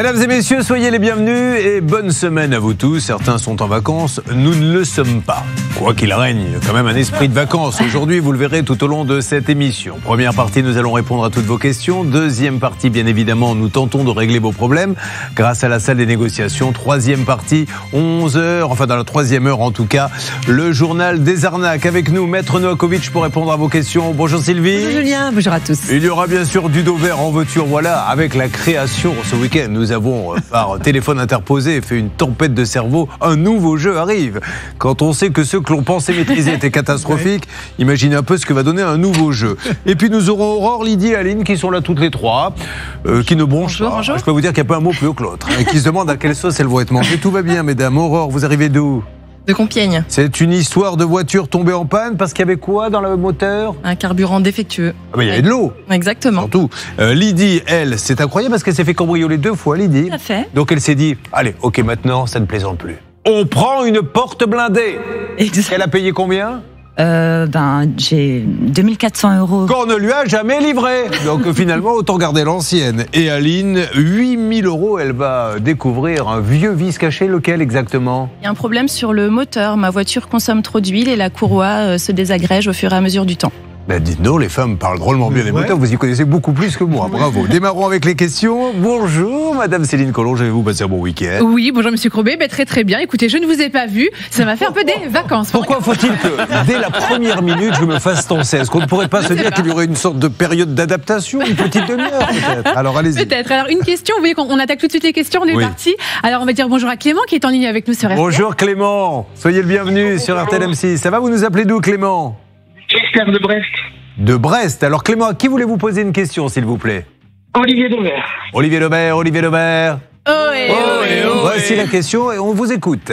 Mesdames et messieurs, soyez les bienvenus et bonne semaine à vous tous. Certains sont en vacances, nous ne le sommes pas. Quoi qu'il règne, quand même un esprit de vacances. Aujourd'hui, vous le verrez tout au long de cette émission. Première partie, nous allons répondre à toutes vos questions. Deuxième partie, bien évidemment, nous tentons de régler vos problèmes grâce à la salle des négociations. Troisième partie, 11h, enfin dans la troisième heure en tout cas, le journal des arnaques. Avec nous, Maître Novakovic pour répondre à vos questions. Bonjour Sylvie. Bonjour Julien, bonjour à tous. Il y aura bien sûr du dos vert en voiture, voilà, avec la création ce week-end. Nous avons, par téléphone interposé, fait une tempête de cerveau. Un nouveau jeu arrive. Quand on sait que ceux que l'on pensait maîtriser étaient catastrophiques, imaginez un peu ce que va donner un nouveau jeu. Et puis nous aurons Aurore, Lydie et Aline qui sont là toutes les trois, qui ne bronchent pas. Bonjour. Je peux vous dire qu'il n'y a pas un mot plus haut que l'autre. Et qui se demandent à quelle sauce elles vont être mangées. Tout va bien, mesdames. Aurore, vous arrivez d'où ? De Compiègne. C'est une histoire de voiture tombée en panne parce qu'il y avait quoi dans le moteur ? Un carburant défectueux. Ah ben, il y avait de l'eau. Exactement. Surtout. Lydie, elle, c'est incroyable parce qu'elle s'est fait cambrioler 2 fois, Lydie. Tout à fait. Donc elle s'est dit, allez, ok, maintenant, ça ne plaisante plus. On prend une porte blindée. Exact. Elle a payé combien ? J'ai 2400 €. Qu'on ne lui a jamais livré. Donc finalement, autant garder l'ancienne. Et Aline, 8000 €, elle va découvrir un vieux vice caché. Lequel exactement ? Il y a un problème sur le moteur. Ma voiture consomme trop d'huile et la courroie se désagrège au fur et à mesure du temps. Ben dites-nous, les femmes parlent drôlement bien des moteurs, vous y connaissez beaucoup plus que moi, bravo. Démarrons avec les questions. Bonjour, Madame Céline Collonge, avez-vous passé un bon week-end ? Oui, bonjour Monsieur Crobet, très très bien. Écoutez, je ne vous ai pas vu, ça m'a fait un peu des vacances. Pourquoi faut-il que, dès la première minute, je me fasse tenser ? Est-ce qu'on ne pourrait pas se dire qu'il y aurait une sorte de période d'adaptation, une petite demi-heure peut-être ? Alors allez-y. Peut-être. Alors une question, vous voyez qu'on attaque tout de suite les questions, on est parti. Alors on va dire bonjour à Clément qui est en ligne avec nous sur RTL. Bonjour Clément, soyez le bienvenu sur RTL M6. Ça va, vous nous appelez d'où Clément ? J'espère de Brest. De Brest. Alors Clément, à qui voulez-vous poser une question s'il vous plaît ? Olivier Dauvert. Olivier Lebert. Voici la question et on vous écoute.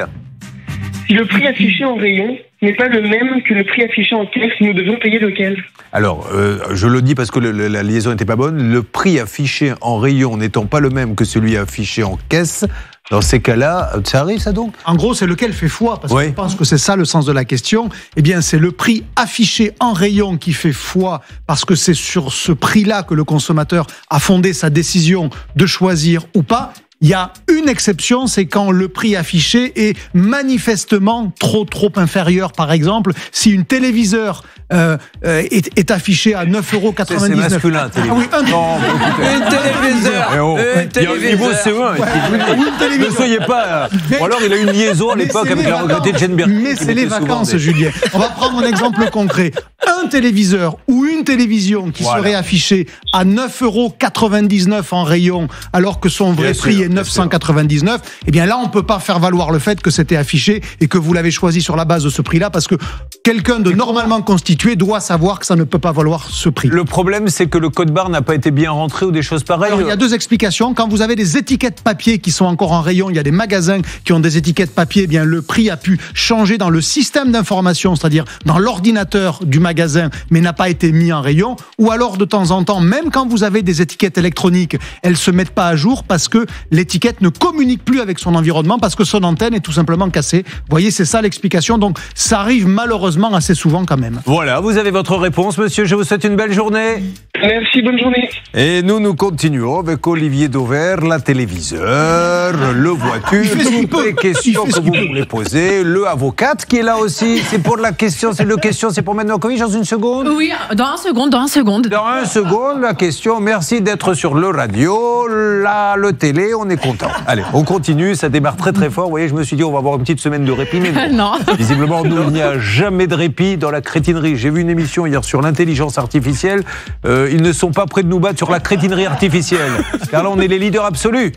Si le prix affiché en rayon n'est pas le même que le prix affiché en caisse, nous devons payer lequel ? Alors, je le dis parce que la liaison n'était pas bonne. Le prix affiché en rayon n'étant pas le même que celui affiché en caisse, dans ces cas-là, ça arrive ça donc ? En gros, c'est lequel fait foi, parce Oui. que je pense que c'est ça le sens de la question. Eh bien, c'est le prix affiché en rayon qui fait foi, parce que c'est sur ce prix-là que le consommateur a fondé sa décision de choisir ou pas. Il y a une exception, c'est quand le prix affiché est manifestement trop inférieur. Par exemple, si une téléviseur est affiché à 9,99 €. C'est masculin, téléviseur. Ah oui, Une téléviseur. Il y a un niveau C1. Ne soyez pas... Ou alors il a eu une liaison à l'époque avec la regrettée Jane Birkin. Mais c'est les vacances, Julien. On va prendre un exemple concret. Un téléviseur ou une télévision qui serait affichée à 9,99 € en rayon, alors que son vrai prix est 999, eh bien là, on ne peut pas faire valoir le fait que c'était affiché et que vous l'avez choisi sur la base de ce prix-là, parce que quelqu'un de normalement constitué doit savoir que ça ne peut pas valoir ce prix. Le problème, c'est que le code barre n'a pas été bien rentré ou des choses pareilles. Alors, il y a 2 explications. Quand vous avez des étiquettes papier qui sont encore en rayon, il y a des magasins qui ont des étiquettes papier, eh bien le prix a pu changer dans le système d'information, c'est-à-dire dans l'ordinateur du magasin, mais n'a pas été mis en rayon. Ou alors, de temps en temps, même quand vous avez des étiquettes électroniques, elles se mettent pas à jour parce que l'étiquette ne communique plus avec son environnement, parce que son antenne est tout simplement cassée. Vous voyez, c'est ça l'explication. Donc, ça arrive malheureusement assez souvent quand même. Voilà, vous avez votre réponse, monsieur. Je vous souhaite une belle journée. Merci, bonne journée. Et nous continuons avec Olivier Dauvert, la téléviseur, le voiture, toutes les questions que vous voulez poser, le avocate qui est là aussi. C'est pour la question, c'est pour Maître Novakovic dans une seconde. Oui, dans un second. Dans un second, la question. Merci d'être sur le radio, le télé, on est content. Allez, on continue, ça démarre très très fort. Vous voyez, je me suis dit, on va avoir une petite semaine de répit, mais Non. Visiblement, nous, il n'y a jamais de répit dans la crétinerie. J'ai vu une émission hier sur l'intelligence artificielle. Ils ne sont pas prêts de nous battre sur la crétinerie artificielle. Car là, on est les leaders absolus.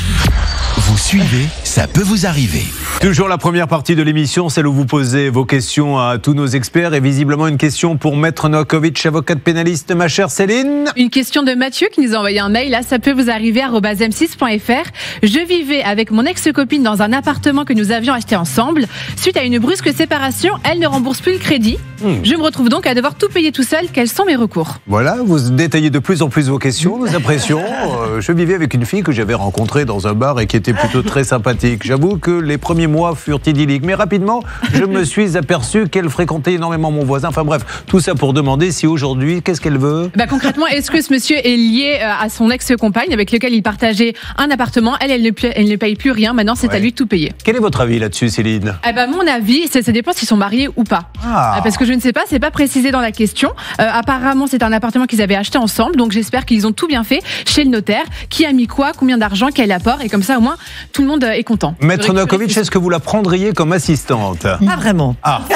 Vous suivez, ça peut vous arriver. Toujours la première partie de l'émission, celle où vous posez vos questions à tous nos experts. Et visiblement, une question pour Maître Novakovic, avocate pénaliste, ma chère Céline. Une question de Mathieu qui nous a envoyé un mail à ça peut vous arriver @m6.fr. Je vivais avec mon ex-copine dans un appartement que nous avions acheté ensemble. Suite à une brusque séparation, elle ne rembourse plus le crédit. Je me retrouve donc à devoir tout payer tout seul. Quels sont mes recours ? Voilà, vous détaillez de plus en plus vos questions, nous apprécions. Je vivais avec une fille que j'avais rencontrée dans un bar et qui était plutôt très sympathique. sympathique. J'avoue que les premiers mois furent idylliques. Mais rapidement, je me suis aperçu qu'elle fréquentait énormément mon voisin. Enfin bref, tout ça pour demander si aujourd'hui, qu'est-ce qu'elle veut ? Concrètement, est-ce que ce monsieur est lié à son ex-compagne avec lequel il partageait un appartement ? Elle ne paye plus rien. Maintenant, c'est à lui de tout payer. Quel est votre avis là-dessus, Céline ? Mon avis, ça dépend s'ils sont mariés ou pas. Parce que je ne sais pas, c'est pas précisé dans la question. Apparemment, c'est un appartement qu'ils avaient acheté ensemble, donc j'espère qu'ils ont tout bien fait chez le notaire. Qui a mis quoi, combien d'argent, quel apport, et comme ça, au moins, tout le monde est content. Maître Novakovic, est-ce que vous la prendriez comme assistante ? Pas vraiment.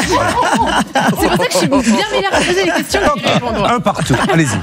C'est pour ça que je suis bien meilleure à poser les questions que à répondre. Un partout, allez-y.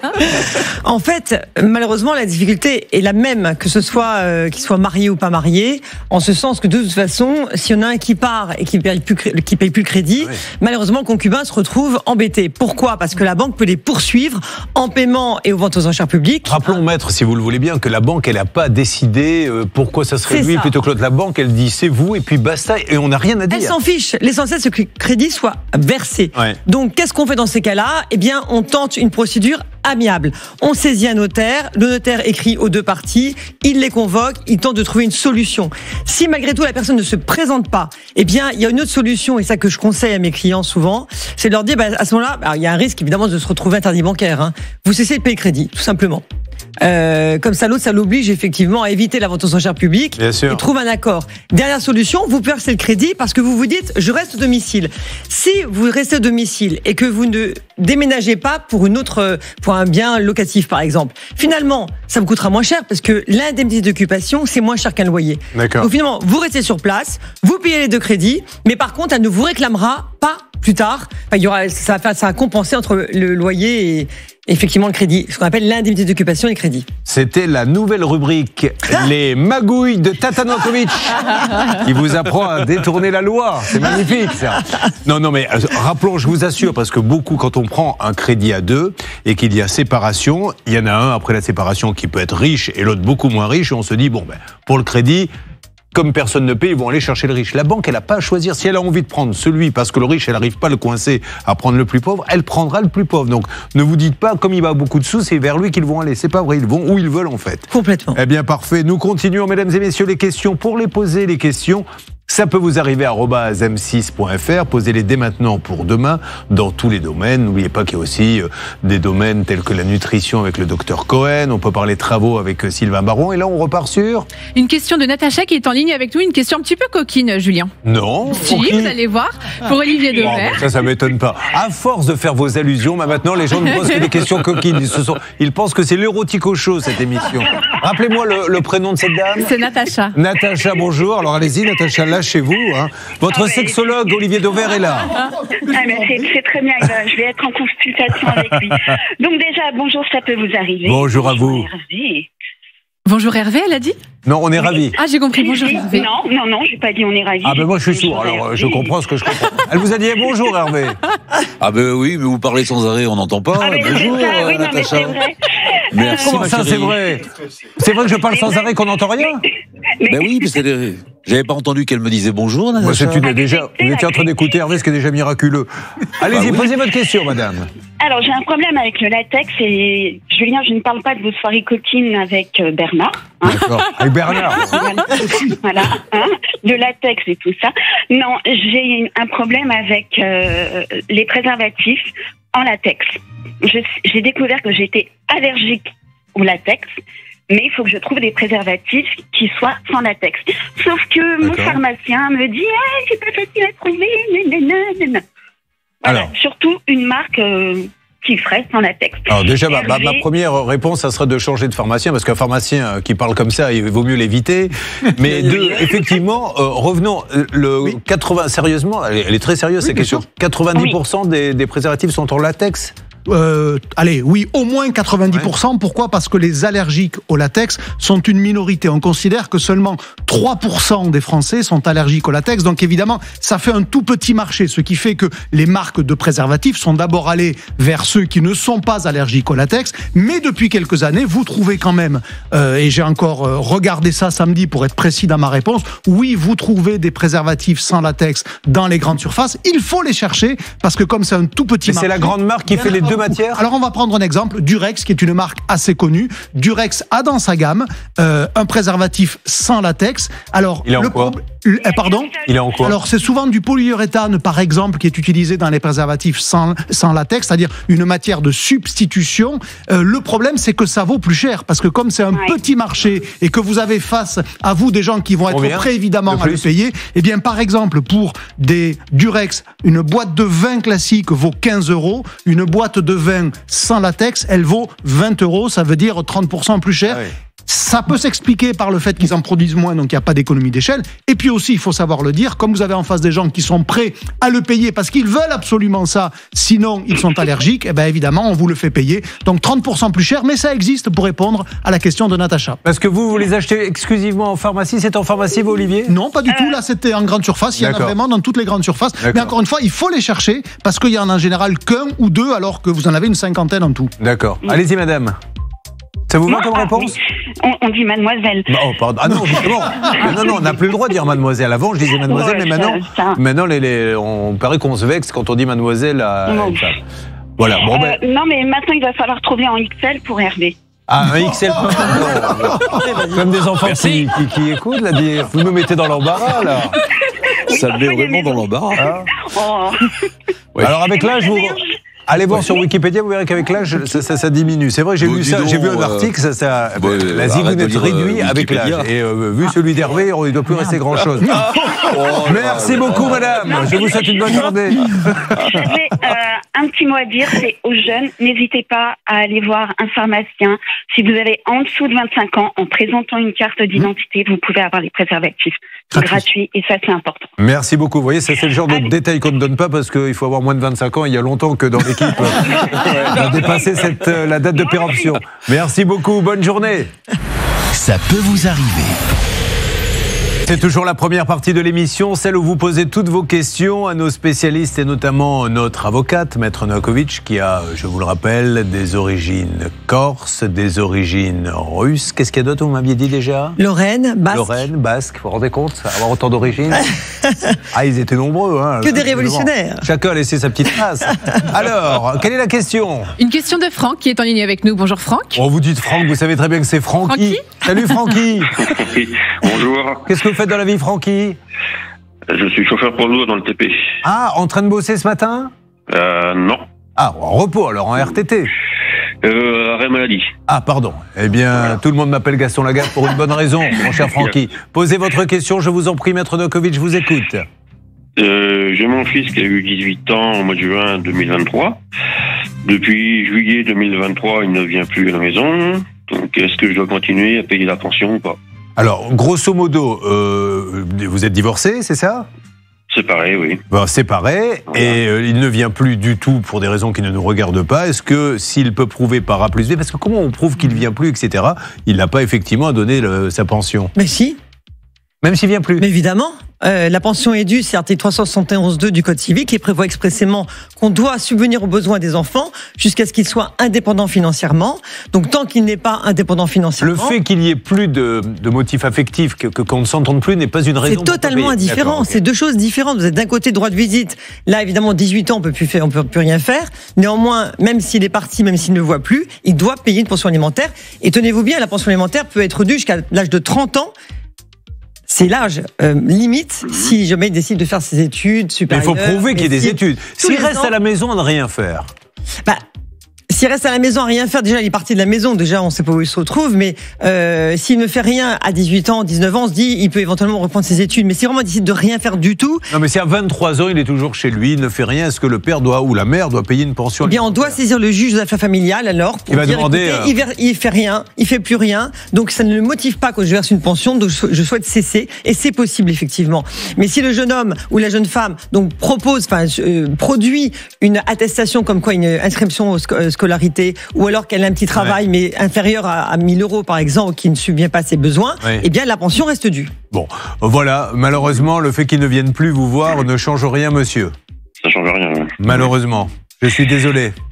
En fait, malheureusement, la difficulté est la même, que ce soit qu'il soit marié ou pas marié, en ce sens que de toute façon, s'il y en a un qui part et qui paye plus le crédit, malheureusement, le concubin se retrouve embêté. Pourquoi ? Parce que la banque peut les poursuivre en paiement et aux ventes aux enchères publiques. Rappelons, maître, si vous le voulez bien, que la banque, elle n'a pas décidé pourquoi ça serait lui plutôt que l'autre. La banque, elle dit c'est vous et puis basta, et on n'a rien à dire. Elle s'en fiche. L'essentiel, c'est que le crédit soit versé. Donc, qu'est-ce qu'on fait dans ces cas-là ? Eh bien, on tente une procédure amiable. On saisit un notaire, le notaire écrit aux deux parties, il les convoque, il tente de trouver une solution. Si malgré tout la personne ne se présente pas, eh bien il y a une autre solution, et ça que je conseille à mes clients souvent, c'est de leur dire à ce moment-là, il y a un risque évidemment de se retrouver interdit bancaire. Vous cessez de payer le crédit, tout simplement. Comme ça, l'autre, ça l'oblige effectivement à éviter la vente aux enchères publiques et trouve un accord. Dernière solution, vous versez le crédit parce que vous vous dites, je reste au domicile. Si vous restez au domicile et que vous ne déménagez pas pour un bien locatif, par exemple, finalement, ça vous coûtera moins cher parce que l'indemnité d'occupation, c'est moins cher qu'un loyer. D'accord. Donc finalement, vous restez sur place, vous payez les deux crédits, mais par contre, elle ne vous réclamera pas plus tard. Enfin, ça va compenser entre le loyer et effectivement le crédit, ce qu'on appelle l'indemnité d'occupation et le crédit. C'était la nouvelle rubrique, les magouilles de Tata Novakovic, qui vous apprend à détourner la loi. C'est magnifique, ça. Non, mais rappelons, je vous assure, parce que beaucoup, quand on prend un crédit à deux et qu'il y a séparation, il y en a un après la séparation qui peut être riche et l'autre beaucoup moins riche, et on se dit, pour le crédit, comme personne ne paye, ils vont aller chercher le riche. La banque, elle n'a pas à choisir. Si elle a envie de prendre celui, parce que le riche, elle n'arrive pas à le coincer à prendre le plus pauvre, elle prendra le plus pauvre. Donc, ne vous dites pas, comme il va beaucoup de sous, c'est vers lui qu'ils vont aller. C'est pas vrai, ils vont où ils veulent, en fait. Complètement. Eh bien, parfait. Nous continuons, mesdames et messieurs, les questions. Pour les poser, les questions, ça peut vous arriver à @m6.fr. Posez-les dès maintenant pour demain, dans tous les domaines. N'oubliez pas qu'il y a aussi des domaines tels que la nutrition avec le docteur Cohen. On peut parler travaux avec Sylvain Baron. Et là, on repart sur une question de Natacha qui est en ligne avec nous. Une question un petit peu coquine, Julien. Non. Si, vous allez voir. Pour Olivier Dever. Ça m'étonne pas. À force de faire vos allusions, maintenant, les gens ne posent que des questions coquines. Ils pensent que c'est l'érotico show, cette émission. Rappelez-moi le prénom de cette dame. C'est Natacha. Natacha, bonjour. Alors, allez-y, Natacha, chez vous. Votre sexologue, Olivier Dever, est là. C'est très bien, je vais être en consultation avec lui. Donc déjà, bonjour, ça peut vous arriver. Bonjour à vous. Hervé. Bonjour Hervé, elle a dit ? Non, on est ravis. Ah, j'ai compris, bonjour Hervé. Non, j'ai pas dit on est ravis. Ah ben moi je suis sourd, alors Hervé. Je comprends ce que je comprends. Elle vous a dit bonjour Hervé. Ah ben oui, mais vous parlez sans arrêt, on n'entend pas. Bonjour Natacha. Mais c'est vrai. Merci. Comment ça, c'est vrai ? C'est vrai que je parle sans arrêt, qu'on n'entend rien ? Ben oui, parce que j'avais pas entendu qu'elle me disait bonjour, Natacha. Vous étiez en train d'écouter Hervé, ce qui est déjà déjà miraculeux. Allez-y, posez votre question, madame. Alors, j'ai un problème avec le latex et Julien, je ne parle pas de vos soirées coquines avec Bernard. D'accord, avec Bernard. Voilà, le latex et tout ça. Non, j'ai un problème avec les préservatifs en latex. J'ai découvert que j'étais allergique au latex. Mais il faut que je trouve des préservatifs qui soient sans latex. Sauf que mon pharmacien me dit c'est pas facile à trouver. Voilà. Alors, surtout une marque qui ferait sans latex. Alors déjà, ma première réponse, ça serait de changer de pharmacien, parce qu'un pharmacien qui parle comme ça, il vaut mieux l'éviter. Mais effectivement, revenons, sérieusement, elle est très sérieuse, cette question. 90% des préservatifs sont en latex. Oui, au moins 90%. Pourquoi ? Parce que les allergiques au latex sont une minorité. On considère que seulement 3% des Français sont allergiques au latex. Donc évidemment, ça fait un tout petit marché. Ce qui fait que les marques de préservatifs sont d'abord allées vers ceux qui ne sont pas allergiques au latex. Mais depuis quelques années, vous trouvez quand même, et j'ai encore regardé ça samedi pour être précis dans ma réponse, oui, vous trouvez des préservatifs sans latex dans les grandes surfaces. Il faut les chercher parce que comme c'est un tout petit marché... C'est la grande marque qui fait les deux matières. Alors on va prendre un exemple, Durex, qui est une marque assez connue. Durex a dans sa gamme un préservatif sans latex. Alors, il est en quoi Pardon ? Il est en quoi ? Alors c'est souvent du polyuréthane, par exemple, qui est utilisé dans les préservatifs sans latex, c'est-à-dire une matière de substitution. Le problème, c'est que ça vaut plus cher, parce que comme c'est un petit marché et que vous avez face à vous des gens qui vont être prêts évidemment à le payer, eh bien par exemple pour des Durex, une boîte de vin classique vaut 15 €, une boîte de vin sans latex, elle vaut 20 €, ça veut dire 30% plus cher. Ah oui. Ça peut s'expliquer par le fait qu'ils en produisent moins, donc il n'y a pas d'économie d'échelle. Et puis aussi, il faut savoir le dire, comme vous avez en face des gens qui sont prêts à le payer parce qu'ils veulent absolument ça, sinon ils sont allergiques, eh bien évidemment, on vous le fait payer. Donc 30% plus cher, mais ça existe pour répondre à la question de Natacha. Parce que vous les achetez exclusivement en pharmacie. C'est en pharmacie, vous, Olivier ? Non, pas du tout. Là, c'était en grande surface. Il y en a vraiment dans toutes les grandes surfaces. Mais encore une fois, il faut les chercher parce qu'il y en a en général qu'un ou deux, alors que vous en avez une cinquantaine en tout. D'accord. Allez-y, madame. Ça vous va comme réponse ? On dit mademoiselle. Oh, pardon. Ah non, justement. Non, on n'a plus le droit de dire mademoiselle. Avant, je disais mademoiselle, mais maintenant on paraît qu'on se vexe quand on dit mademoiselle à une femme. Voilà. Bon, non, mais maintenant, il va falloir trouver en XL pour Hervé. Ah, un XL. Comme des enfants qui écoutent, là, vous me mettez dans l'embarras, là. Ça me met vraiment dans l'embarras. Ouais. Alors, avec l'âge, vous... Allez voir sur Wikipédia, vous verrez qu'avec l'âge, ça diminue. C'est vrai, j'ai vu ça, j'ai vu un article, la zigounette réduit avec l'âge. Et vu celui d'Hervé, il ne doit plus rester grand-chose. Merci beaucoup, madame. Je vous souhaite une bonne journée. J'avais un petit mot à dire, c'est aux jeunes, n'hésitez pas à aller voir un pharmacien. Si vous avez en dessous de 25 ans, en présentant une carte d'identité, vous pouvez avoir les préservatifs. C'est gratuit et ça, c'est important. Merci beaucoup. Vous voyez, ça, c'est le genre de détail qu'on ne donne pas parce qu'il faut avoir moins de 25 ans. Il y a longtemps que dans l'équipe, on a dépassé la date de péremption. Merci beaucoup. Bonne journée. Ça peut vous arriver. C'est toujours la première partie de l'émission, celle où vous posez toutes vos questions à nos spécialistes et notamment notre avocate, Maître Novakovic, qui a, je vous le rappelle, des origines corses, des origines russes. Qu'est-ce qu'il y a d'autre, vous m'aviez dit déjà ? Lorraine, basque. Lorraine, basque, vous vous rendez compte ? Avoir autant d'origines ? Ah, ils étaient nombreux. Hein, que des révolutionnaires. Chacun a laissé sa petite trace. Alors, quelle est la question ? Une question de Franck qui est en ligne avec nous. Bonjour Franck. Oh, vous dites Franck, vous savez très bien que c'est Francky. Salut Francky. Bonjour. Qu'est-ce que vous faites dans la vie, Francky ? Je suis chauffeur poids lourd dans le TP. Ah, en train de bosser ce matin ? Non. Ah, en repos alors, en RTT ? Arrêt maladie. Ah, pardon. Eh bien, voilà. Tout le monde m'appelle Gaston Lagarde pour une bonne raison, mon cher Francky. Posez votre question, je vous en prie, Maître Novakovic, je vous écoute. J'ai mon fils qui a eu 18 ans au mois de juin 2023. Depuis juillet 2023, il ne vient plus à la maison. Donc, est-ce que je dois continuer à payer la pension ou pas ? Alors, grosso modo, vous êtes divorcé, c'est ça ? Séparé, oui. Bon, séparé, voilà. Et il ne vient plus du tout pour des raisons qui ne nous regardent pas. Est-ce que s'il peut prouver par A plus B, parce que comment on prouve qu'il ne vient plus, etc., il n'a pas effectivement à donner sa pension ? Mais si. Même s'il vient plus. Mais évidemment. La pension est due, c'est l'article 371.2 du Code civil qui prévoit expressément qu'on doit subvenir aux besoins des enfants jusqu'à ce qu'ils soient indépendants financièrement. Donc tant qu'il n'est pas indépendant financièrement... Le fait qu'il n'y ait plus de motifs affectifs, qu'on ne s'entende plus, n'est pas une raison... C'est totalement indifférent, c'est deux choses différentes. Vous êtes d'un côté droit de visite, là évidemment 18 ans on peut plus rien faire. Néanmoins, même s'il est parti, même s'il ne voit plus, il doit payer une pension alimentaire. Et tenez-vous bien, la pension alimentaire peut être due jusqu'à l'âge de 30 ans. C'est l'âge limite si jamais il décide de faire ses études supérieures. Mais il faut prouver qu'il y ait des études. S'il reste à la maison à ne rien faire. S'il reste à la maison à rien faire, déjà il est parti de la maison, déjà on ne sait pas où il se retrouve, mais s'il ne fait rien à 18 ans, 19 ans, on se dit il peut éventuellement reprendre ses études. Mais si vraiment il décide de rien faire du tout... Non mais si à 23 ans il est toujours chez lui, il ne fait rien, est-ce que le père ou la mère doit payer une pension ? Eh bien on doit saisir le juge des affaires familiales alors pour dire écoutez, il fait rien, il fait plus rien, donc ça ne le motive pas que je verse une pension, donc je souhaite cesser, et c'est possible effectivement. Mais si le jeune homme ou la jeune femme donc produit une attestation comme quoi une inscription au scolarité, ou alors qu'elle a un petit travail mais inférieur à 1 000 € par exemple, qui ne subvient pas à ses besoins, eh bien la pension reste due. Bon, voilà, malheureusement le fait qu'il ne vienne plus vous voir ne change rien, monsieur. Ça change rien. Malheureusement, je suis désolé.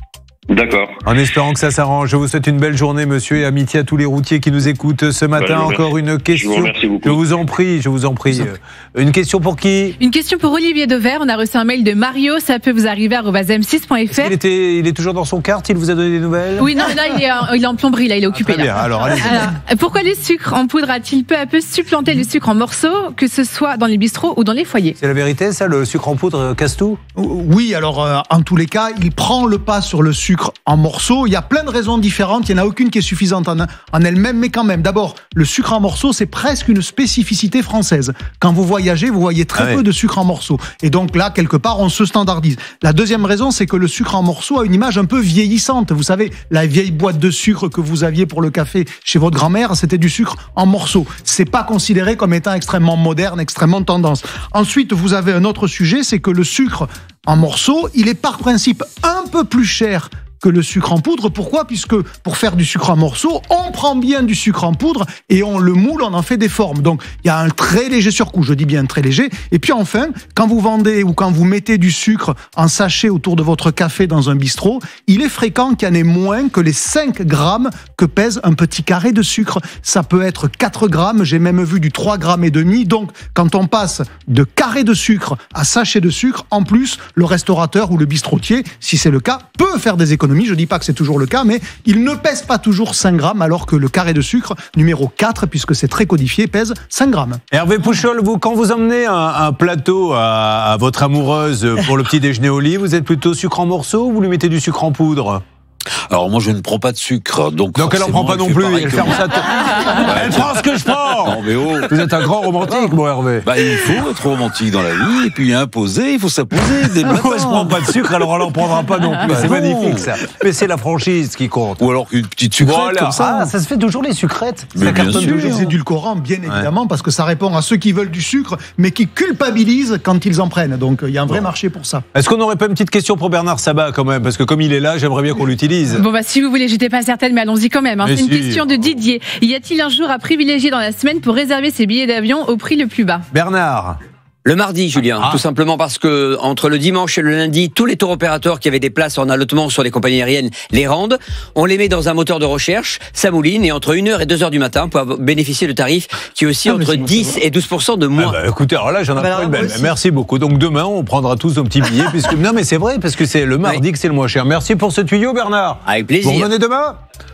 D'accord. En espérant que ça s'arrange. Je vous souhaite une belle journée, monsieur, et amitié à tous les routiers qui nous écoutent ce matin. Encore une question. Je vous remercie beaucoup. Je vous en prie. Une question pour qui? Une question pour Olivier Dever. On a reçu un mail de Mario. Ça peut vous arriver @m6.fr. Il est toujours dans son kart. Il vous a donné des nouvelles? Oui, non, là, il est en plomberie. Là, il est occupé. Très bien. Alors, allez-y. Pourquoi le sucre en poudre a-t-il peu à peu supplanté le sucre en morceaux, que ce soit dans les bistrots ou dans les foyers? C'est la vérité, ça? Le sucre en poudre casse tout? Oui, alors en tous les cas, il prend le pas sur le sucre en morceaux. Il y a plein de raisons différentes. Il n'y en a aucune qui est suffisante en elle-même, mais quand même. D'abord, le sucre en morceaux, c'est presque une spécificité française. Quand vous voyagez, vous voyez très peu de sucre en morceaux. Et donc là, quelque part, on se standardise. La deuxième raison, c'est que le sucre en morceaux a une image un peu vieillissante. Vous savez, la vieille boîte de sucre que vous aviez pour le café chez votre grand-mère, c'était du sucre en morceaux. C'est pas considéré comme étant extrêmement moderne, extrêmement tendance. Ensuite, vous avez un autre sujet, c'est que le sucre en morceaux, il est par principe un peu plus cher que le sucre en poudre. Pourquoi? Puisque pour faire du sucre en morceaux, on prend bien du sucre en poudre et on le moule, on en fait des formes. Donc il y a un très léger surcoût, je dis bien très léger. Et puis enfin, quand vous vendez ou quand vous mettez du sucre en sachet autour de votre café dans un bistrot, il est fréquent qu'il y en ait moins que les 5 grammes que pèse un petit carré de sucre. Ça peut être 4 grammes, j'ai même vu du 3,5 grammes. Donc quand on passe de carré de sucre à sachet de sucre, en plus, le restaurateur ou le bistrotier, si c'est le cas, peut faire des économies. Je ne dis pas que c'est toujours le cas, mais il ne pèse pas toujours 5 grammes, alors que le carré de sucre, numéro 4, puisque c'est très codifié, pèse 5 grammes. Hervé Pouchol, quand vous emmenez un plateau à votre amoureuse pour le petit déjeuner au lit, vous êtes plutôt sucre en morceaux ou vous lui mettez du sucre en poudre? Alors moi je ne prends pas de sucre, donc elle en prend pas non plus. Elle ferme sa tête. Elle prend ce que je prends. Non, mais oh. Vous êtes un grand romantique, mon Hervé. Il faut être romantique dans la vie et puis imposer, il faut s'imposer. Des Moi je prends pas de sucre, alors elle en prendra pas non plus. C'est magnifique ça. Mais c'est la franchise qui compte. Ou alors une petite sucrète comme ça. Ça se fait toujours les sucrètes. Mais ça cartonne toujours les édulcorants, bien évidemment, parce que ça répond à ceux qui veulent du sucre, mais qui culpabilisent quand ils en prennent. Donc il y a un vrai marché pour ça. Est-ce qu'on n'aurait pas une petite question pour Bernard Sabat quand même? Parce que comme il est là, j'aimerais bien qu'on l'utilise. Bon si vous voulez, j'étais pas certaine, mais allons-y quand même. C'est une question de Didier. Y a-t-il un jour à privilégier dans la semaine pour réserver ses billets d'avion au prix le plus bas? Bernard. Le mardi, Julien, tout simplement parce que entre le dimanche et le lundi, tous les tour opérateurs qui avaient des places en allotement sur les compagnies aériennes les rendent. On les met dans un moteur de recherche, ça mouline, et entre 1h et 2h du matin, on peut bénéficier de tarifs qui est aussi entre 10 et 12% de moins. Écoutez, alors là, j'en apprends une belle. Merci beaucoup. Donc demain, on prendra tous nos petits billets. Puisque... Non, mais c'est vrai, parce que c'est le mardi que c'est le moins cher. Merci pour ce tuyau, Bernard. Avec plaisir. Vous revenez demain?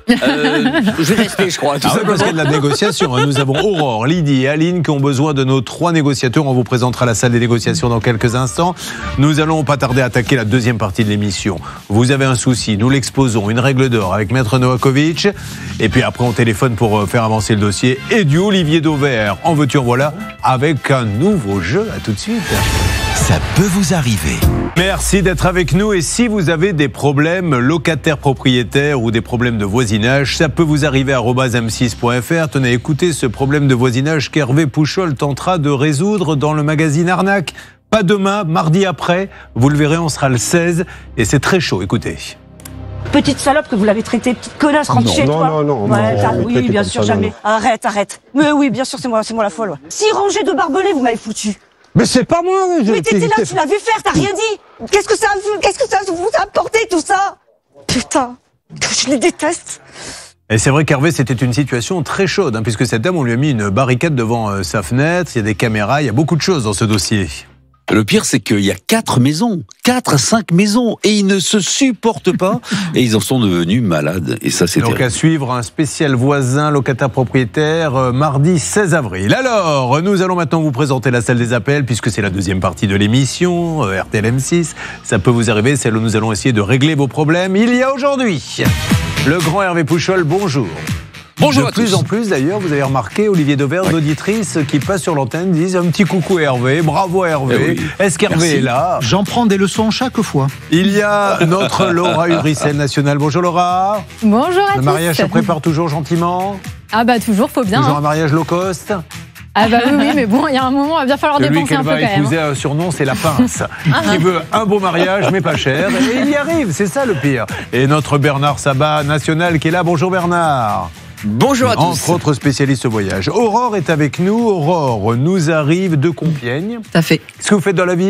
Je vais rester, je crois. Tout ça parce qu'il y a de la négociation. Nous avons Aurore, Lydie et Aline qui ont besoin de nos 3 négociateurs. On vous présentera la salle des négociations dans quelques instants. Nous allons pas tarder à attaquer la deuxième partie de l'émission. Vous avez un souci, nous l'exposons. Une règle d'or avec Maître Novakovic. Et puis après, on téléphone pour faire avancer le dossier. Et du Olivier Dever, en veux-tu, en voilà, avec un nouveau jeu. À tout de suite. Ça peut vous arriver. Merci d'être avec nous. Et si vous avez des problèmes locataires propriétaires ou des problèmes de voisinage, ça peut vous arriver à @m6.fr. Tenez, écoutez ce problème de voisinage qu'Hervé Pouchol tentera de résoudre dans le magazine Arnaque. Pas demain, mardi après. Vous le verrez, on sera le 16 et c'est très chaud. Écoutez. Petite salope que vous l'avez traitée, petite connasse, rentre chez toi. Non. Oui, bien sûr, jamais. Arrête. Mais oui, bien sûr, c'est moi la folle. Ouais. 6 rangées de barbelés, vous m'avez foutu. Mais c'est pas moi. Mais t'étais là, tu l'as vu faire, t'as rien dit. Qu'est-ce que ça vous a apporté tout ça? Putain, je les déteste. Et c'est vrai qu'Hervé, c'était une situation très chaude, puisque cette dame, on lui a mis une barricade devant sa fenêtre, il y a des caméras, il y a beaucoup de choses dans ce dossier. Le pire, c'est qu'il y a 4 maisons, 4 à 5 maisons, et ils ne se supportent pas, et ils en sont devenus malades. Et ça, c'est donc terrible. À suivre un spécial voisin locataire propriétaire mardi 16 avril. Alors, nous allons maintenant vous présenter la salle des appels, puisque c'est la deuxième partie de l'émission, RTL M6. Ça peut vous arriver, celle où nous allons essayer de régler vos problèmes. Il y a aujourd'hui le grand Hervé Pouchol, bonjour. Bonjour de plus en plus d'ailleurs, vous avez remarqué, Olivier Dever, d'auditrices qui passent sur l'antenne, disent un petit coucou Hervé, bravo Hervé. Est-ce qu'Hervé est là? J'en prends des leçons chaque fois. Il y a notre Laura Uricel nationale. Bonjour Laura. Bonjour à tous. Le mariage se prépare toujours gentiment? Ah bah toujours, faut bien. Toujours un mariage low cost? Ah bah oui, mais bon, il y a un moment, il va bien falloir dépenser un peu quand même. Celui qu'elle va épouser, un surnom, c'est la pince. Qui veut un beau mariage, mais pas cher. Et il y arrive, c'est ça le pire. Et notre Bernard Sabat national qui est là. Bonjour Bernard. Bonjour à tous. Entre autres spécialistes voyage. Aurore est avec nous. Aurore nous arrive de Compiègne. Ça fait. Qu'est-ce que vous faites dans la vie?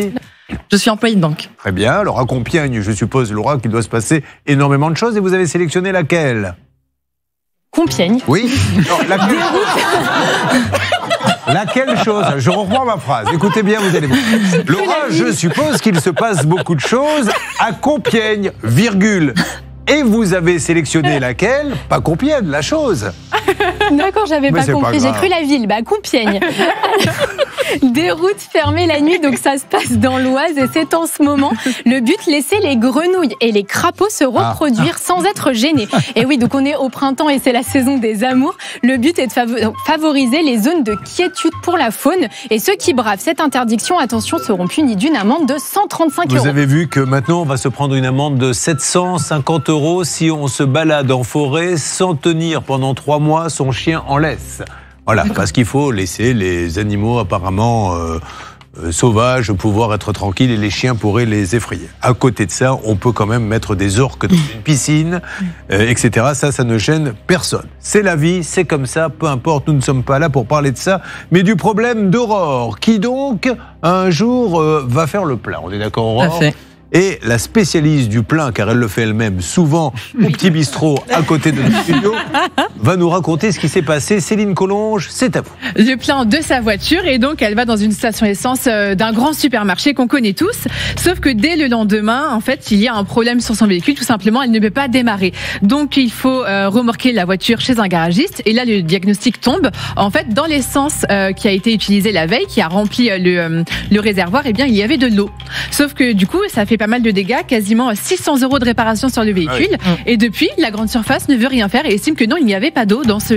Je suis employée de banque. Très bien. Alors à Compiègne, je suppose, Laura, qu'il doit se passer énormément de choses. Et vous avez sélectionné laquelle ? Compiègne. Oui. Non, laquelle Laquelle chose ? Je reprends ma phrase. Écoutez bien, vous allez voir. Laura, je suppose qu'il se passe beaucoup de choses à Compiègne, virgule. Et vous avez sélectionné laquelle ? Pas Compiègne, la chose. D'accord, j'avais pas compris. J'ai cru la ville. Compiègne. Des routes fermées la nuit, donc ça se passe dans l'Oise et c'est en ce moment. Le but, laisser les grenouilles et les crapauds se reproduire sans être gênés. Et oui, donc on est au printemps et c'est la saison des amours. Le but est de favoriser les zones de quiétude pour la faune. Et ceux qui bravent cette interdiction, attention, seront punis d'une amende de 135 €. Vous avez vu que maintenant, on va se prendre une amende de 750 € si on se balade en forêt sans tenir pendant 3 mois son chien en laisse. Voilà, parce qu'il faut laisser les animaux apparemment sauvages pouvoir être tranquilles et les chiens pourraient les effrayer. À côté de ça, on peut quand même mettre des orques dans une piscine, etc. Ça ne gêne personne. C'est la vie, c'est comme ça, peu importe, nous ne sommes pas là pour parler de ça, mais du problème d'Aurore, qui donc, un jour, va faire le plein. On est d'accord, Aurore ? Parfait. Et la spécialiste du plein, car elle le fait elle-même, souvent au petit bistrot à côté de notre studio, va nous raconter ce qui s'est passé. Céline Collonges, c'est à vous. Le plein de sa voiture et donc elle va dans une station essence d'un grand supermarché qu'on connaît tous. Sauf que dès le lendemain, en fait, il y a un problème sur son véhicule. Tout simplement, elle ne peut pas démarrer. Donc il faut remorquer la voiture chez un garagiste. Et là, le diagnostic tombe. En fait, dans l'essence qui a été utilisée la veille, qui a rempli le réservoir, eh bien, il y avait de l'eau. Sauf que du coup, ça fait pas mal de dégâts, quasiment 600 € de réparation sur le véhicule. Ah oui. Et depuis, la grande surface ne veut rien faire et estime que non, il n'y avait pas d'eau dans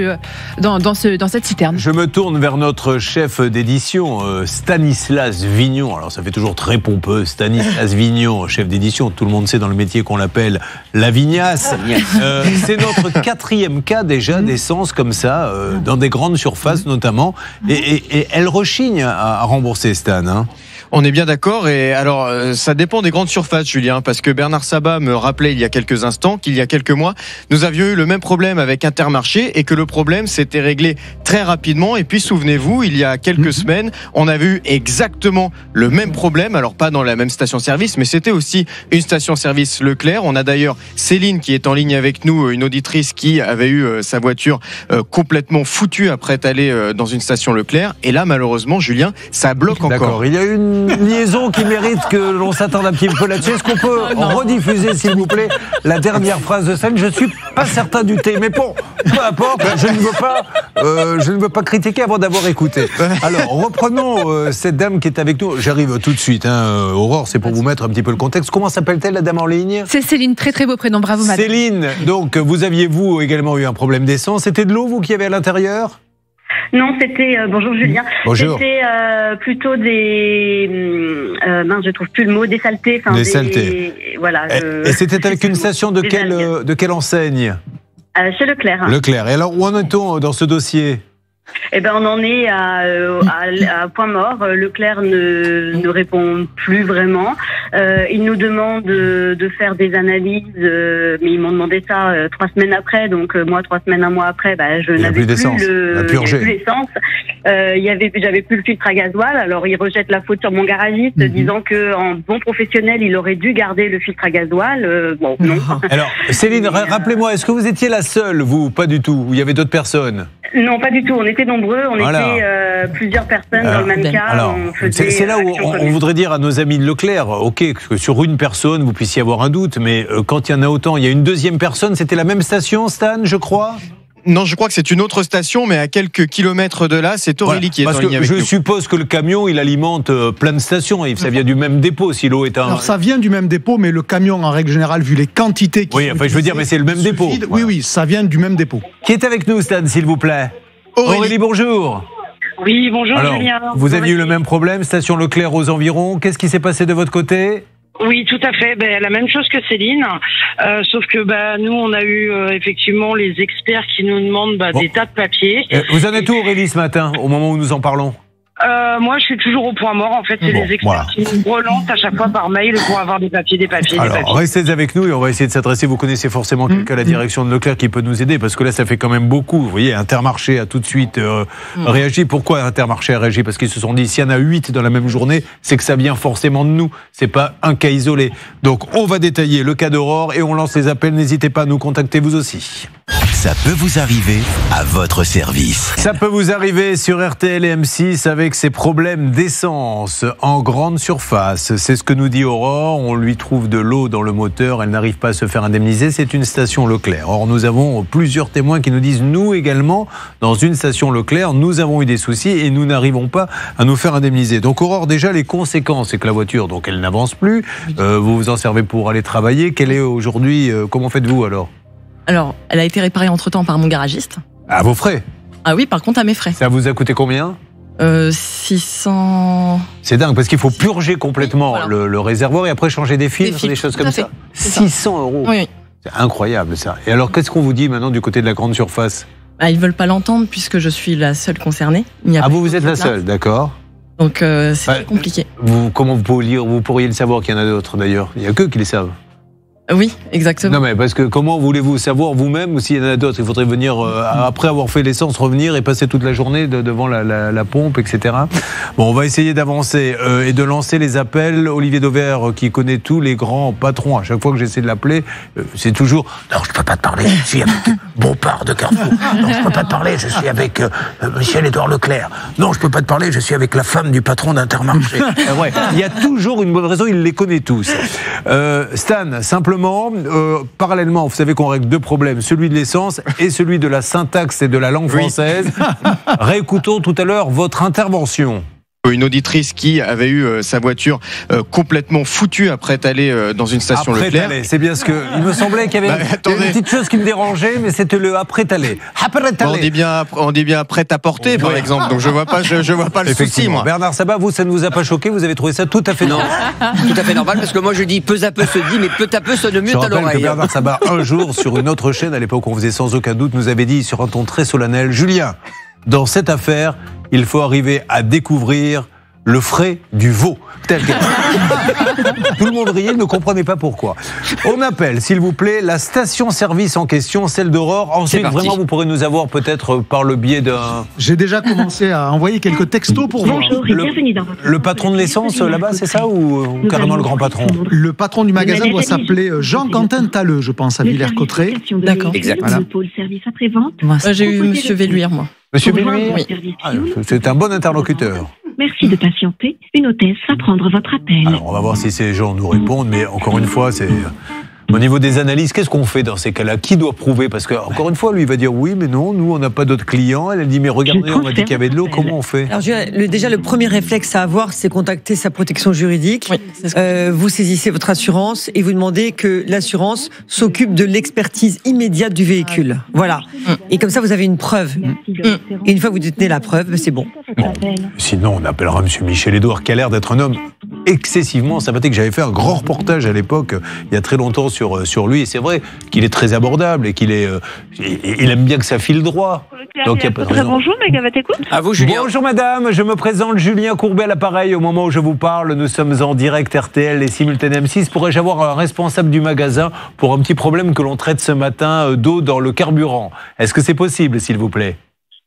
cette citerne. Je me tourne vers notre chef d'édition, Stanislas Vignon. Alors ça fait toujours très pompeux, Stanislas Vignon, chef d'édition. Tout le monde sait dans le métier qu'on l'appelle la vignasse. C'est notre 4e cas déjà d'essence comme ça, dans des grandes surfaces notamment. Et elle rechigne à rembourser, Stan. Hein. On est bien d'accord. Et alors, ça dépend des grandes surfaces, Julien, parce que Bernard Sabat me rappelait il y a quelques instants qu'il y a quelques mois, nous avions eu le même problème avec Intermarché et que le problème s'était réglé très rapidement. Et puis, souvenez-vous, il y a quelques semaines, on avait eu exactement le même problème. Alors, pas dans la même station-service, mais c'était aussi une station-service Leclerc. On a d'ailleurs Céline qui est en ligne avec nous, une auditrice qui avait eu sa voiture complètement foutue après être allée dans une station Leclerc. Et là, malheureusement, Julien, ça bloque encore. D'accord, il y a une liaison qui mérite que l'on s'attarde un petit peu là-dessus. Est-ce qu'on peut rediffuser, s'il vous plaît, la dernière phrase de scène ? Je ne suis pas certain du thé, mais bon, peu importe, je ne veux pas critiquer avant d'avoir écouté. Alors, reprenons cette dame qui est avec nous. J'arrive tout de suite, hein. Aurore, c'est pour vous mettre un petit peu le contexte. Comment s'appelle-t-elle, la dame en ligne ? C'est Céline, très très beau prénom, bravo madame. Céline, donc vous aviez vous également eu un problème d'essence. C'était de l'eau, vous, qui avez à l'intérieur ? Non, c'était bonjour Julien. Bonjour. C'était plutôt des je trouve plus le mot, des saletés. Des saletés. Voilà. Et c'était avec une station de quelle enseigne ? Chez Leclerc. Leclerc. Et alors où en est-on dans ce dossier ? Eh ben, on en est à point mort. Leclerc ne répond plus vraiment. Il nous demande de faire des analyses, mais ils m'ont demandé ça 3 semaines après. Donc moi, 3 semaines, un mois après, je n'avais plus l'essence. J'avais plus le filtre à gasoil. Alors il rejette la faute sur mon garagiste, disant que en bon professionnel, il aurait dû garder le filtre à gasoil. Bon, non. Alors Céline, rappelez-moi, est-ce que vous étiez la seule, vous, pas du tout, ou il y a d'autres personnes ? Non, pas du tout. On était nombreux. On était plusieurs personnes dans le même cas. Alors, c'est là où on voudrait dire à nos amis de Leclerc, ok, que sur une personne, vous puissiez avoir un doute, mais quand il y en a autant, il y a une deuxième personne, c'était la même station, Stan, je crois ? Non, je crois que c'est une autre station, mais à quelques kilomètres de là, c'est Aurélie qui est en ligne avec nous. Je suppose que le camion, il alimente plein de stations, et ça vient du même dépôt, si l'eau est un... Alors ça vient du même dépôt, mais le camion, en règle générale, vu les quantités qui Oui, enfin je veux dire, mais c'est le même dépôt. Voilà. Oui, ça vient du même dépôt. Qui est avec nous, Stan, s'il vous plaît ? Aurélie, bonjour. Oui, bonjour Julien. Vous aviez eu le même problème, station Leclerc aux environs. Qu'est-ce qui s'est passé de votre côté ? Oui, tout à fait. La même chose que Céline, sauf que nous, on a eu effectivement les experts qui nous demandent des tas de papiers. Vous en êtes où, Aurélie, ce matin, au moment où nous en parlons ? Moi, je suis toujours au point mort. En fait, c'est les experts qui me relancent à chaque fois par mail pour avoir des papiers. Alors, restez avec nous et on va essayer de s'adresser. Vous connaissez forcément quelqu'un à la direction de Leclerc qui peut nous aider parce que là, ça fait quand même beaucoup. Vous voyez, Intermarché a tout de suite réagi. Pourquoi Intermarché a réagi? Parce qu'ils se sont dit, s'il y en a 8 dans la même journée, c'est que ça vient forcément de nous. C'est pas un cas isolé. Donc, on va détailler le cas d'Aurore et on lance les appels. N'hésitez pas à nous contacter vous aussi. Ça peut vous arriver à votre service. Ça peut vous arriver sur RTL et M6 avec ces problèmes d'essence en grande surface. C'est ce que nous dit Aurore. On lui trouve de l'eau dans le moteur. Elle n'arrive pas à se faire indemniser. C'est une station Leclerc. Or, nous avons plusieurs témoins qui nous disent, nous également, dans une station Leclerc, nous avons eu des soucis et nous n'arrivons pas à nous faire indemniser. Donc, Aurore, déjà, les conséquences, c'est que la voiture, donc, elle n'avance plus. Vous vous en servez pour aller travailler. Quelle est aujourd'hui, comment faites-vous alors ? Alors, elle a été réparée entre-temps par mon garagiste. À vos frais? Ah oui, par contre, à mes frais. Ça vous a coûté combien? 600... C'est dingue, parce qu'il faut purger complètement le réservoir et après changer des filtres, des choses comme ça. 600 €. Oui. C'est incroyable, ça. Et alors, qu'est-ce qu'on vous dit maintenant du côté de la grande surface? Ils ne veulent pas l'entendre puisque je suis la seule concernée. Vous êtes la seule, d'accord. Donc, c'est très compliqué. Comment vous pourriez le savoir qu'il y en a d'autres, d'ailleurs? Il n'y a qu'eux qui le savent. Oui, exactement. Non mais parce que comment voulez-vous savoir vous-même ou s'il y en a d'autres? Il faudrait venir, après avoir fait l'essence, revenir et passer toute la journée devant la pompe, etc. Bon, on va essayer d'avancer et de lancer les appels. Olivier Dauvert, qui connaît tous les grands patrons, à chaque fois que j'essaie de l'appeler, c'est toujours « Non, je ne peux pas te parler, je suis avec Bompard de Carrefour. Non, je ne peux pas te parler, je suis avec Michel-Édouard Leclerc. Non, je ne peux pas te parler, je suis avec la femme du patron d'Intermarché. » Ouais, il y a toujours une bonne raison, il les connaît tous. Stan, simplement, parallèlement, vous savez qu'on règle deux problèmes, celui de l'essence et celui de la syntaxe et de la langue française. Réécoutons tout à l'heure votre intervention. Une auditrice qui avait eu sa voiture complètement foutue après être allée dans une station Leclerc. C'est bien ce que il me semblait qu'il y avait une petite chose qui me dérangeait, mais c'était le après-aller. On dit bien prêt à porter, par exemple. Donc je vois pas le souci, moi. Bernard Sabat, vous, ça ne vous a pas choqué? Vous avez trouvé ça tout à fait normal? Tout à fait normal, parce que moi je dis peu à peu se dit, mais peu à peu sonne mieux à l'oreille. Que Bernard Sabat, un jour, sur une autre chaîne, à l'époque on faisait sans aucun doute, nous avait dit sur un ton très solennel, Julien, dans cette affaire, il faut arriver à découvrir le frais du veau. Tel quel. Tout le monde riait, ne comprenait pas pourquoi. On appelle, s'il vous plaît, la station-service en question, celle d'Aurore. Ensuite, vraiment, vous pourrez nous avoir peut-être par le biais d'un... J'ai déjà commencé à envoyer quelques textos pour voir. Bonjour et bienvenue dans votre... Le patron de l'essence là-bas, c'est ça, ou carrément le grand patron? Le patron du magasin doit s'appeler Jean-Quentin Talleux, je pense, à Villers-Cotterêts. D'accord. Exact. Voilà. J'ai eu Monsieur Velluire, moi. Monsieur Velluire, c'est un bon interlocuteur. Merci de patienter. Une hôtesse va prendre votre appel. Alors, on va voir si ces gens nous répondent, mais encore une fois, c'est... Au niveau des analyses, qu'est-ce qu'on fait dans ces cas-là? Qui doit prouver? Parce que, encore une fois, lui, il va dire oui, mais non, nous, on n'a pas d'autres clients. Elle dit, mais regardez, on m'a dit qu'il y avait de l'eau, comment on fait? Alors, déjà, le premier réflexe à avoir, c'est contacter sa protection juridique. Oui, vous saisissez votre assurance et vous demandez que l'assurance s'occupe de l'expertise immédiate du véhicule. Voilà. Et comme ça, vous avez une preuve. Et une fois que vous détenez la preuve, c'est bon. Sinon, on appellera M. Michel-Édouard, qui a l'air d'être un homme excessivement sympathique. J'avais fait un grand reportage à l'époque, il y a très longtemps, sur lui, et c'est vrai qu'il est très abordable et qu'il est, il aime bien que ça file droit. Donc, il y a pas de raison. Bonjour, Megava t'écoute. À vous, Julien. Bonjour madame, je me présente Julien Courbet à l'appareil. Au moment où je vous parle, nous sommes en direct RTL et simultané M6. Pourrais-je avoir un responsable du magasin pour un petit problème que l'on traite ce matin d'eau dans le carburant? Est-ce que c'est possible, s'il vous plaît?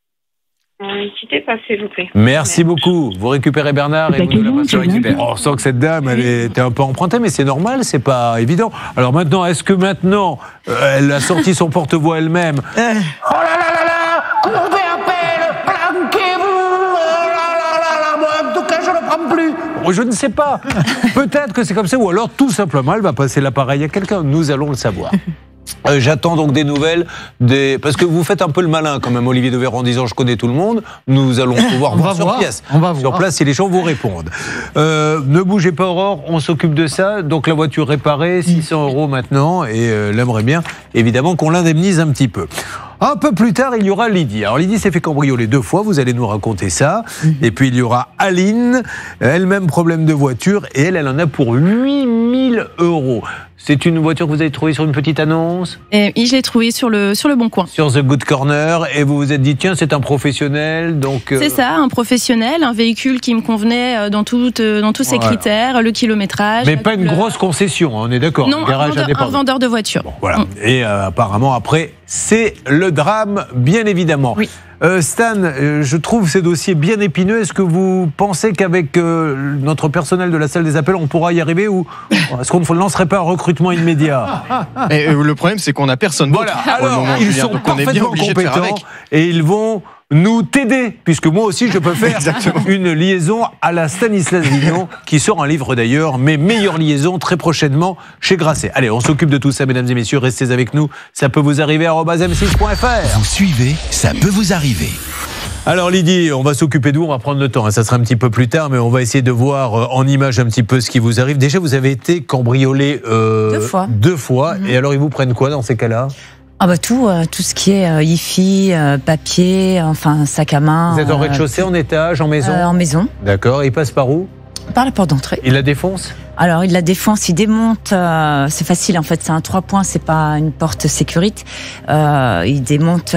Quittez pas, s'il vous plaît. Merci beaucoup. Vous récupérez Bernard et vous nous la récupérez. On sent que cette dame, elle était un peu empruntée, mais c'est normal, c'est pas évident. Alors maintenant, est-ce que maintenant, elle a sorti son porte-voix elle-même? Oh là là là là, Courbet appelle, planquez-vous, oh là là là là, moi en tout cas je ne prends plus. Je ne sais pas. Peut-être que c'est comme ça, ou alors tout simplement, elle va passer l'appareil à quelqu'un. Nous allons le savoir. J'attends donc des nouvelles, parce que vous faites un peu le malin quand même, Olivier Dauvert, en disant je connais tout le monde. Nous allons pouvoir voir sur place. Sur place, si les gens vous répondent. Ne bougez pas, Aurore, on s'occupe de ça. Donc la voiture réparée, 600 € maintenant, et elle aimerait bien évidemment qu'on l'indemnise un petit peu. Un peu plus tard, il y aura Lydie. Alors Lydie s'est fait cambrioler 2 fois, vous allez nous raconter ça. Et puis il y aura Aline, elle-même problème de voiture, et elle en a pour 8 000 €. C'est une voiture que vous avez trouvée sur une petite annonce? Et je l'ai trouvée sur le Bon Coin. Sur The Good Corner, et vous vous êtes dit, tiens, c'est un professionnel, donc... C'est ça, un professionnel, un véhicule qui me convenait dans tous ses critères, le kilométrage... Mais pas une grosse concession, on est d'accord? Non, un vendeur de voitures. Bon, voilà. Et apparemment, après, c'est le drame, bien évidemment. Oui. Stan, je trouve ces dossiers bien épineux. Est-ce que vous pensez qu'avec notre personnel de la salle des appels, on pourra y arriver, ou est-ce qu'on ne lancerait pas un recrutement immédiat? Et le problème, c'est qu'on n'a personne d'autre. Voilà, alors, ils sont parfaitement compétents et ils vont nous t'aider, puisque moi aussi je peux faire une liaison à la Stanislas Vignon, qui sort un livre d'ailleurs, mes meilleures liaisons, très prochainement chez Grasset. Allez, on s'occupe de tout ça, mesdames et messieurs, restez avec nous, ça peut vous arriver @m6.fr. Vous suivez, ça peut vous arriver. Alors Lydie, on va s'occuper d'où? On va prendre le temps, ça sera un petit peu plus tard, mais on va essayer de voir en image un petit peu ce qui vous arrive. Déjà, vous avez été cambriolé 2 fois. Et alors, ils vous prennent quoi dans ces cas-là? Ah bah tout ce qui est IFI, papier, enfin sac à main. Vous êtes en rez-de-chaussée, en étage, en maison? En maison. D'accord, il passe par où? Par la porte d'entrée. Il la défonce? Alors il la défonce, il démonte, c'est facile en fait, c'est un 3 points, c'est pas une porte sécurité. Il démonte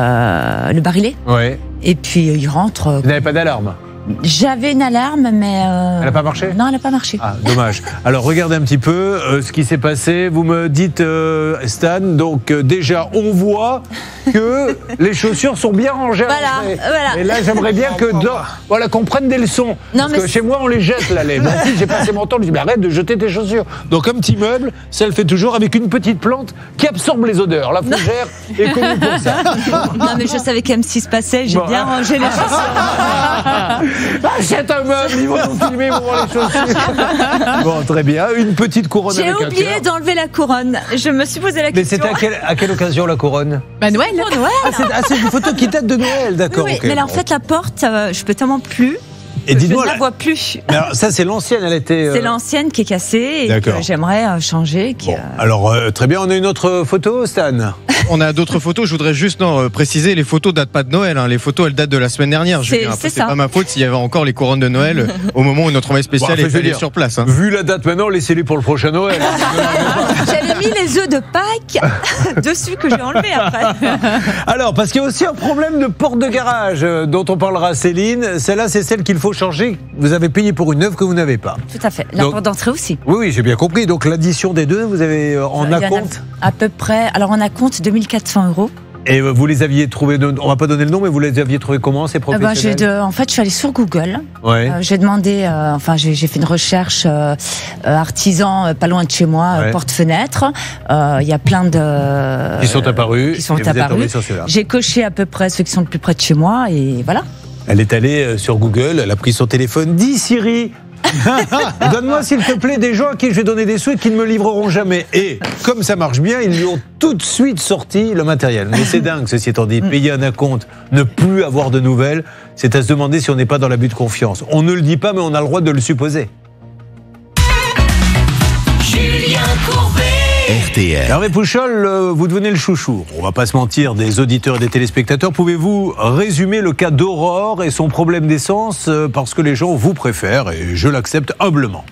le barillet. Ouais. Et puis il rentre. Vous n'avez pas d'alarme? J'avais une alarme, mais... Elle n'a pas marché? Non, elle n'a pas marché. Ah, dommage. Alors, regardez un petit peu ce qui s'est passé. Vous me dites, Stan, donc déjà, on voit que les chaussures sont bien rangées. Voilà. Et là, j'aimerais bien qu'on prenne des leçons. Parce que chez moi, on les jette, là. Mon fils, j'ai passé mon temps, je lui dis, mais arrête de jeter tes chaussures. Donc, un petit meuble, ça le fait toujours avec une petite plante qui absorbe les odeurs. La fougère est connue pour ça. Non, mais je savais qu'M6 passait, j'ai bien rangé les chaussures. Achète un meuble, ils vont nous filmer, ils vont voir les chaussures. Bon, très bien. Une petite couronne avec un cœur. J'ai oublié d'enlever la couronne. Je me suis posé la question. Mais c'était à quelle occasion la couronne? Noël. C'est une photo qui date de Noël, d'accord. Oui, mais là, en fait, la porte, je peux tellement plus. Et je ne la vois plus. Mais alors, ça, c'est l'ancienne, elle était... C'est l'ancienne qui est cassée et que j'aimerais changer. Bon, alors, très bien, on a une autre photo, Stan? On a d'autres photos, je voudrais juste préciser, les photos datent pas de Noël, les photos elles datent de la semaine dernière. C'est pas ma faute s'il y avait encore les couronnes de Noël au moment où notre envoyé spécial est sur place. Vu la date maintenant, laissez-les pour le prochain Noël. J'avais mis les œufs de Pâques dessus que j'ai enlevé après. Alors, parce qu'il y a aussi un problème de porte de garage dont on parlera, Céline. Celle-là, c'est celle qu'il faut changer. Vous avez payé pour une œuvre que vous n'avez pas. Tout à fait. La porte d'entrée aussi. Oui, j'ai bien compris. Donc, l'addition des deux, vous avez en acompte à peu près. Alors, en acompte 2400 €. Et vous les aviez trouvés, on va pas donner le nom, mais vous les aviez trouvés comment, ces professionnels? En fait, je suis allée sur Google. Ouais. J'ai demandé, j'ai fait une recherche artisan pas loin de chez moi, porte-fenêtre. Il y a plein de... Qui sont apparus. J'ai coché à peu près ceux qui sont le plus près de chez moi et voilà. Elle est allée sur Google, elle a pris son téléphone. Dis Siri, donne-moi s'il te plaît des gens à qui je vais donner des sous et qui ne me livreront jamais. Et comme ça marche bien, ils lui ont tout de suite sorti le matériel. Mais c'est dingue, ceci étant dit. Payer un acompte, ne plus avoir de nouvelles, c'est à se demander si on n'est pas dans l'abus de confiance. On ne le dit pas, mais on a le droit de le supposer. Julien Courbet. RTL. Hervé Pouchol, vous devenez le chouchou. On va pas se mentir, des auditeurs et des téléspectateurs. Pouvez-vous résumer le cas d'Aurore et son problème d'essence parce que les gens vous préfèrent et je l'accepte humblement.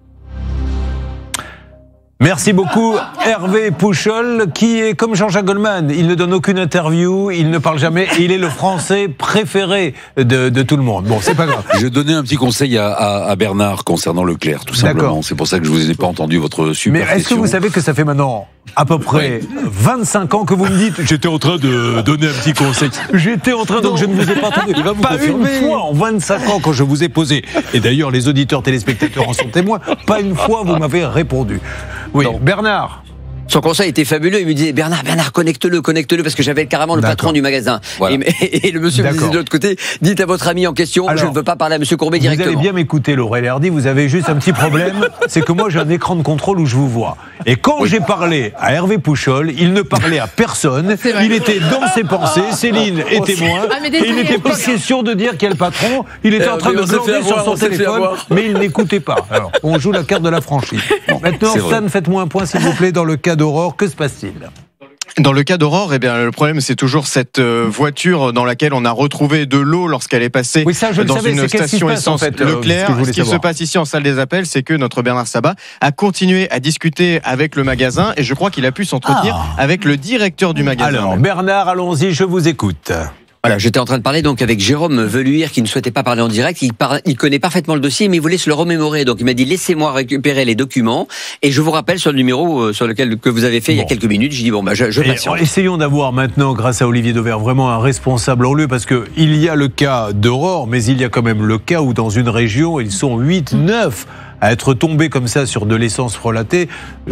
Merci beaucoup Hervé Pouchol, qui est comme Jean-Jacques Goldman. Il ne donne aucune interview, il ne parle jamais et il est le Français préféré de tout le monde. Bon, c'est pas grave. Je donnais un petit conseil à Bernard concernant Leclerc, tout simplement. C'est pour ça que je vous ai pas entendu votre super question. Mais est-ce que vous savez que ça fait maintenant à peu près 25 ans que vous me dites j'étais en train de donner un petit conseil. J'étais en train, donc je ne vous ai pas entendu. Pas une fois en 25 ans quand je vous ai posé. Et d'ailleurs, les auditeurs téléspectateurs en sont témoins. Pas une fois vous m'avez répondu. Oui, donc, Bernard. Son conseil était fabuleux. Il me disait Bernard, connecte-le, parce que j'avais carrément le patron du magasin. Voilà. Et le monsieur me disait de l'autre côté, dites à votre ami en question, je ne veux pas parler à monsieur Courbet directement. Vous allez bien m'écouter, Laurel Hardy, vous avez juste un petit problème, c'est que moi j'ai un écran de contrôle où je vous vois. Et quand j'ai parlé à Hervé Pouchol, il ne parlait à personne, il était dans ses pensées, Céline est témoin, et il n'était pas question de dire qu'il y a le patron, il était en train de glander sur son téléphone, mais il n'écoutait pas. Alors, on joue la carte de la franchise. Bon, maintenant, Stan, faites-moi un point s'il vous plaît dans le cas d'Aurore, que se passe-t-il? Dans le cas d'Aurore, eh bien, le problème, c'est toujours cette voiture dans laquelle on a retrouvé de l'eau lorsqu'elle est passée dans une station essence Leclerc. Ce qui se passe ici en salle des appels, c'est que notre Bernard Sabat a continué à discuter avec le magasin et je crois qu'il a pu s'entretenir avec le directeur du magasin. Alors, Bernard, allons-y, je vous écoute. Voilà, j'étais en train de parler donc avec Jérôme Veluire qui ne souhaitait pas parler en direct. Il connaît parfaitement le dossier, mais il voulait se le remémorer. Donc il m'a dit laissez-moi récupérer les documents et je vous rappelle sur le numéro sur lequel que vous avez fait il y a quelques minutes. J'ai dit je patiente. Essayons d'avoir maintenant, grâce à Olivier Dauvert, vraiment un responsable en lieu, parce que il y a le cas d'Aurore, mais il y a quand même le cas où dans une région ils sont 8, 9 à être tombés comme ça sur de l'essence frelatée.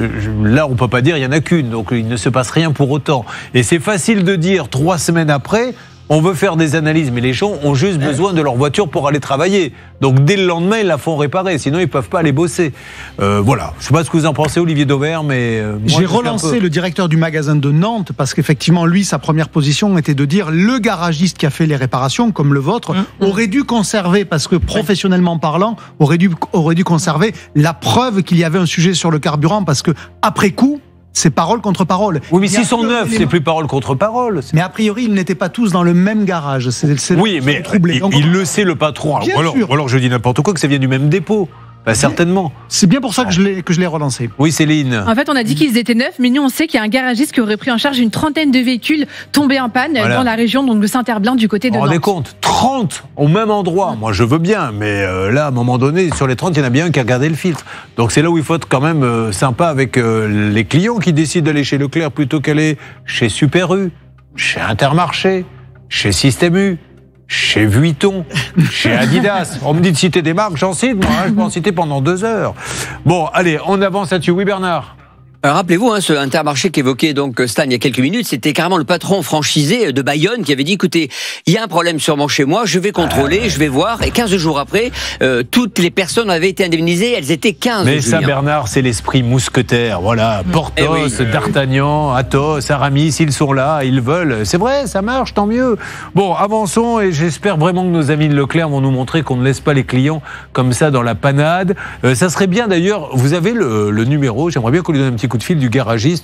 Là, on peut pas dire il y en a qu'une, donc il ne se passe rien pour autant. Et c'est facile de dire 3 semaines après. On veut faire des analyses, mais les gens ont juste besoin de leur voiture pour aller travailler. Donc dès le lendemain, ils la font réparer, sinon ils peuvent pas aller bosser. Voilà. Je sais pas ce que vous en pensez, Olivier Dauvert, mais j'ai relancé le directeur du magasin de Nantes parce qu'effectivement, lui, sa première position était de dire le garagiste qui a fait les réparations, comme le vôtre, aurait dû conserver, parce que professionnellement parlant, aurait dû conserver la preuve qu'il y avait un sujet sur le carburant, parce que après coup. C'est parole contre parole. Oui, mais s'ils sont neufs, c'est plus parole contre parole. Mais a priori, ils n'étaient pas tous dans le même garage. Oui, mais il le sait, le patron. Alors je dis n'importe quoi, que ça vient du même dépôt. Bah, certainement. C'est bien pour ça que je l'ai relancé. Oui, Céline. En fait, on a dit qu'ils étaient neufs, mais nous, on sait qu'il y a un garagiste qui aurait pris en charge une 30aine de véhicules tombés en panne dans la région donc de Saint-Herblain du côté de Nantes. Vous vous rendez compte, 30 au même endroit. Moi, je veux bien, mais là, à un moment donné, sur les 30, il y en a bien un qui a regardé le filtre. Donc, c'est là où il faut être quand même sympa avec les clients qui décident d'aller chez Leclerc plutôt qu'aller chez Super U, chez Intermarché, chez Système U, chez Vuitton, chez Adidas. On me dit de citer des marques, j'en cite, moi, je peux en citer pendant 2 heures. Bon, allez, on avance là-dessus. Oui, Bernard. Rappelez-vous, ce Intermarché qu'évoquait donc Stan il y a quelques minutes, c'était carrément le patron franchisé de Bayonne qui avait dit, écoutez, il y a un problème sûrement chez moi, je vais contrôler, je vais voir, et 15 jours après, toutes les personnes avaient été indemnisées, elles étaient 15. Mais ça, Bernard, c'est l'esprit mousquetaire, voilà, Porthos, D'Artagnan, Athos, Aramis, ils sont là, ils veulent, c'est vrai, ça marche, tant mieux. Bon, avançons, et j'espère vraiment que nos amis de Leclerc vont nous montrer qu'on ne laisse pas les clients comme ça dans la panade. Ça serait bien d'ailleurs, vous avez le numéro, j'aimerais bien qu'on lui donne un petit coup de fil du garagiste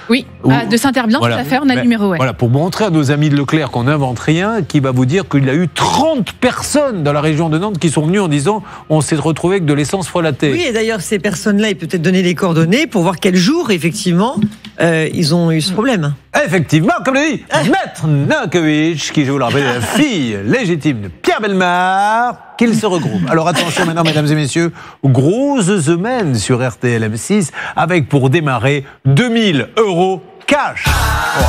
de Saint-Herblain, voilà. Tout à fait, on a le numéro. Voilà, pour montrer à nos amis de Leclerc qu'on n'invente rien, qui va vous dire qu'il y a eu 30 personnes dans la région de Nantes qui sont venues en disant on s'est retrouvé avec de l'essence frelatée. Oui, et d'ailleurs, ces personnes-là, ils peuvent peut-être donner les coordonnées pour voir quel jour, effectivement, ils ont eu ce problème. Effectivement, comme l'a dit Maître Nankovic, qui, je vous le rappelle, est la fille légitime de Pierre Bellemare, qu'ils se regroupent. Alors attention maintenant, mesdames et messieurs, grosse semaine sur RTL M6, avec pour démarrer 2000 € cash. Oh.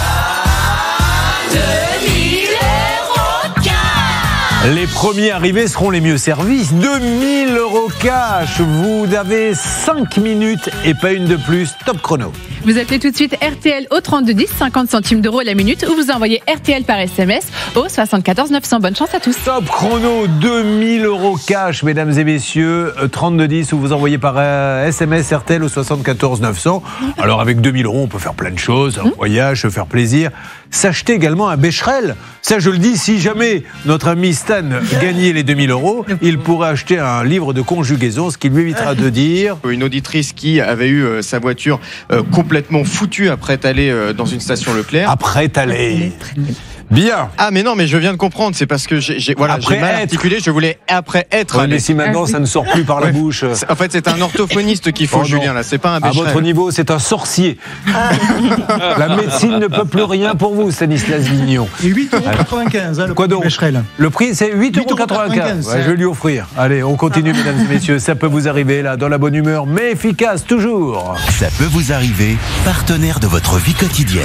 2000 € cash. Les premiers arrivés seront les mieux servis. 2000 € cash. Vous avez 5 minutes et pas une de plus. Top chrono. Vous appelez tout de suite RTL au 3210, 50 centimes d'euros la minute, ou vous envoyez RTL par SMS au 74 900. Bonne chance à tous. Top chrono, 2000 € cash, mesdames et messieurs. 3210, ou vous envoyez par SMS RTL au 74 900. Alors avec 2000 €, on peut faire plein de choses, un voyage, se faire plaisir. S'acheter également un Becherel. Ça, je le dis, si jamais notre ami Stan gagnait les 2000 €, il pourrait acheter un livre de conjugaison, ce qui lui évitera de dire... Une auditrice qui avait eu sa voiture complètement foutue après être allée dans une station Leclerc. Après être allée... Bien. Ah mais non, mais je viens de comprendre, c'est parce que j'ai mal articulé, je voulais après être. Ouais, mais si maintenant ça ne sort plus par la bouche. En fait, c'est un orthophoniste qu'il faut, Julien, là, c'est pas un Becherel. À votre niveau, c'est un sorcier. La médecine ne peut plus rien pour vous, Stanislas Vignon. Et 8,95 €, le prix Becherel. Le prix, c'est 8,95 €. Ouais, je vais lui offrir. Allez, on continue, mesdames et messieurs. Ça peut vous arriver, là, dans la bonne humeur, mais efficace, toujours. Ça peut vous arriver, partenaire de votre vie quotidienne.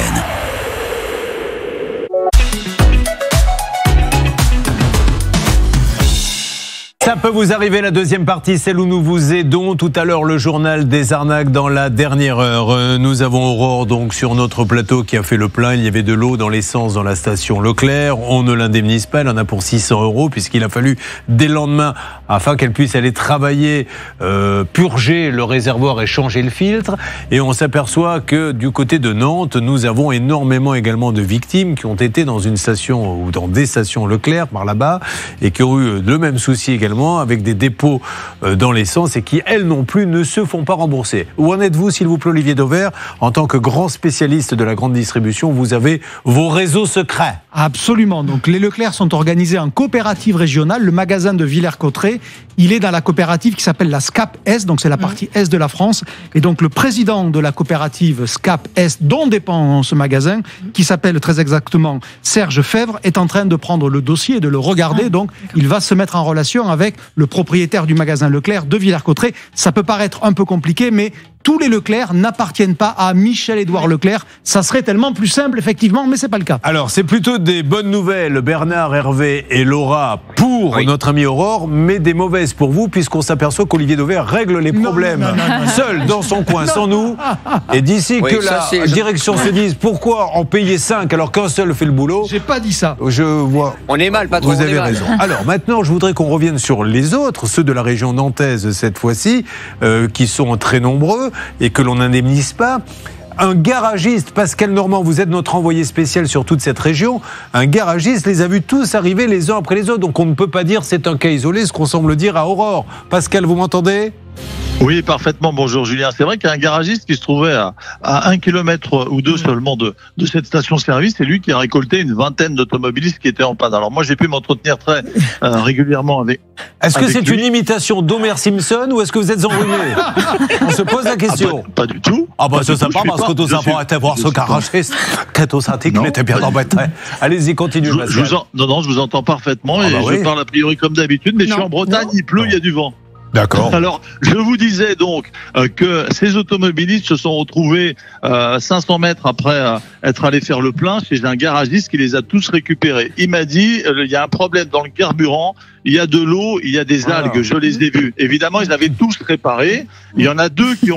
Ça peut vous arriver, la deuxième partie, celle où nous vous aidons. Tout à l'heure, le journal des arnaques dans la dernière heure. Nous avons Aurore donc sur notre plateau qui a fait le plein. Il y avait de l'eau dans l'essence dans la station Leclerc. On ne l'indemnise pas, elle en a pour 600 € puisqu'il a fallu dès le lendemain, afin qu'elle puisse aller travailler, purger le réservoir et changer le filtre. Et on s'aperçoit que du côté de Nantes, nous avons énormément également de victimes qui ont été dans une station ou dans des stations Leclerc par là-bas et qui ont eu le même souci également également, avec des dépôts dans l'essence et qui, elles non plus, ne se font pas rembourser. Où en êtes-vous, s'il vous plaît, Olivier Dauvert? En tant que grand spécialiste de la grande distribution, vous avez vos réseaux secrets. Absolument. Donc les Leclerc sont organisés en coopérative régionale. Le magasin de Villers-Cotterêts, il est dans la coopérative qui s'appelle la SCAP Est, donc c'est la partie Est de la France. Et donc le président de la coopérative SCAP Est, dont dépend ce magasin, qui s'appelle très exactement Serge Fèvre, est en train de prendre le dossier et de le regarder. Donc il va se mettre en relation avec le propriétaire du magasin Leclerc de Villers-Cotterêts. Ça peut paraître un peu compliqué, mais tous les Leclerc n'appartiennent pas à Michel-Édouard Leclerc. Ça serait tellement plus simple, effectivement, mais c'est pas le cas. Alors, c'est plutôt des bonnes nouvelles, Bernard, Hervé et Laura, pour notre amie Aurore, mais des mauvaises pour vous, puisqu'on s'aperçoit qu'Olivier Dauvert règle les problèmes seul, dans son coin, sans nous. Et d'ici que la direction se dise pourquoi en payer 5 alors qu'un seul fait le boulot. J'ai pas dit ça. Je vois. On est mal, patron. Vous avez raison. Alors, maintenant, je voudrais qu'on revienne sur les autres, ceux de la région nantaise cette fois-ci, qui sont très nombreux et que l'on n'indemnise pas. Un garagiste, Pascal Normand, vous êtes notre envoyé spécial sur toute cette région, un garagiste les a vus tous arriver les uns après les autres, donc on ne peut pas dire c'est un cas isolé, ce qu'on semble dire à Aurore. Pascal, vous m'entendez ? Oui, parfaitement. Bonjour Julien. C'est vrai qu'il y a un garagiste qui se trouvait à 1 kilomètre ou 2 seulement de cette station-service. C'est lui qui a récolté une vingtaine d'automobilistes qui étaient en panne. Alors moi, j'ai pu m'entretenir très régulièrement avec. Est-ce que c'est une imitation d'Homer Simpson ou est-ce que vous êtes enrhumé? On se pose la question. Pas du tout. Ah bah c'est sympa parce que tout ça pour être voir ce garagiste. Qu'est-ce synthétique, il était bien embêté. Allez-y, continuez. Non, je vous entends parfaitement et je parle a priori comme d'habitude, mais je suis en Bretagne, il pleut, il y a du vent. D'accord. Alors, je vous disais donc que ces automobilistes se sont retrouvés 500 mètres après être allés faire le plein chez un garagiste qui les a tous récupérés. Il m'a dit, il y a un problème dans le carburant, il y a de l'eau, il y a des algues, je les ai vus. Évidemment, ils avaient tous réparé. Il y en a 2 qui ont...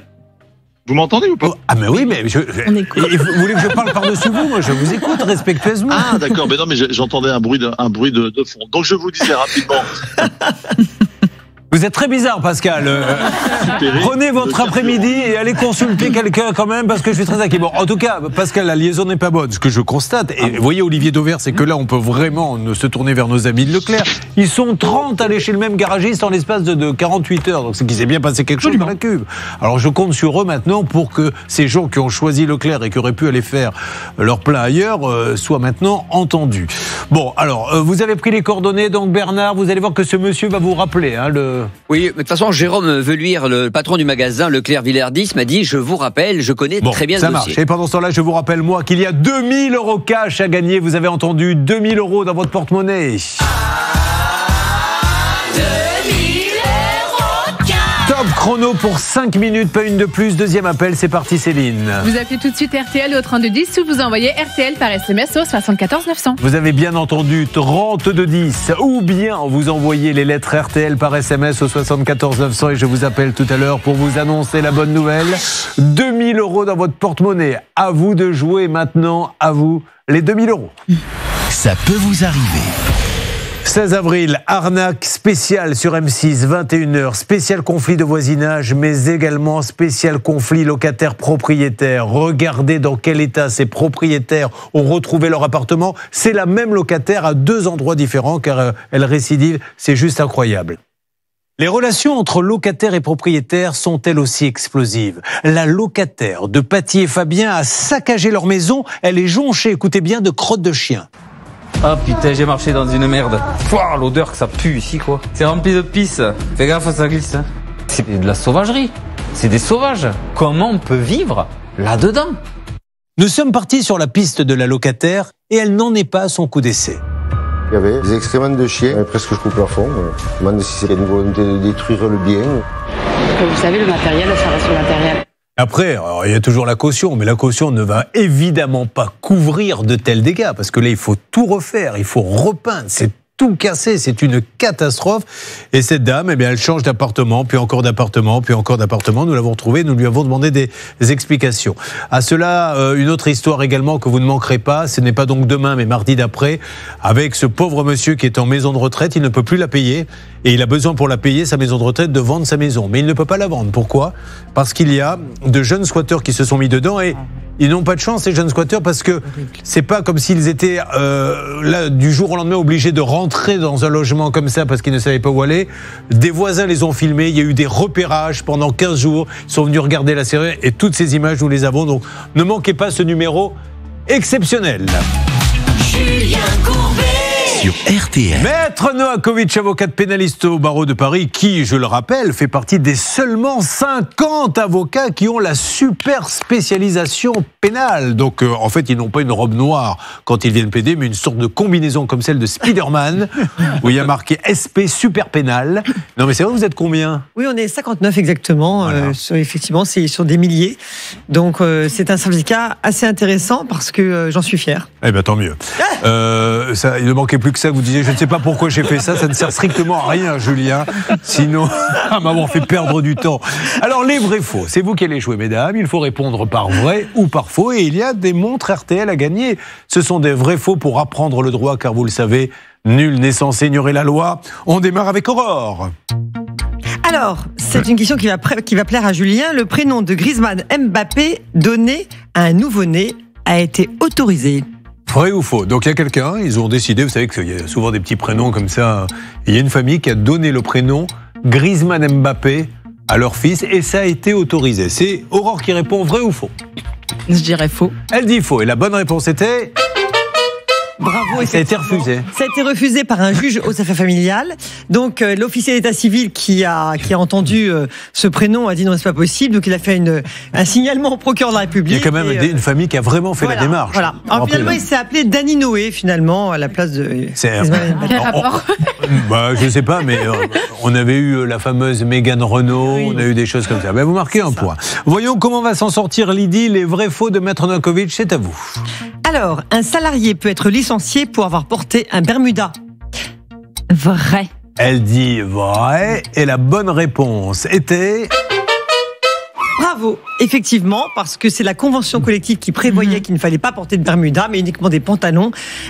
Vous m'entendez ou pas? Ah mais oui, mais vous voulez que je parle par-dessus vous? Moi, je vous écoute respectueusement. Ah d'accord, mais non, mais j'entendais un bruit de fond. Donc je vous disais rapidement... Vous êtes très bizarre, Pascal. Prenez votre après-midi et allez consulter quelqu'un quand même, parce que je suis très inquiet. Bon, en tout cas, Pascal, la liaison n'est pas bonne. Ce que je constate, et vous voyez Olivier Dauvert, c'est que là, on peut vraiment se tourner vers nos amis de Leclerc. Ils sont 30 à aller chez le même garagiste en l'espace de 48 heures. Donc c'est qu'il s'est bien passé quelque chose dans la cuve. Alors je compte sur eux maintenant pour que ces gens qui ont choisi Leclerc et qui auraient pu aller faire leur plein ailleurs soient maintenant entendus. Bon, alors, vous avez pris les coordonnées, donc Bernard, vous allez voir que ce monsieur va vous rappeler, hein, Oui, mais de toute façon, Jérôme Veluire, le patron du magasin Leclerc Villers-10, m'a dit, je vous rappelle, je connais très bien le dossier. Ça marche. Et pendant ce temps-là, je vous rappelle, moi, qu'il y a 2000 € cash à gagner. Vous avez entendu, 2000 € dans votre porte-monnaie. Top chrono pour 5 minutes, pas une de plus. Deuxième appel, c'est parti Céline. Vous appelez tout de suite RTL au 3210 ou vous envoyez RTL par SMS au 74 900. Vous avez bien entendu, 3210 ou bien vous envoyez les lettres RTL par SMS au 74 900 et je vous appelle tout à l'heure pour vous annoncer la bonne nouvelle. 2000 € dans votre porte-monnaie. À vous de jouer maintenant, à vous les 2000 €. Ça peut vous arriver. 16 avril, arnaque spéciale sur M6, 21h, spécial conflit de voisinage, mais également spécial conflit locataire-propriétaire. Regardez dans quel état ces propriétaires ont retrouvé leur appartement. C'est la même locataire à 2 endroits différents, car elle récidive, c'est juste incroyable. Les relations entre locataires et propriétaires sont elles aussi explosives. La locataire de Paty et Fabien a saccagé leur maison, elle est jonchée, écoutez bien, de crottes de chien. Ah putain, j'ai marché dans une merde. Pouah, l'odeur que ça pue ici quoi. C'est rempli de pisse. Fais gaffe, ça glisse. C'est de la sauvagerie. C'est des sauvages. Comment on peut vivre là-dedans? Nous sommes partis sur la piste de la locataire et elle n'en est pas à son coup d'essai. Il y avait des excréments de chiens, presque jusqu'au plafond. Je me demande si c'était une volonté de détruire le bien. Vous savez, le matériel, ça reste le matériel. Après, alors, il y a toujours la caution, mais la caution ne va évidemment pas couvrir de tels dégâts, parce que là, il faut tout refaire, il faut repeindre, c'est tout cassé, c'est une catastrophe. Et cette dame, eh bien, elle change d'appartement, puis encore d'appartement, puis encore d'appartement. Nous l'avons retrouvée, nous lui avons demandé des explications. À cela, une autre histoire également que vous ne manquerez pas. Ce n'est pas donc demain, mais mardi d'après, avec ce pauvre monsieur qui est en maison de retraite. Il ne peut plus la payer. Et il a besoin pour la payer, sa maison de retraite, de vendre sa maison. Mais il ne peut pas la vendre. Pourquoi ? Parce qu'il y a de jeunes squatteurs qui se sont mis dedans et Ils n'ont pas de chance, ces jeunes squatteurs, parce que c'est pas comme s'ils étaient là du jour au lendemain obligés de rentrer dans un logement comme ça parce qu'ils ne savaient pas où aller. Des voisins les ont filmés, il y a eu des repérages pendant 15 jours, ils sont venus regarder la série et toutes ces images, nous les avons. Donc ne manquez pas ce numéro exceptionnel. Julien Courbet sur RTL. Maître Novakovic, avocat pénaliste au barreau de Paris, qui, je le rappelle, fait partie des seulement 50 avocats qui ont la super spécialisation pénale. Donc, en fait, ils n'ont pas une robe noire quand ils viennent plaider, mais une sorte de combinaison comme celle de Spider-Man, où il y a marqué SP super pénal. Non, mais c'est vrai, vous êtes combien ? Oui, on est 59 exactement. Voilà. Effectivement, c'est sur des milliers. Donc, c'est un syndicat assez intéressant parce que j'en suis fier. Eh bien, tant mieux. Ça, il ne manquait plus que ça, que vous disiez, je ne sais pas pourquoi j'ai fait ça, ça ne sert strictement à rien, Julien, sinon, à m'avoir fait perdre du temps. Alors, les vrais faux, c'est vous qui allez jouer, mesdames, il faut répondre par vrai ou par faux, et il y a des montres RTL à gagner. Ce sont des vrais faux pour apprendre le droit, car vous le savez, nul n'est censé ignorer la loi. On démarre avec Aurore. Alors, c'est une question qui va plaire à Julien. Le prénom de Griezmann Mbappé donné à un nouveau-né a été autorisé. Vrai ou faux ? Donc il y a quelqu'un, ils ont décidé, vous savez qu'il y a souvent des petits prénoms comme ça, il y a une famille qui a donné le prénom Griezmann Mbappé à leur fils et ça a été autorisé. C'est Aurore qui répond vrai ou faux ? Je dirais faux. Elle dit faux et la bonne réponse était... Bravo. Ça a été refusé. Ça a été refusé par un juge aux affaires familiales. Donc l'officier d'état civil qui a entendu ce prénom a dit non, c'est pas possible. Donc il a fait un signalement au procureur de la République. Il y a quand même une famille qui a vraiment fait la démarche. Voilà. Alors finalement, il s'est appelé Danny Noé finalement à la place de. Quel rapport ? Je sais pas, mais on avait eu la fameuse Mégane Renault, on a eu des choses comme ça. Vous marquez un point. Voyons comment va s'en sortir Lydie. Les vrais faux de Maître Novakovic, c'est à vous. Alors, un salarié peut être licencié pour avoir porté un Bermuda. Vrai. Elle dit vrai, et la bonne réponse était... Bravo, effectivement, parce que c'est la convention collective qui prévoyait qu'il ne fallait pas porter de Bermuda, mais uniquement des pantalons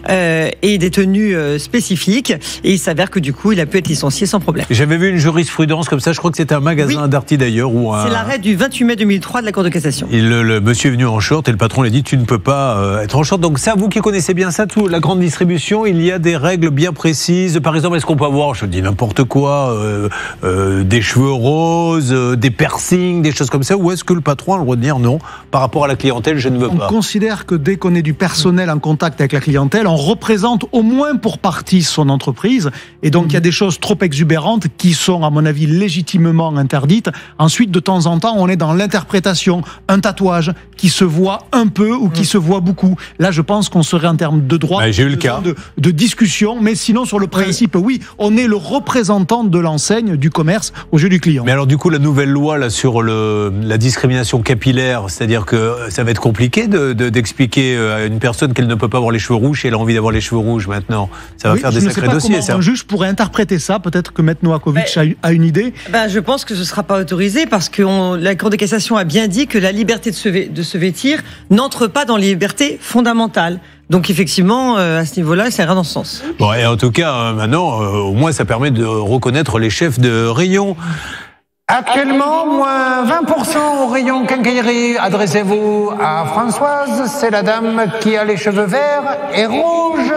et des tenues spécifiques. Et il s'avère que du coup, il a pu être licencié sans problème. J'avais vu une jurisprudence comme ça, je crois que c'était un magasin d'Arty d'ailleurs. C'est l'arrêt du 28 mai 2003 de la Cour de cassation. Et le monsieur est venu en short et le patron lui a dit tu ne peux pas être en short. Donc ça, vous qui connaissez bien ça, tout, la grande distribution, il y a des règles bien précises. Par exemple, est-ce qu'on peut avoir, je dis n'importe quoi, des cheveux roses, des piercings, des choses comme ça, ou est-ce que le patron a le droit de dire non, par rapport à la clientèle, je ne veux pas ? On considère que dès qu'on est du personnel en contact avec la clientèle, on représente au moins pour partie son entreprise. Et donc, il y a des choses trop exubérantes qui sont, à mon avis, légitimement interdites. Ensuite, de temps en temps, on est dans l'interprétation. Un tatouage qui se voit un peu ou qui se voit beaucoup. Là, je pense qu'on serait en termes de droit, j'ai eu le cas de discussion. Mais sinon, sur le principe, oui, on est le représentant de l'enseigne, du commerce, au jeu du client. Mais alors, du coup, la nouvelle loi là, sur la discrimination capillaire, c'est-à-dire que ça va être compliqué d'expliquer à une personne qu'elle ne peut pas avoir les cheveux rouges et elle a envie d'avoir les cheveux rouges maintenant. Ça va faire des sacrés dossiers. Un juge pourrait interpréter ça. Peut-être que Maître Novakovic a une idée. Je pense que ce ne sera pas autorisé parce que la Cour de cassation a bien dit que la liberté de se vêtir n'entre pas dans les libertés fondamentales. Donc effectivement, à ce niveau-là, ça ira dans ce sens. Bon, et en tout cas, maintenant, au moins, ça permet de reconnaître les chefs de rayon. Actuellement, moins 20% au rayon quincaillerie. Adressez-vous à Françoise, c'est la dame qui a les cheveux verts et rouges.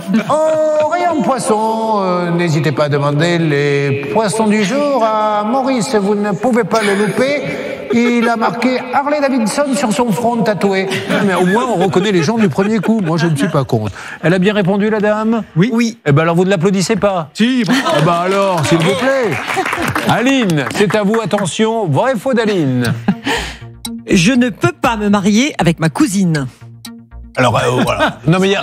Au rayon poisson, n'hésitez pas à demander les poissons du jour à Maurice, vous ne pouvez pas le louper. Il a marqué Harley Davidson sur son front tatoué. Mais au moins, on reconnaît les gens du premier coup. Moi, je ne suis pas contre. Elle a bien répondu, la dame ? Oui. Eh ben alors, vous ne l'applaudissez pas ? Si. Eh ben alors, s'il vous plaît. Aline, c'est à vous, attention. Vrai ou faux d'Aline ? Je ne peux pas me marier avec ma cousine. Alors, voilà. Non, mais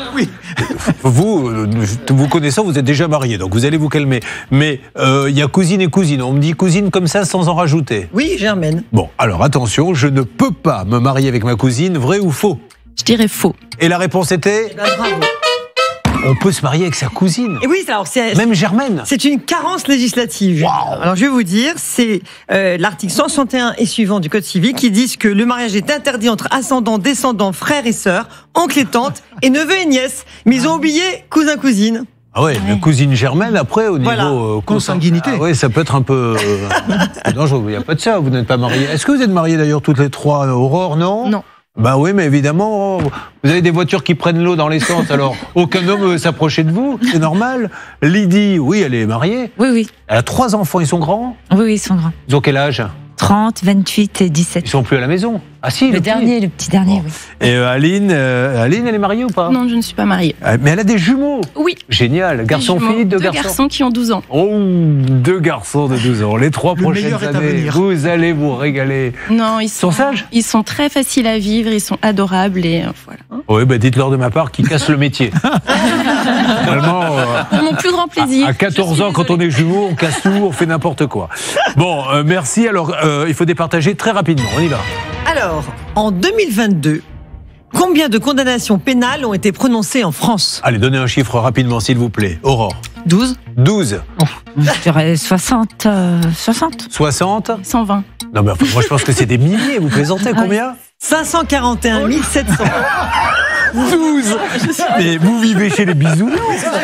vous connaissant, vous êtes déjà marié, donc vous allez vous calmer. Mais il y a cousine et cousine. On me dit cousine comme ça, sans en rajouter. Oui, Germaine. Bon, alors attention, je ne peux pas me marier avec ma cousine, vrai ou faux ? Je dirais faux. Et la réponse était ? Bravo. On peut se marier avec sa cousine. Et oui, alors même Germaine. C'est une carence législative. Wow. Alors je vais vous dire, c'est l'article 161 et suivant du Code civil qui disent que le mariage est interdit entre ascendants, descendants, frères et sœurs, oncles et tantes et neveux et nièces. Mais ils ont oublié cousin-cousine. Ah ouais, mais cousine Germaine, après, au niveau consanguinité. Ah ouais, ça peut être un peu dangereux. Il n'y a pas de ça, vous n'êtes pas mariés. Est-ce que vous êtes mariés d'ailleurs toutes les trois, Aurore, non ? Non. Bah oui, mais évidemment, vous avez des voitures qui prennent l'eau dans l'essence, alors aucun homme veut s'approcher de vous, c'est normal. Lydie, oui, elle est mariée. Oui. Elle a 3 enfants, ils sont grands? Oui, ils sont grands. Ils ont quel âge? 30, 28 et 17. Ils sont plus à la maison? Ah si, le petit dernier, oui. Et Aline, elle est mariée ou pas? Non, je ne suis pas mariée. Mais elle a des jumeaux? Oui. Génial. Garçon-fille, 2 garçons? 2 garçons qui ont 12 ans. Oh, 2 garçons de 12 ans. Les 3 prochaines années, vous allez vous régaler. Non, ils sont sages? Ils sont très faciles à vivre, ils sont adorables et voilà. Oui, bah dites-leur de ma part qu'ils cassent le métier. Finalement, pour mon plus grand plaisir. À 14 ans, quand on est jumeaux, on casse tout, on fait n'importe quoi. Bon, merci. Alors, il faut départager très rapidement. On y va. Alors, en 2022, combien de condamnations pénales ont été prononcées en France? Allez, donnez un chiffre rapidement, s'il vous plaît. Aurore. 12. 12. Je dirais 60. 60. 60. 120. Non, mais enfin, moi, je pense que c'est des milliers. Vous plaisantez, combien? 541 700. 12. Mais vous vivez chez les bisounours.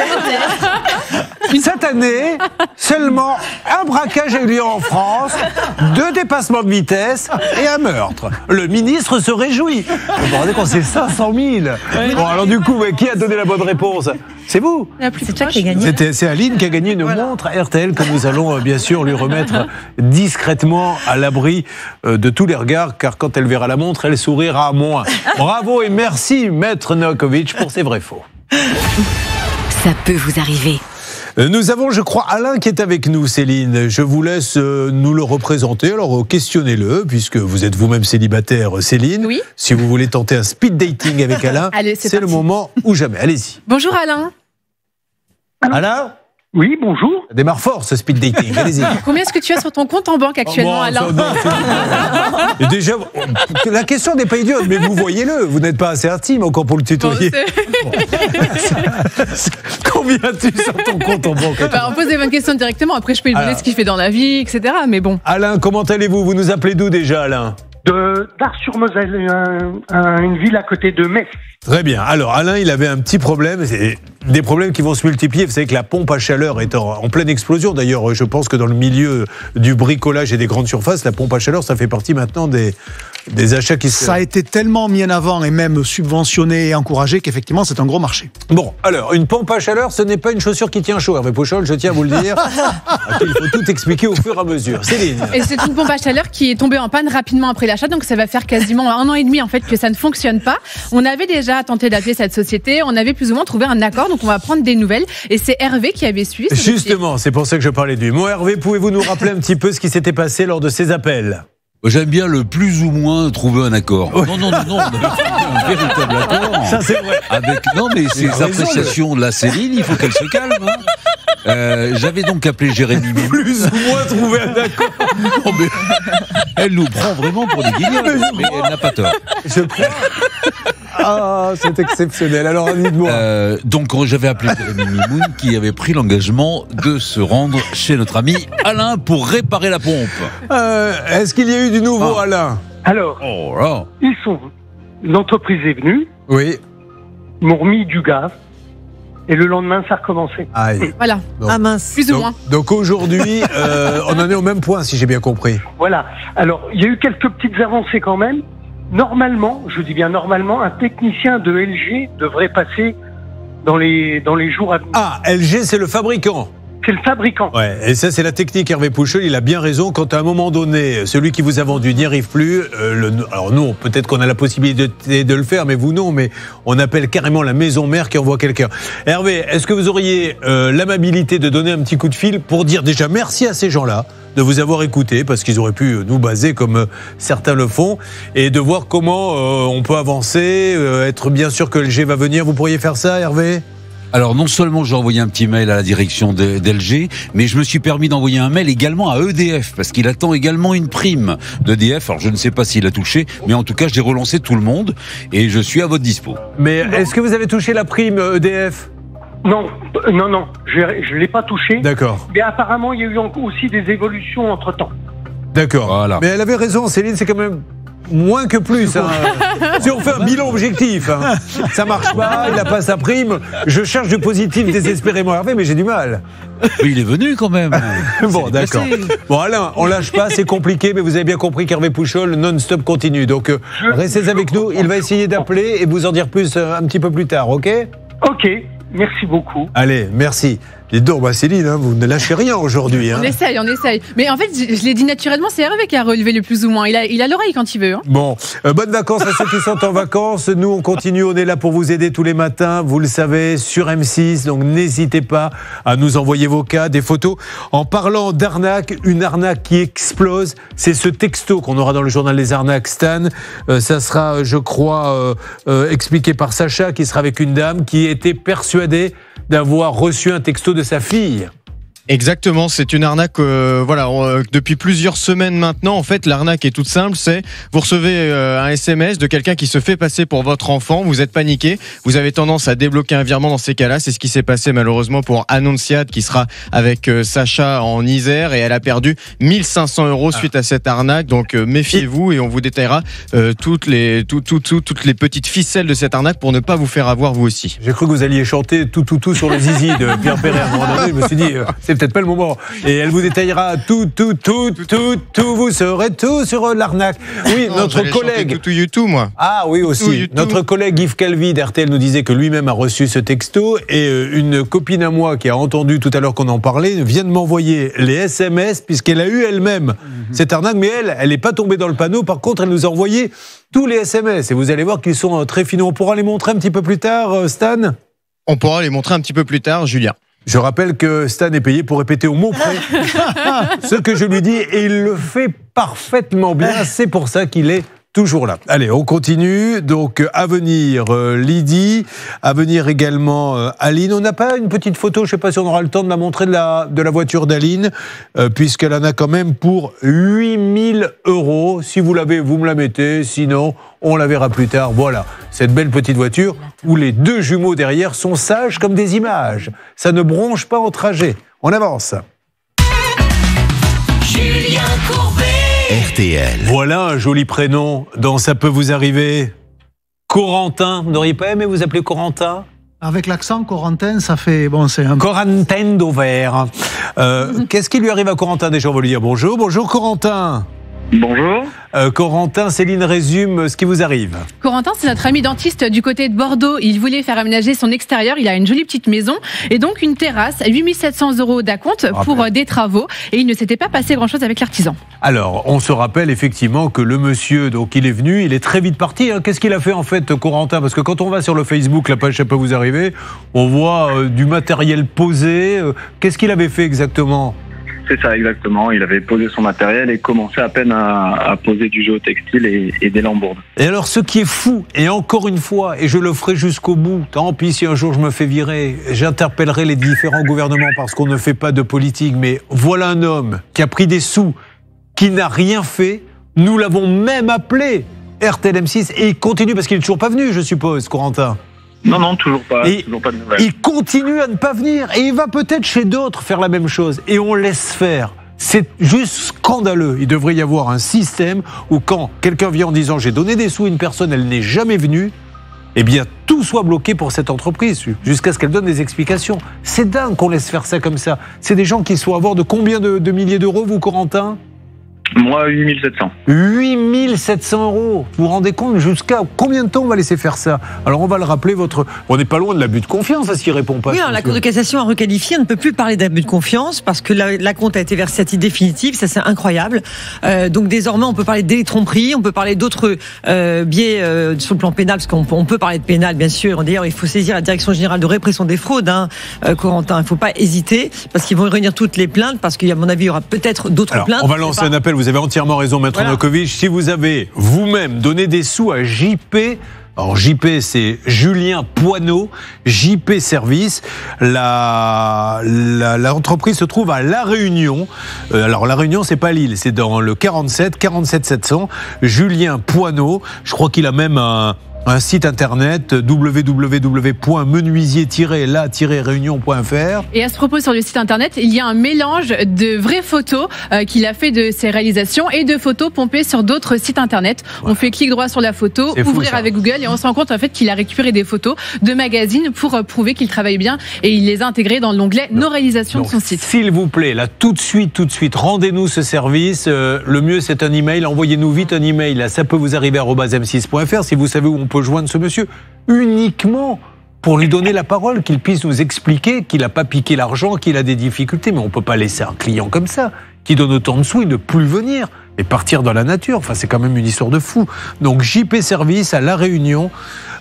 Cette année, seulement un braquage a eu lieu en France, 2 dépassements de vitesse et un meurtre. Le ministre se réjouit. Vous vous rendez compte, c'est 500 000. Bon, alors du coup, qui a donné la bonne réponse? C'est vous. C'est toi qui as gagné. C'est Aline qui a gagné une montre RTL que nous allons bien sûr lui remettre discrètement à l'abri de tous les regards, car quand elle verra la montre, elle sourira moins. Bravo et merci, Maître Novakovic, pour ces vrais-faux. Ça peut vous arriver. Nous avons, je crois, Alain qui est avec nous, Céline. Je vous laisse nous le représenter. Alors, questionnez-le, puisque vous êtes vous-même célibataire, Céline. Oui. Si vous voulez tenter un speed dating avec Alain, allez, c'est le moment ou jamais. Allez-y. Bonjour Alain. Alain ? Oui, bonjour. Ça démarre fort, ce speed dating. Allez-y. Combien est-ce que tu as sur ton compte en banque actuellement, Alain? Et déjà, la question n'est pas idiote, mais vous voyez-le. Vous n'êtes pas assez intime encore pour le tutoyer. Combien as-tu sur ton compte en banque? On pose des bonnes questions directement. Après, je peux lui demander ce qu'il fait dans la vie, etc. Mais bon. Alain, comment allez-vous? Vous nous appelez d'où déjà, Alain? d'Ars-sur-Moselle, une ville à côté de Metz. Très bien. Alors, Alain, il avait un petit problème. C'est des problèmes qui vont se multiplier. Vous savez que la pompe à chaleur est en pleine explosion. D'ailleurs, je pense que dans le milieu du bricolage et des grandes surfaces, la pompe à chaleur, ça fait partie maintenant des achats qui se... Ça a été tellement mis en avant et même subventionné et encouragé qu'effectivement, c'est un gros marché. Bon, alors, une pompe à chaleur, ce n'est pas une chaussure qui tient chaud. Hervé Pouchol, je tiens à vous le dire. Il faut tout expliquer au fur et à mesure. Céline. Et c'est une pompe à chaleur qui est tombée en panne rapidement après l'achat. Donc, ça va faire quasiment 1 an et demi, en fait, que ça ne fonctionne pas. On avait déjà tenté d'appeler cette société. On avait plus ou moins trouvé un accord. Donc, on va prendre des nouvelles. Et c'est Hervé qui avait suivi. Justement, c'est pour ça que je parlais de lui. Moi, Hervé, pouvez-vous nous rappeler un petit peu ce qui s'était passé lors de ces appels? J'aime bien le plus ou moins trouver un accord. Non, on avait un véritable accord. Ça, c'est vrai. Non, mais ces appréciations de la Céline, il faut qu'elle se calme. J'avais donc appelé Jérémy Mimoun. Plus ou moins trouver un accord. Non, mais elle nous prend vraiment pour des guignols, mais elle n'a pas tort. Je crois. Ah, c'est exceptionnel. Alors, dites-moi. Donc, j'avais appelé Jérémy Mimoun qui avait pris l'engagement de se rendre chez notre ami Alain pour réparer la pompe. Est-ce qu'il y a eu du nouveau, Alain? Alors, l'entreprise est venue. Oui. Ils m'ont remis du gaz. Et le lendemain, ça a recommencé. Aïe. Voilà. Donc, ah mince. Plus ou moins. Donc aujourd'hui, on en est au même point, si j'ai bien compris. Voilà. Alors, il y a eu quelques petites avancées quand même. Normalement, je dis bien normalement, un technicien de LG devrait passer dans les jours à venir. Ah, LG, c'est le fabricant. C'est le fabricant. Ouais, et ça, c'est la technique. Hervé Pouchol, il a bien raison. Quand à un moment donné, celui qui vous a vendu n'y arrive plus, alors nous, peut-être qu'on a la possibilité de le faire, mais vous non, mais on appelle carrément la maison mère qui envoie quelqu'un. Hervé, est-ce que vous auriez l'amabilité de donner un petit coup de fil pour dire déjà merci à ces gens-là de vous avoir écouté, parce qu'ils auraient pu nous baser comme certains le font, et de voir comment on peut avancer, être bien sûr que LG va venir. Vous pourriez faire ça, Hervé ? Alors non seulement j'ai envoyé un petit mail à la direction d'LG, mais je me suis permis d'envoyer un mail également à EDF, parce qu'il attend également une prime d'EDF. Alors je ne sais pas s'il a touché, mais en tout cas j'ai relancé tout le monde, et je suis à votre dispo. Mais est-ce que vous avez touché la prime EDF ? Non, je ne l'ai pas touché. D'accord. Mais apparemment, il y a eu aussi des évolutions entre-temps. D'accord. Voilà. Mais elle avait raison, Céline, c'est quand même moins que plus. Hein. Si on fait un bilan objectif, hein. Ça marche pas, il n'a pas sa prime. Je cherche du positif désespérément, Hervé, mais j'ai du mal. Il est venu quand même. Bon, d'accord. Bon, Alain, on lâche pas, c'est compliqué, mais vous avez bien compris qu'Hervé Pouchol non-stop continue. Donc, restez avec nous. Il va essayer d'appeler et vous en dire plus un petit peu plus tard, ok ? Ok, merci beaucoup. Allez, merci. Dites donc, Céline, hein, vous ne lâchez rien aujourd'hui. Hein. On essaye. Mais en fait, je l'ai dit naturellement, c'est Hervé qui a relevé le plus ou moins. Il a l'oreille quand il veut. Hein. Bon, bonnes vacances à ceux qui sont en vacances. Nous, on continue, on est là pour vous aider tous les matins. Vous le savez, sur M6. Donc, n'hésitez pas à nous envoyer vos cas, des photos. En parlant d'arnaque, une arnaque qui explose, c'est ce texto qu'on aura dans le journal des arnaques, Stan. Ça sera, je crois, expliqué par Sacha, qui sera avec une dame qui était persuadée d'avoir reçu un texto de sa fille. Exactement, c'est une arnaque. Depuis plusieurs semaines maintenant, en fait, l'arnaque est toute simple. C'est vous recevez un SMS de quelqu'un qui se fait passer pour votre enfant. Vous êtes paniqué, vous avez tendance à débloquer un virement dans ces cas-là. C'est ce qui s'est passé malheureusement pour Annonciade qui sera avec Sacha en Isère et elle a perdu 1500 € suite à cette arnaque. Donc méfiez-vous et on vous détaillera toutes les petites ficelles de cette arnaque pour ne pas vous faire avoir vous aussi. J'ai cru que vous alliez chanter tout sur le zizi de Pierre Perret. À un moment donné, je me suis dit c'est peut-être pas le moment. Et elle vous détaillera tout. Vous saurez tout sur l'arnaque. Oui, non, notre collègue. Tout YouTube, moi. Ah oui, aussi. Notre collègue Yves Calvi d'RTL nous disait que lui-même a reçu ce texto. Et une copine à moi qui a entendu tout à l'heure qu'on en parlait vient de m'envoyer les SMS puisqu'elle a eu elle-même cette arnaque. Mais elle n'est pas tombée dans le panneau. Par contre, elle nous a envoyé tous les SMS. Et vous allez voir qu'ils sont très finaux. On pourra les montrer un petit peu plus tard, Stan ? On pourra les montrer un petit peu plus tard, Julien. Je rappelle que Stan est payé pour répéter au mot près ce que je lui dis et il le fait parfaitement bien. C'est pour ça qu'il est toujours là. Allez, on continue. Donc, à venir, Lydie. À venir également, Aline. On n'a pas une petite photo, je ne sais pas si on aura le temps de la montrer de la voiture d'Aline, puisqu'elle en a quand même pour 8 000 €. Si vous l'avez, vous me la mettez. Sinon, on la verra plus tard. Voilà, cette belle petite voiture où les deux jumeaux derrière sont sages comme des images. Ça ne bronche pas en trajet. On avance. Julien Courbet. RTL. Voilà un joli prénom dans Ça peut vous arriver. Corentin, vous n'auriez pas aimé vous appeler Corentin ? Avec l'accent Corentin, ça fait... Bon, c'est un... Corentin d'Auvert. Qu'est-ce qui lui arrive à Corentin déjà ? On va lui dire bonjour. Bonjour Corentin. Bonjour. Corentin, Céline résume ce qui vous arrive. Corentin, c'est notre ami dentiste du côté de Bordeaux. Il voulait faire aménager son extérieur. Il a une jolie petite maison et donc une terrasse à 8 700 € d'acompte pour des travaux. Et il ne s'était pas passé grand-chose avec l'artisan. Alors, on se rappelle effectivement que le monsieur, donc il est venu, il est très vite parti. Qu'est-ce qu'il a fait en fait, Corentin ? Parce que quand on va sur le Facebook, la page Ça peut vous arriver, on voit du matériel posé. Qu'est-ce qu'il avait fait exactement ? C'est ça, exactement. Il avait posé son matériel et commençait à peine à poser du géotextile et des lambourdes. Et alors, ce qui est fou, et encore une fois, et je le ferai jusqu'au bout, tant pis si un jour je me fais virer, j'interpellerai les différents gouvernements parce qu'on ne fait pas de politique, mais voilà un homme qui a pris des sous, qui n'a rien fait. Nous l'avons même appelé RTL M6 et il continue parce qu'il n'est toujours pas venu, je suppose, Corentin. Non, toujours pas de nouvelles. Il continue à ne pas venir et il va peut-être chez d'autres faire la même chose et on laisse faire. C'est juste scandaleux. Il devrait y avoir un système où quand quelqu'un vient en disant j'ai donné des sous à une personne, elle n'est jamais venue, eh bien tout soit bloqué pour cette entreprise jusqu'à ce qu'elle donne des explications. C'est dingue qu'on laisse faire ça comme ça. C'est des gens qui sont à bord de combien de milliers d'euros, vous, Corentin ? Moi, 8 700. 8 700 €. Vous vous rendez compte jusqu'à combien de temps on va laisser faire ça ? Alors on va le rappeler, on n'est pas loin de l'abus de confiance, ça s'y répond pas. Oui, alors, la Cour de cassation a requalifié, on ne peut plus parler d'abus de confiance parce que l'acompte a été versé à titre définitif, ça c'est incroyable. Donc désormais on peut parler d'électromperie, on peut parler d'autres biais sur le plan pénal, parce qu'on peut parler de pénal bien sûr. D'ailleurs il faut saisir la Direction Générale de Répression des Fraudes, Corentin, il ne faut pas hésiter, parce qu'ils vont réunir toutes les plaintes, parce qu'à mon avis il y aura peut-être d'autres plaintes. On va lancer un appel. Vous avez entièrement raison, Maître Novakovic. Si vous avez vous-même donné des sous à JP, alors JP c'est Julien Poineau, JP Service, l'entreprise se trouve à La Réunion. Alors La Réunion c'est pas Lille, c'est dans le 47 700. Julien Poineau, je crois qu'il a même un Un site internet www.menuisier-la-réunion.fr. Et à ce propos, sur le site internet, il y a un mélange de vraies photos qu'il a fait de ses réalisations et de photos pompées sur d'autres sites internet. Voilà. On fait clic droit sur la photo, ouvrir avec Google et on se rend compte en fait qu'il a récupéré des photos de magazines pour prouver qu'il travaille bien et il les a intégrées dans l'onglet Nos réalisations de son site. S'il vous plaît, là tout de suite, rendez-nous ce service. Le mieux c'est un email. Envoyez-nous vite un email à ça peut vous arriver @m6.fr si vous savez où on peut joindre ce monsieur, uniquement pour lui donner la parole, qu'il puisse nous expliquer qu'il n'a pas piqué l'argent, qu'il a des difficultés. Mais on ne peut pas laisser un client comme ça, qui donne autant de sous et ne plus venir, et partir dans la nature. Enfin, c'est quand même une histoire de fou. Donc, JP Service à La Réunion.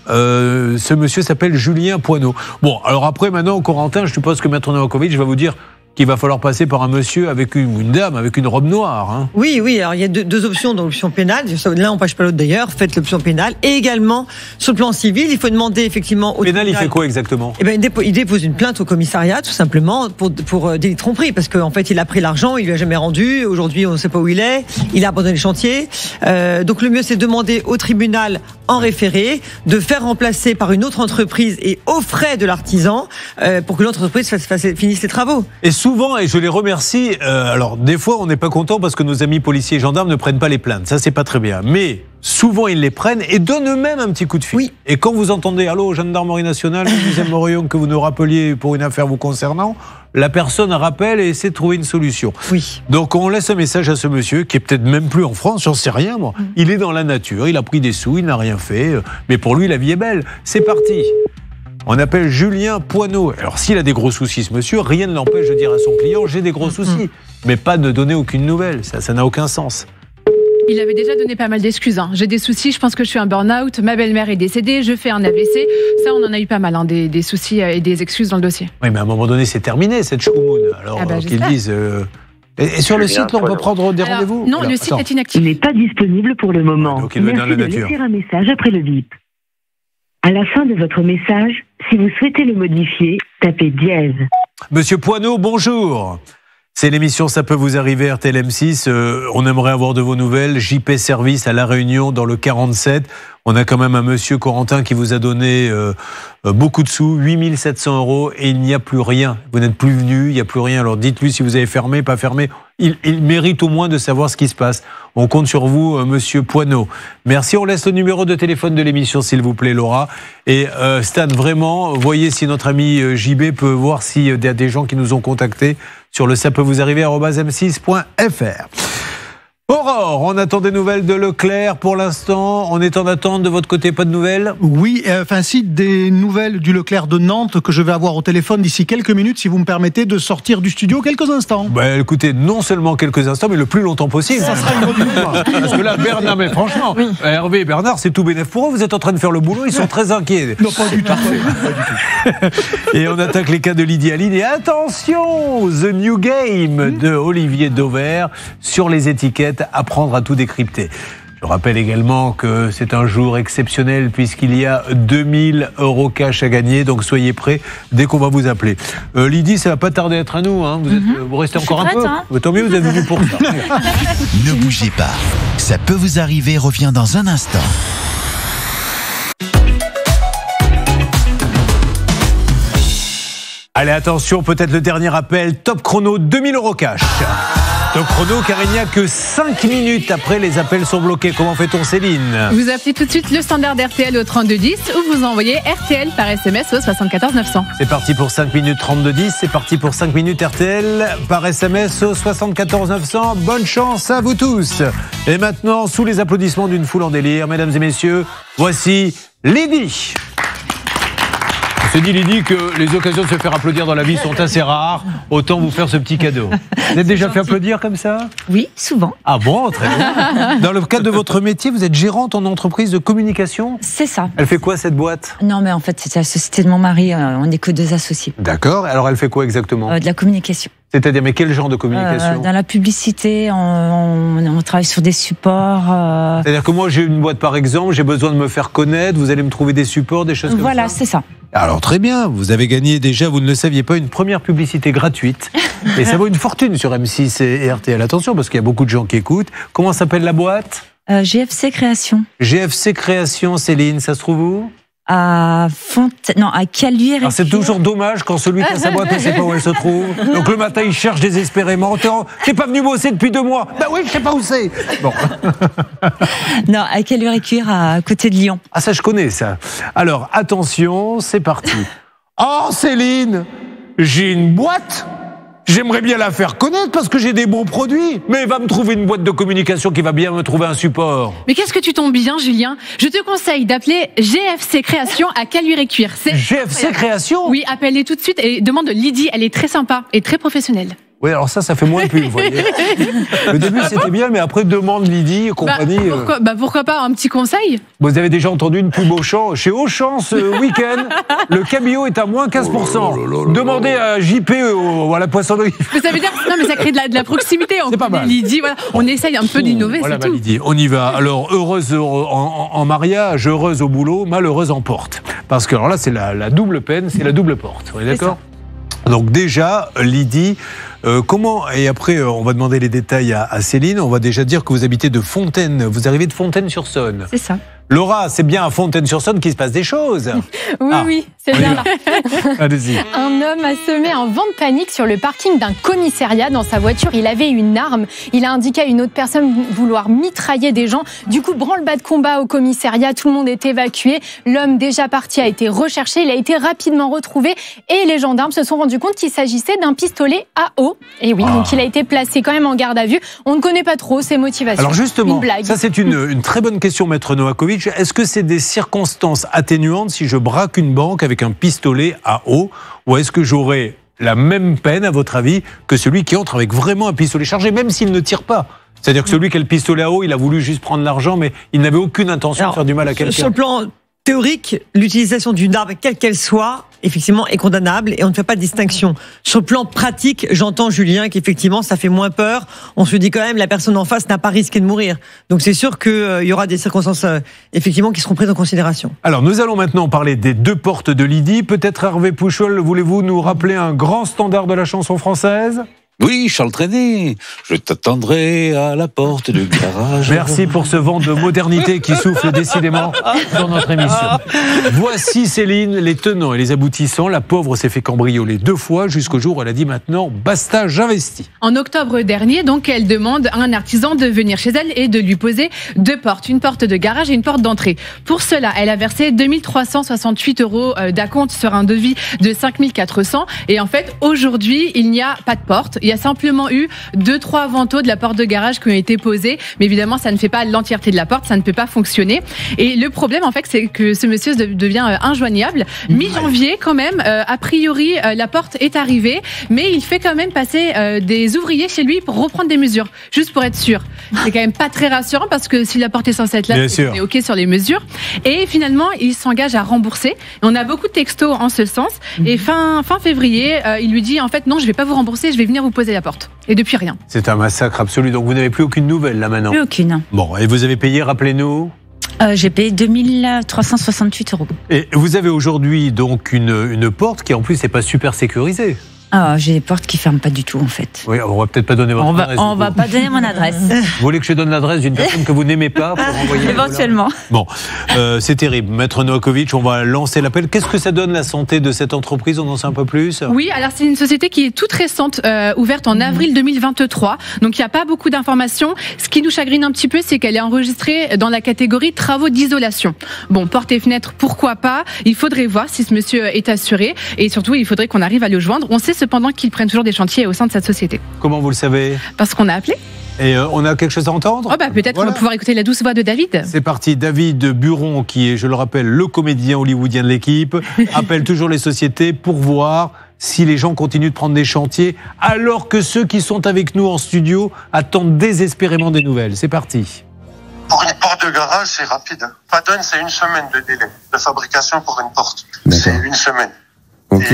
Ce monsieur s'appelle Julien Poineau. Bon, alors après, maintenant, Corentin, je suppose que Maître Novakovic va vous dire qu'il va falloir passer par un monsieur avec une dame avec une robe noire. Hein. Oui, alors il y a deux options dans l'option pénale. L'un n'empêche pas l'autre d'ailleurs. Faites l'option pénale. Et également, sur le plan civil, il faut demander effectivement au pénal, il fait quoi exactement ? Il dépose une plainte au commissariat, tout simplement, pour délit de tromperie. Parce qu'en fait, il a pris l'argent, il lui a jamais rendu. Aujourd'hui, on ne sait pas où il est. Il a abandonné le chantier. Donc le mieux, c'est de demander au tribunal en référé de faire remplacer par une autre entreprise et aux frais de l'artisan pour que l'autre entreprise finisse les travaux. Et souvent, et je les remercie, alors des fois on n'est pas content parce que nos amis policiers et gendarmes ne prennent pas les plaintes, ça c'est pas très bien, mais souvent ils les prennent et donnent eux-mêmes un petit coup de fil. Oui. Et quand vous entendez « Allô, gendarmerie nationale, nous aimerions que vous nous rappeliez pour une affaire vous concernant », la personne rappelle et essaie de trouver une solution. Oui. Donc on laisse un message à ce monsieur qui est peut-être même plus en France, j'en sais rien moi. Il est dans la nature, il a pris des sous, il n'a rien fait, mais pour lui la vie est belle. C'est parti. On appelle Julien Poineau. Alors s'il a des gros soucis ce monsieur, rien ne l'empêche de dire à son client « j'ai des gros soucis ». Mais pas de donner aucune nouvelle, ça n'a aucun sens. Il avait déjà donné pas mal d'excuses. J'ai des soucis, je pense que je suis un burn-out, ma belle-mère est décédée, je fais un AVC. Ça, on en a eu pas mal, des soucis et des excuses dans le dossier. Oui, mais à un moment donné, c'est terminé, cette choumoune. Alors qu'ils disent... Et sur le site, là, on peut prendre des rendez-vous ? Non, le site est inactif. Il n'est pas disponible pour le moment. Donc il veut dans la nature. Laisser un message après le bip. À la fin de votre message, si vous souhaitez le modifier, tapez dièse. Monsieur Poineau, bonjour. C'est l'émission Ça peut vous arriver, RTL M6. On aimerait avoir de vos nouvelles. JP Service à La Réunion dans le 47. On a quand même un monsieur Corentin qui vous a donné beaucoup de sous, 8 700 € et il n'y a plus rien. Vous n'êtes plus venu, il n'y a plus rien. Alors dites-lui si vous avez fermé, pas fermé. Il mérite au moins de savoir ce qui se passe. On compte sur vous, monsieur Poineau. Merci, on laisse le numéro de téléphone de l'émission, s'il vous plaît, Laura. Et Stan, vraiment, voyez si notre ami JB peut voir s'il y a des gens qui nous ont contactés sur le ça peut vous arriver @m6.fr. Aurore, on attend des nouvelles de Leclerc pour l'instant. On est en attente de votre côté, pas de nouvelles ? Oui, si, des nouvelles du Leclerc de Nantes que je vais avoir au téléphone d'ici quelques minutes, si vous me permettez de sortir du studio quelques instants. Écoutez, non seulement quelques instants, mais le plus longtemps possible. Ça sera une bonne nouvelle. Parce que là, Bernard, mais franchement, Hervé et Bernard, c'est tout bénef pour eux. Vous êtes en train de faire le boulot, ils sont très inquiets. Non, pas du tout. Et on attaque les cas de Lydia Aline. Et attention, The New Game de Olivier Dauvert sur les étiquettes. Apprendre à tout décrypter. Je rappelle également que c'est un jour exceptionnel puisqu'il y a 2 000 € cash à gagner, donc soyez prêts dès qu'on va vous appeler. Lydie, ça va pas tarder à être à nous, hein. Vous restez encore un peu. Tant mieux, vous êtes venu pour ça. Ne bougez pas, ça peut vous arriver, revient dans un instant. Allez, attention, peut-être le dernier appel, top chrono, 2 000 € cash. Top chrono, car il n'y a que 5 minutes après les appels sont bloqués. Comment fait-on, Céline ? Vous appelez tout de suite le standard RTL au 3210 ou vous envoyez RTL par SMS au 74 900. C'est parti pour 5 minutes 3210. C'est parti pour 5 minutes RTL par SMS au 74 900. Bonne chance à vous tous. Et maintenant, sous les applaudissements d'une foule en délire, mesdames et messieurs, voici Lydie. On se dit, Lydie, que les occasions de se faire applaudir dans la vie sont assez rares. Autant vous faire ce petit cadeau. Vous êtes déjà fait applaudir comme ça ? Oui, souvent. Ah bon, très bien. Dans le cadre de votre métier, vous êtes gérante en entreprise de communication ? C'est ça. Elle fait quoi, cette boîte ? Non, mais en fait, c'est la société de mon mari. On n'est que 2 associés. D'accord. Alors, elle fait quoi exactement ? De la communication. C'est-à-dire, mais quel genre de communication ? Dans la publicité, on travaille sur des supports. C'est-à-dire que moi, j'ai une boîte, par exemple, j'ai besoin de me faire connaître, vous allez me trouver des supports, des choses comme ça ? Voilà, c'est ça. Alors, très bien, vous avez gagné déjà, vous ne le saviez pas, une première publicité gratuite. Et ça vaut une fortune sur M6 et RTL. Attention, parce qu'il y a beaucoup de gens qui écoutent. Comment s'appelle la boîte ? GFC Création. GFC Création, Céline, ça se trouve où? À Caluire. C'est toujours dommage quand celui qui a sa boîte, on ne sait pas où elle se trouve. Donc le matin, il cherche désespérément. T'es pas venu bosser depuis 2 mois. Ben oui, je sais pas où c'est. Bon. Non, à Caluire et Cuire, à côté de Lyon. Ah, ça, je connais ça. Alors, attention, c'est parti. Oh, Céline, j'ai une boîte. J'aimerais bien la faire connaître parce que j'ai des bons produits. Mais va me trouver une boîte de communication qui va bien me trouver un support. Mais qu'est-ce que tu tombes bien, Julien? Je te conseille d'appeler GFC Création à Caluire et Cuire. GFC Création? Oui, appelle-les tout de suite et demande Lydie. Elle est très sympa et très professionnelle. Oui, alors ça fait moins pub, vous voyez. Le début, c'était bien, mais après, demande Lydie et compagnie. Pourquoi pas un petit conseil? Vous avez déjà entendu une pub Auchan? Chez Auchan, ce week-end, le cabillaud est à moins 15%. Demandez à JP ou à la poissonnerie. Mais ça veut dire, non, mais ça crée de la proximité. C'est pas mal. Lydie, voilà. On essaye un peu d'innover, voilà, c'est tout. Lydie, on y va. Alors, heureuse en mariage, heureuse au boulot, malheureuse en porte. Parce que, alors là, c'est la double peine, c'est la double porte. On est d'accord? Donc déjà, Lydie, comment, et après on va demander les détails à Céline, on va déjà dire que vous habitez de Fontaine, vous arrivez de Fontaine-sur-Saône. C'est ça. Laura, c'est bien à Fontaine-sur-Saône qu'il se passe des choses. Oui, c'est bien là. Allez-y. Un homme a semé un vent de panique sur le parking d'un commissariat. Dans sa voiture, il avait une arme. Il a indiqué à une autre personne vouloir mitrailler des gens. Du coup, branle-bas de combat au commissariat. Tout le monde est évacué. L'homme déjà parti a été recherché. Il a été rapidement retrouvé et les gendarmes se sont rendus compte qu'il s'agissait d'un pistolet à eau. Et oui, donc il a été placé quand même en garde à vue. On ne connaît pas trop ses motivations. Alors justement, une blague. Ça c'est une très bonne question, Maître Novakovic. Est-ce que c'est des circonstances atténuantes si je braque une banque avec un pistolet à eau, ou est-ce que j'aurai la même peine, à votre avis, que celui qui entre avec vraiment un pistolet chargé, même s'il ne tire pas? C'est-à-dire que celui qui a le pistolet à eau, il a voulu juste prendre l'argent, mais il n'avait aucune intention de faire du mal à quelqu'un. Sur le plan théorique, l'utilisation d'une arme, quelle qu'elle soit, effectivement, est condamnable et on ne fait pas de distinction. Sur le plan pratique, j'entends, Julien, qu'effectivement, ça fait moins peur. On se dit quand même, la personne en face n'a pas risqué de mourir. Donc c'est sûr qu'il y aura des circonstances, effectivement, qui seront prises en considération. Alors, nous allons maintenant parler des 2 portes de Lydie. Peut-être Hervé Pouchol, voulez-vous nous rappeler un grand standard de la chanson française ? Oui, Charles Trenet, je t'attendrai à la porte du garage. Merci pour ce vent de modernité qui souffle décidément dans notre émission. Voici, Céline, les tenants et les aboutissants. La pauvre s'est fait cambrioler 2 fois jusqu'au jour où elle a dit maintenant, basta, j'investis. En octobre dernier, donc, elle demande à un artisan de venir chez elle et de lui poser 2 portes, une porte de garage et une porte d'entrée. Pour cela, elle a versé 2368 € d'acompte sur un devis de 5400. Et en fait, aujourd'hui, il n'y a pas de porte. Il y a simplement eu 2-3 vantaux de la porte de garage qui ont été posés, mais évidemment ça ne fait pas l'entièreté de la porte, ça ne peut pas fonctionner. Et le problème en fait, c'est que ce monsieur devient injoignable. Mi-janvier quand même, a priori la porte est arrivée, mais il fait quand même passer des ouvriers chez lui pour reprendre des mesures, juste pour être sûr. C'est quand même pas très rassurant parce que si la porte est censée être là, c'est ok sur les mesures. Et finalement, il s'engage à rembourser. On a beaucoup de textos en ce sens. Et fin février, il lui dit en fait non, je vais pas vous rembourser, je vais venir vous poser la porte. Et depuis rien. C'est un massacre absolu. Donc vous n'avez plus aucune nouvelle là maintenant? Plus aucune. Bon, et vous avez payé, rappelez-nous? J'ai payé 2368 €. Et vous avez aujourd'hui donc une porte qui en plus n'est pas super sécurisée. Ah, j'ai des portes qui ferment pas du tout en fait. Oui, on va peut-être pas donner votre adresse. On va pas donner mon adresse. Vous voulez que je donne l'adresse d'une personne que vous n'aimez pas pour envoyer? Éventuellement. Bon, c'est terrible. Maître Novakovic, on va lancer l'appel. Qu'est-ce que ça donne la santé de cette entreprise? On en sait un peu plus? Oui, alors c'est une société qui est toute récente, ouverte en avril 2023. Donc il n'y a pas beaucoup d'informations. Ce qui nous chagrine un petit peu, c'est qu'elle est enregistrée dans la catégorie travaux d'isolation. Bon, portes et fenêtres, pourquoi pas? Il faudrait voir si ce monsieur est assuré. Et surtout, il faudrait qu'on arrive à le joindre. On sait cependant qu'ils prennent toujours des chantiers au sein de cette société. Comment vous le savez? Parce qu'on a appelé. Et on a quelque chose à entendre? Peut-être qu'on va pouvoir écouter la douce voix de David. C'est parti. David Buron, qui est, je le rappelle, le comédien hollywoodien de l'équipe, appelle toujours les sociétés pour voir si les gens continuent de prendre des chantiers, alors que ceux qui sont avec nous en studio attendent désespérément des nouvelles. C'est parti. Pour une porte de garage, c'est rapide. Padone, c'est 1 semaine de délai de fabrication pour une porte. C'est 1 semaine. Okay,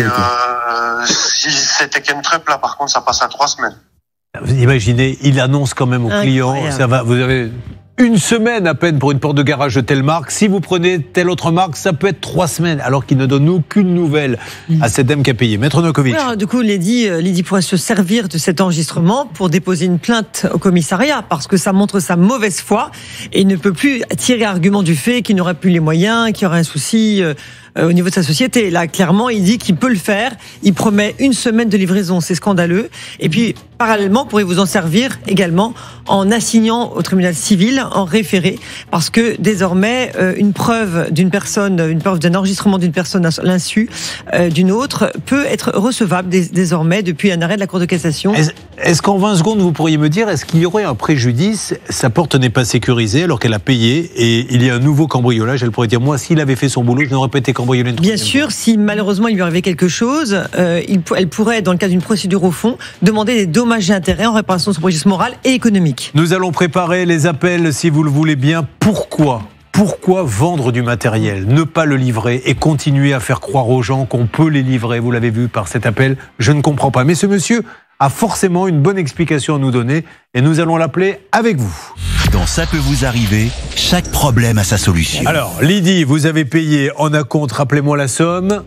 si c'était Chemtrep, là, par contre, ça passe à 3 semaines. Vous imaginez, il annonce quand même aux clients, ça va, vous avez une semaine à peine pour une porte de garage de telle marque. Si vous prenez telle autre marque, ça peut être 3 semaines, alors qu'il ne donne aucune nouvelle à cette dame qui a payé. Maître Novakovic. Alors, du coup, Lydie pourrait se servir de cet enregistrement pour déposer une plainte au commissariat, parce que ça montre sa mauvaise foi, et il ne peut plus tirer argument du fait qu'il n'aurait plus les moyens, qu'il y aurait un souci au niveau de sa société. Là, clairement, il dit qu'il peut le faire. Il promet 1 semaine de livraison, c'est scandaleux. Et puis, parallèlement, pourrez vous en servir également en assignant au tribunal civil, en référé, parce que désormais, une preuve d'un enregistrement d'une personne à l'insu d'une autre peut être recevable désormais depuis un arrêt de la Cour de cassation. Est-ce qu'en 20 secondes, vous pourriez me dire, est-ce qu'il y aurait un préjudice? Sa porte n'est pas sécurisée alors qu'elle a payé et il y a un nouveau cambriolage. Elle pourrait dire, moi, s'il avait fait son boulot, je n'aurais pas été cambriolé. Bien sûr, si malheureusement il lui arrivait quelque chose, elle pourrait, dans le cadre d'une procédure au fond, demander des dommages et intérêts en réparation de son préjudice moral et économique. Nous allons préparer les appels, si vous le voulez bien. Pourquoi vendre du matériel, ne pas le livrer et continuer à faire croire aux gens qu'on peut les livrer? Vous l'avez vu par cet appel, je ne comprends pas. Mais ce monsieur a forcément une bonne explication à nous donner et nous allons l'appeler avec vous. Dans Ça peut vous arriver, chaque problème a sa solution. Alors, Lydie, vous avez payé en acompte, rappelez-moi la somme.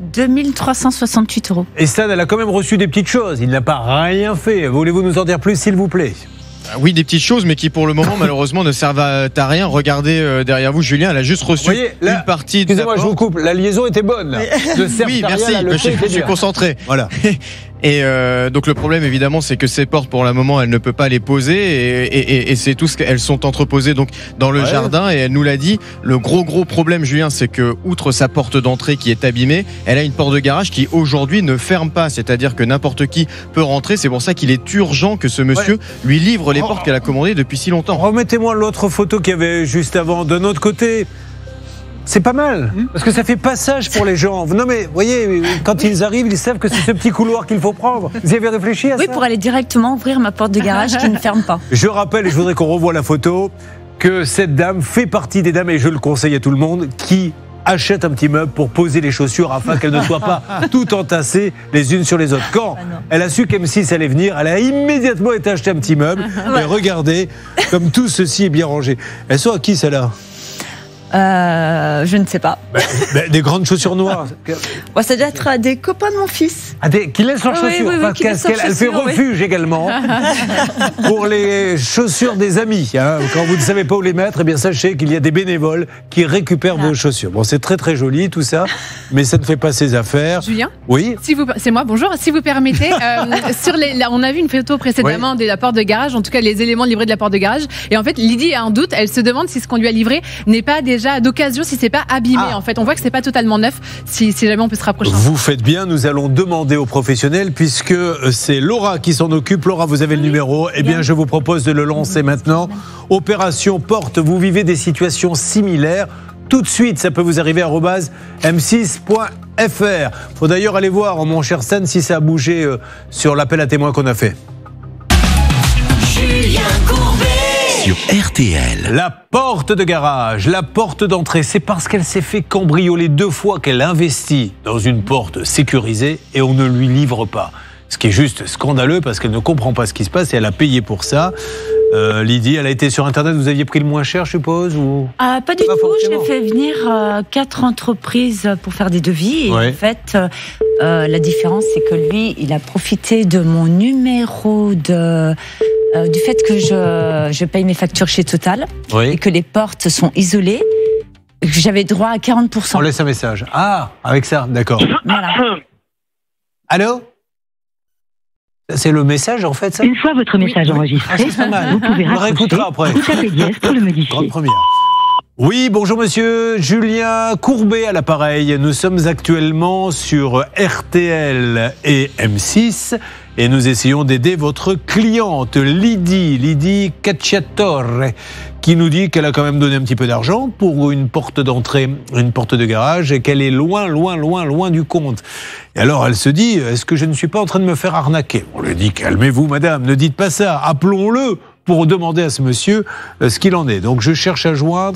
2368 €. Et Stan, elle a quand même reçu des petites choses. Il n'a pas rien fait. Voulez-vous nous en dire plus, s'il vous plaît? Oui, des petites choses, mais qui pour le moment, malheureusement, ne servent à rien. Regardez derrière vous, Julien, elle a juste reçu une partie de. Excusez-moi, je vous coupe. La liaison était bonne. Oui, merci. Je suis concentré. Voilà. Et donc le problème évidemment c'est que ces portes pour le moment elle ne peut pas les poser et c'est tout ce qu'elles sont entreposées donc dans le jardin et elle nous l'a dit. Le gros problème Julien c'est que outre sa porte d'entrée qui est abîmée, elle a une porte de garage qui aujourd'hui ne ferme pas, c'est-à-dire que n'importe qui peut rentrer. C'est pour ça qu'il est urgent que ce monsieur lui livre les portes qu'elle a commandées depuis si longtemps. Remettez-moi l'autre photo qu'il y avait juste avant de notre côté. C'est pas mal, parce que ça fait passage pour les gens. Non mais, vous voyez, quand ils arrivent, ils savent que c'est ce petit couloir qu'il faut prendre. Vous y avez réfléchi à ça? Oui, pour aller directement ouvrir ma porte de garage qui ne ferme pas. Je rappelle, et je voudrais qu'on revoie la photo, que cette dame fait partie des dames, et je le conseille à tout le monde, qui achète un petit meuble pour poser les chaussures afin qu'elles ne soient pas toutes entassées les unes sur les autres. Quand elle a su qu'M6 allait venir, elle a immédiatement été acheter un petit meuble. Et regardez, comme tout ceci est bien rangé. Elles sont à qui, celles-là? Je ne sais pas. Des grandes chaussures noires. Bon, ça doit être des copains de mon fils. Qui laissent leurs chaussures. Oui, elle fait refuge également pour les chaussures des amis. Quand vous ne savez pas où les mettre, eh bien sachez qu'il y a des bénévoles qui récupèrent vos chaussures. Bon, c'est très très joli tout ça, mais ça ne fait pas ses affaires. Julien. Oui. C'est moi. Bonjour. Si vous permettez, on a vu une photo précédemment de la porte de garage, en tout cas les éléments livrés de la porte de garage. Et en fait, Lydie a un doute. Elle se demande si ce qu'on lui a livré n'est pas déjà d'occasion, si c'est pas abîmé. En fait, on voit que c'est pas totalement neuf. Si jamais on peut se rapprocher. Vous faites bien. Nous allons demander aux professionnels, puisque c'est Laura qui s'en occupe. Laura, vous avez le numéro. Eh bien, je vous propose de le lancer maintenant. Opération Porte. Vous vivez des situations similaires. Tout de suite, ça peut vous arriver m6.fr. Faut d'ailleurs aller voir, mon cher Stan, si ça a bougé sur l'appel à témoins qu'on a fait. Julien Courbet sur RTL. La porte de garage, la porte d'entrée, c'est parce qu'elle s'est fait cambrioler 2 fois qu'elle investit dans une porte sécurisée et on ne lui livre pas. Ce qui est juste scandaleux parce qu'elle ne comprend pas ce qui se passe et elle a payé pour ça. Lydie, elle a été sur Internet, vous aviez pris le moins cher, je suppose ou... Pas du tout, j'ai fait venir 4 entreprises pour faire des devis. Et en fait, la différence, c'est que lui, il a profité de mon numéro du fait que je paye mes factures chez Total et que les portes sont isolées. J'avais droit à 40%. On laisse un message. Ah, avec ça, d'accord. Voilà. Allô ? C'est le message en fait ça ? Une fois votre message enregistré, c'est pas mal. vous pouvez raccrocher après. ou taper dièse pour le modifier. Grande première. Oui, bonjour monsieur, Julien Courbet à l'appareil. Nous sommes actuellement sur RTL et M6 et nous essayons d'aider votre cliente Lydie Cacciatore, qui nous dit qu'elle a quand même donné un petit peu d'argent pour une porte d'entrée, une porte de garage et qu'elle est loin du compte. Et alors elle se dit, est-ce que je ne suis pas en train de me faire arnaquer ? On lui dit, calmez-vous madame, ne dites pas ça, appelons-le pour demander à ce monsieur ce qu'il en est. Donc je cherche à joindre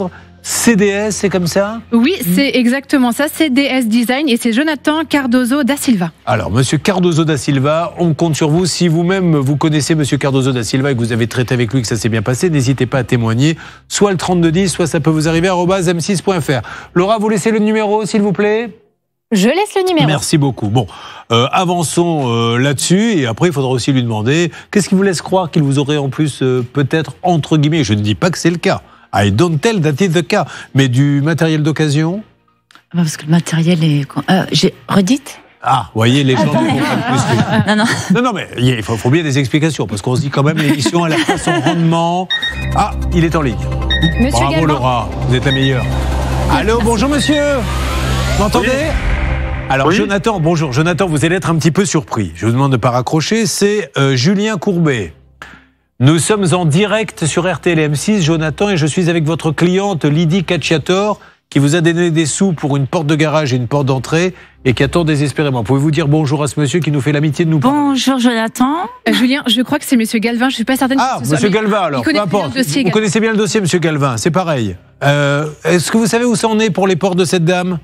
CDS, c'est comme ça? Oui, c'est exactement ça, CDS Design, et c'est Jonathan Cardozo da Silva. Alors, monsieur Cardozo da Silva, on compte sur vous. Si vous-même, vous connaissez monsieur Cardozo da Silva et que vous avez traité avec lui, que ça s'est bien passé, n'hésitez pas à témoigner. Soit le 3210, soit ça peut vous arriver @m6.fr. Laura, vous laissez le numéro, s'il vous plaît? Je laisse le numéro. Merci beaucoup. Bon, avançons là-dessus, et après, il faudra aussi lui demander qu'est-ce qui vous laisse croire qu'il vous aurait en plus, peut-être, entre guillemets, je ne dis pas que c'est le cas, I don't tell that is the cas, mais du matériel d'occasion? Parce que le matériel est... j'ai redite. Ah, vous voyez, les gens ne comprennent plus. Non, mais il faut bien des explications, parce qu'on se dit quand même, l'émission, elle a pas son rendement. Ah, il est en ligne. Monsieur Bravo Galvan. Laura, vous êtes la meilleure. Allô, bonjour monsieur. Vous m'entendez? Alors Jonathan, bonjour. Jonathan, vous allez être un petit peu surpris. Je vous demande de ne pas raccrocher. C'est Julien Courbet. Nous sommes en direct sur RTL et M6, Jonathan, et je suis avec votre cliente Lydie Cacciator, qui vous a donné des sous pour une porte de garage et une porte d'entrée, et qui attend désespérément. Pouvez-vous dire bonjour à ce monsieur qui nous fait l'amitié de nous parler? Bonjour Jonathan. Julien, je crois que c'est monsieur Galvin, je suis pas certaine. Ah, monsieur Galvin, alors, peu importe. Vous connaissez bien le dossier, monsieur Galvin, c'est pareil. Est-ce que vous savez où ça en est pour les portes de cette dame?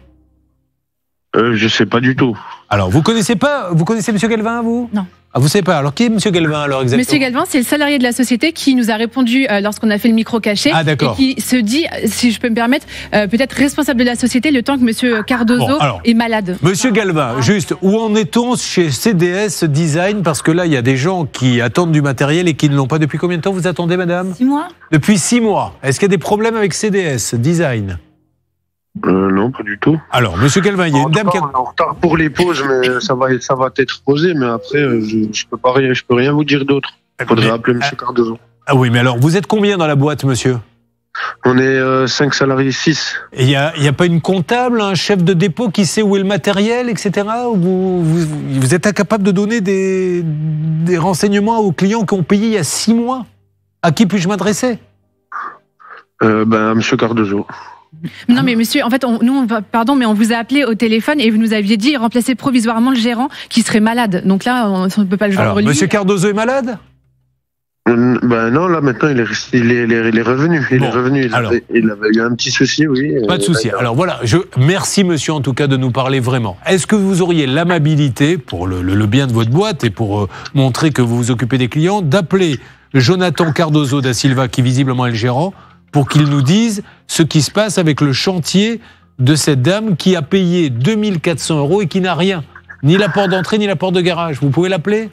Je sais pas du tout. Alors, vous connaissez monsieur Galvin, vous? Non. Ah, vous savez pas. Alors, qui est monsieur Galvin, alors, exactement? Monsieur Galvin, c'est le salarié de la société qui nous a répondu lorsqu'on a fait le micro caché. Ah, d'accord. Et qui se dit, si je peux me permettre, peut-être responsable de la société le temps que monsieur Cardozo est malade. Monsieur Galvin, juste, où en est-on chez CDS Design? Parce que là, il y a des gens qui attendent du matériel et qui ne l'ont pas. Depuis combien de temps vous attendez, madame? 6 mois. Depuis 6 mois. Est-ce qu'il y a des problèmes avec CDS Design? Non, pas du tout. Alors, monsieur Galvin, il y a une dame qui a... On est en retard pour les pauses, mais ça va être posé. Mais après, je peux rien vous dire d'autre. Il faudrait appeler monsieur Cardozo. Ah oui, mais alors, vous êtes combien dans la boîte, monsieur? On est 5 salariés, 6. Et il n'y a pas une comptable, un chef de dépôt qui sait où est le matériel, etc. Vous êtes incapable de donner des renseignements aux clients qui ont payé il y a 6 mois? À qui puis-je m'adresser? À monsieur Cardozo. Non mais monsieur, en fait, on vous a appelé au téléphone et vous nous aviez dit remplacer provisoirement le gérant qui serait malade. Donc là, on ne peut pas le joindre. Alors, monsieur Cardozo est malade? Non, là maintenant il est revenu. Il est revenu. Il avait eu un petit souci, oui. Pas de souci. Alors voilà, merci monsieur en tout cas de nous parler vraiment. Est-ce que vous auriez l'amabilité, pour le bien de votre boîte et pour montrer que vous vous occupez des clients, d'appeler Jonathan Cardozo da Silva, qui visiblement est le gérant, pour qu'il nous dise ce qui se passe avec le chantier de cette dame qui a payé 2400 € et qui n'a rien, ni la porte d'entrée ni la porte de garage. Vous pouvez l'appeler?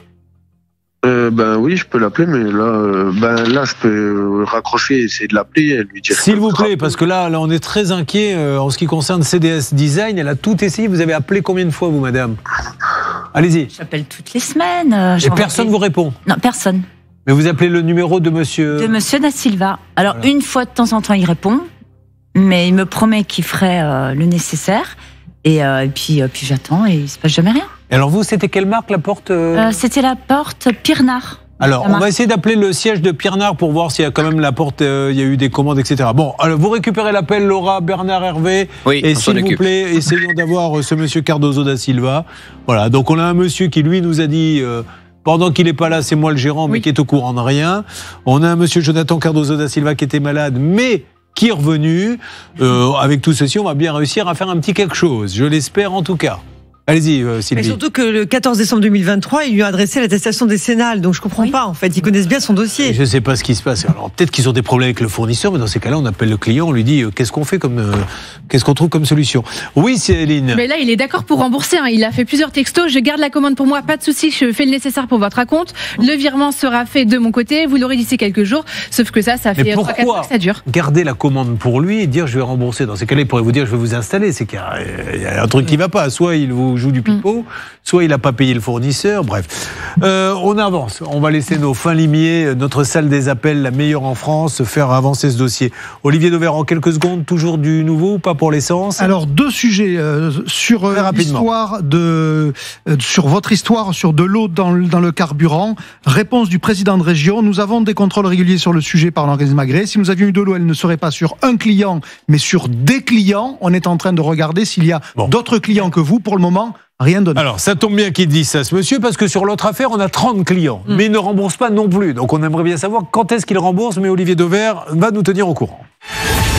Oui, je peux l'appeler, mais là, je peux raccrocher et essayer de l'appeler et lui dire. S'il vous plaît, parce que là, on est très inquiet en ce qui concerne CDS Design. Elle a tout essayé. Vous avez appelé combien de fois, vous, madame? Allez-y. J'appelle toutes les semaines. Et personne vous répond? Non, personne. Mais vous appelez le numéro de monsieur... De monsieur da Silva. Alors, une fois de temps en temps, il répond, mais il me promet qu'il ferait le nécessaire. Et puis j'attends et il ne se passe jamais rien. Et alors vous, c'était quelle marque, la porte C'était la porte Pirnard. Alors, on va essayer d'appeler le siège de Pirnard pour voir s'il y a quand même la porte, il y a eu des commandes, etc. Bon, alors vous récupérez l'appel, Laura, Bernard, Hervé. Oui, et s'il vous plaît, essayons d'avoir ce monsieur Cardozo da Silva. Voilà, donc on a un monsieur qui, lui, nous a dit... pendant qu'il n'est pas là, c'est moi le gérant, mais qui est au courant de rien. On a un monsieur Jonathan Cardozo da Silva qui était malade, mais qui est revenu. Avec tout ceci, on va bien réussir à faire un petit quelque chose. Je l'espère en tout cas. Allez-y, Sylvie. Mais surtout que le 14 décembre 2023, il lui a adressé l'attestation décennale. Donc je comprends pas, en fait. Ils connaissent bien son dossier. Je ne sais pas ce qui se passe. Alors peut-être qu'ils ont des problèmes avec le fournisseur, mais dans ces cas-là, on appelle le client, on lui dit qu'est-ce qu'on fait qu'est-ce qu'on trouve comme solution. Oui, Céline. Mais là, il est d'accord pour rembourser. Il a fait plusieurs textos. Je garde la commande pour moi, pas de souci. Je fais le nécessaire pour votre acompte. Le virement sera fait de mon côté. Vous l'aurez d'ici quelques jours. Sauf que ça fait 3-4 mois que ça dure. Garder la commande pour lui et dire je vais rembourser. Dans ces cas-là, il pourrait vous dire je vais vous installer. C'est qu'il y a un truc qui ne va pas. Soit il vous joue du pipeau. Soit il n'a pas payé le fournisseur, bref. On avance, on va laisser nos fins limiers, notre salle des appels, la meilleure en France, faire avancer ce dossier. Olivier Dauvert, en quelques secondes, toujours du nouveau ou pas pour l'essence? Alors, 2 sujets sur l'histoire sur votre histoire, sur de l'eau dans le carburant. Réponse du président de région. Nous avons des contrôles réguliers sur le sujet par l'organisme agréé. Si nous avions eu de l'eau, elle ne serait pas sur un client, mais sur des clients. On est en train de regarder s'il y a d'autres clients que vous. Pour le moment, rien donné. Alors, ça tombe bien qu'il dise ça, ce monsieur, parce que sur l'autre affaire, on a 30 clients, mais il ne rembourse pas non plus. Donc, on aimerait bien savoir quand est-ce qu'il rembourse, mais Olivier Dauvert va nous tenir au courant.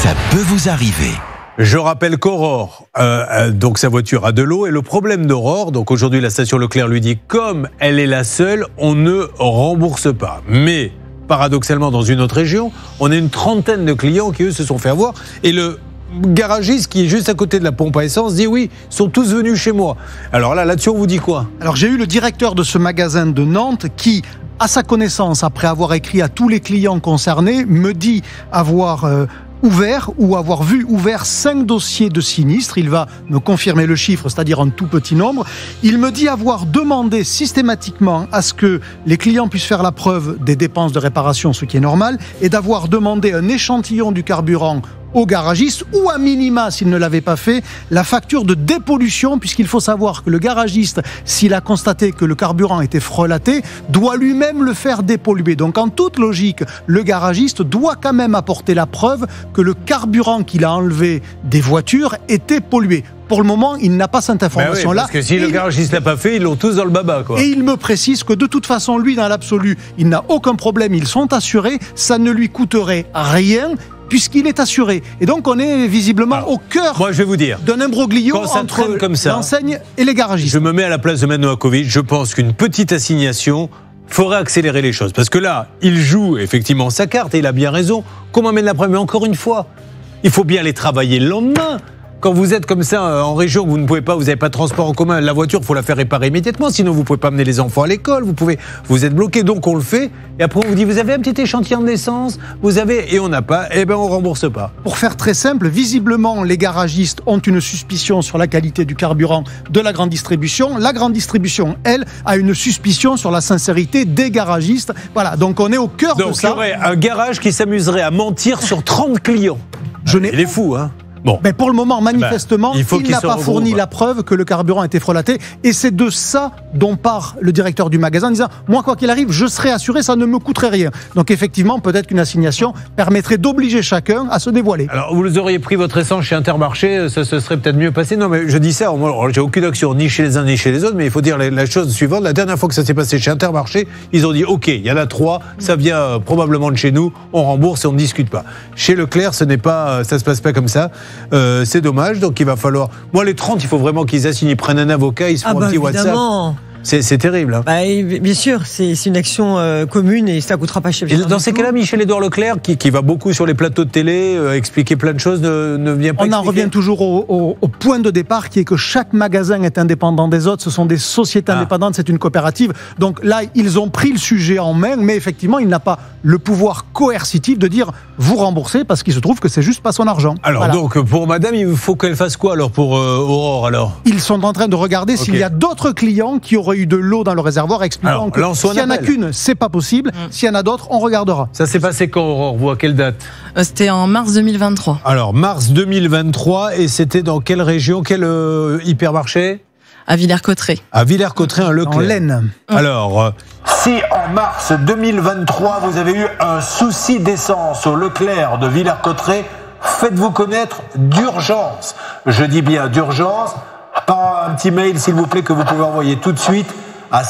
Ça peut vous arriver. Je rappelle qu'Aurore, donc sa voiture a de l'eau, et le problème d'Aurore, donc aujourd'hui la station Leclerc lui dit, comme elle est la seule, on ne rembourse pas. Mais paradoxalement, dans une autre région, on a une trentaine de clients qui eux se sont fait avoir, et le garagiste qui est juste à côté de la pompe à essence dit oui, ils sont tous venus chez moi. Alors là-dessus, on vous dit quoi? Alors j'ai eu le directeur de ce magasin de Nantes qui, à sa connaissance, après avoir écrit à tous les clients concernés, me dit avoir ouvert ou avoir vu ouvert 5 dossiers de sinistres. Il va me confirmer le chiffre, c'est-à-dire un tout petit nombre. Il me dit avoir demandé systématiquement à ce que les clients puissent faire la preuve des dépenses de réparation, ce qui est normal, et d'avoir demandé un échantillon du carburant au garagiste, ou à minima, s'il ne l'avait pas fait, la facture de dépollution, puisqu'il faut savoir que le garagiste, s'il a constaté que le carburant était frelaté, doit lui-même le faire dépolluer. Donc en toute logique, le garagiste doit quand même apporter la preuve que le carburant qu'il a enlevé des voitures était pollué. Pour le moment, il n'a pas cette information-là. Oui, parce que si le garagiste ne l'a pas fait, ils l'ont tous dans le baba, quoi. Et il me précise que de toute façon, lui, dans l'absolu, il n'a aucun problème, ils sont assurés, ça ne lui coûterait rien, puisqu'il est assuré. Et donc, on est visiblement au cœur d'un imbroglio entre l'enseigne et les garagistes. Je me mets à la place de Manon Novakovic. Je pense qu'une petite assignation ferait accélérer les choses. Parce que là, il joue effectivement sa carte, et il a bien raison. Qu'on m'amène la preuve, mais encore une fois, il faut bien les travailler le lendemain. Quand vous êtes comme ça en région, vous ne pouvez pas, vous n'avez pas de transport en commun, la voiture, il faut la faire réparer immédiatement, sinon vous ne pouvez pas amener les enfants à l'école, vous êtes bloqué, donc on le fait. Et après on vous dit, vous avez un petit échantillon d'essence, et on n'a pas, et ben on rembourse pas. Pour faire très simple, visiblement les garagistes ont une suspicion sur la qualité du carburant de la grande distribution. La grande distribution, elle, a une suspicion sur la sincérité des garagistes. Voilà, donc on est au cœur de ça. Donc il y aurait un garage qui s'amuserait à mentir sur 30 clients. Il est fou, hein. Bon. Mais pour le moment, manifestement, il n'a pas fourni la preuve que le carburant était frelaté. Et c'est de ça dont part le directeur du magasin en disant « Moi, quoi qu'il arrive, je serai assuré, ça ne me coûterait rien. » Donc effectivement, peut-être qu'une assignation permettrait d'obliger chacun à se dévoiler. Alors, vous auriez pris votre essence chez Intermarché, ça se serait peut-être mieux passé. Non, mais je dis ça, moi, j'ai aucune action, ni chez les uns, ni chez les autres, mais il faut dire la chose suivante. La dernière fois que ça s'est passé chez Intermarché, ils ont dit « Ok, il y en a 3, ça vient probablement de chez nous, on rembourse et on ne discute pas. » Chez Leclerc, ça se passe pas comme ça. C'est dommage, donc il va falloir... Moi, les 30, il faut vraiment qu'ils assignent, ils prennent un avocat, ils se font un petit évidemment. WhatsApp. C'est terrible. Hein. Bien sûr, c'est une action commune et ça ne coûtera pas cher. Et dans ces cas-là, Michel-Édouard Leclerc, qui va beaucoup sur les plateaux de télé, expliquer plein de choses, ne vient pas On en revient toujours au point de départ, qui est que chaque magasin est indépendant des autres. Ce sont des sociétés indépendantes, c'est une coopérative. Donc là, ils ont pris le sujet en main, mais effectivement, il n'a pas le pouvoir coercitif de dire « vous remboursez » parce qu'il se trouve que c'est juste pas son argent. Alors donc, pour madame, il faut qu'elle fasse quoi alors pour Aurore alors? Ils sont en train de regarder s'il y a d'autres clients qui auraient eu de l'eau dans le réservoir, expliquant que s'il n'y en a qu'une, c'est pas possible. S'il y en a d'autres, on regardera. Ça s'est passé quand, Aurore? Vous, à quelle date? C'était en mars 2023. Alors, mars 2023, et c'était dans quelle région? Quel hypermarché? À Villers-Cotterêts. À Villers-Cotterêts, un Leclerc. En Laine. Alors, si en mars 2023, vous avez eu un souci d'essence au Leclerc de Villers-Cotterêts, faites-vous connaître d'urgence. Je dis bien d'urgence. Par un petit mail, s'il vous plaît, que vous pouvez envoyer tout de suite à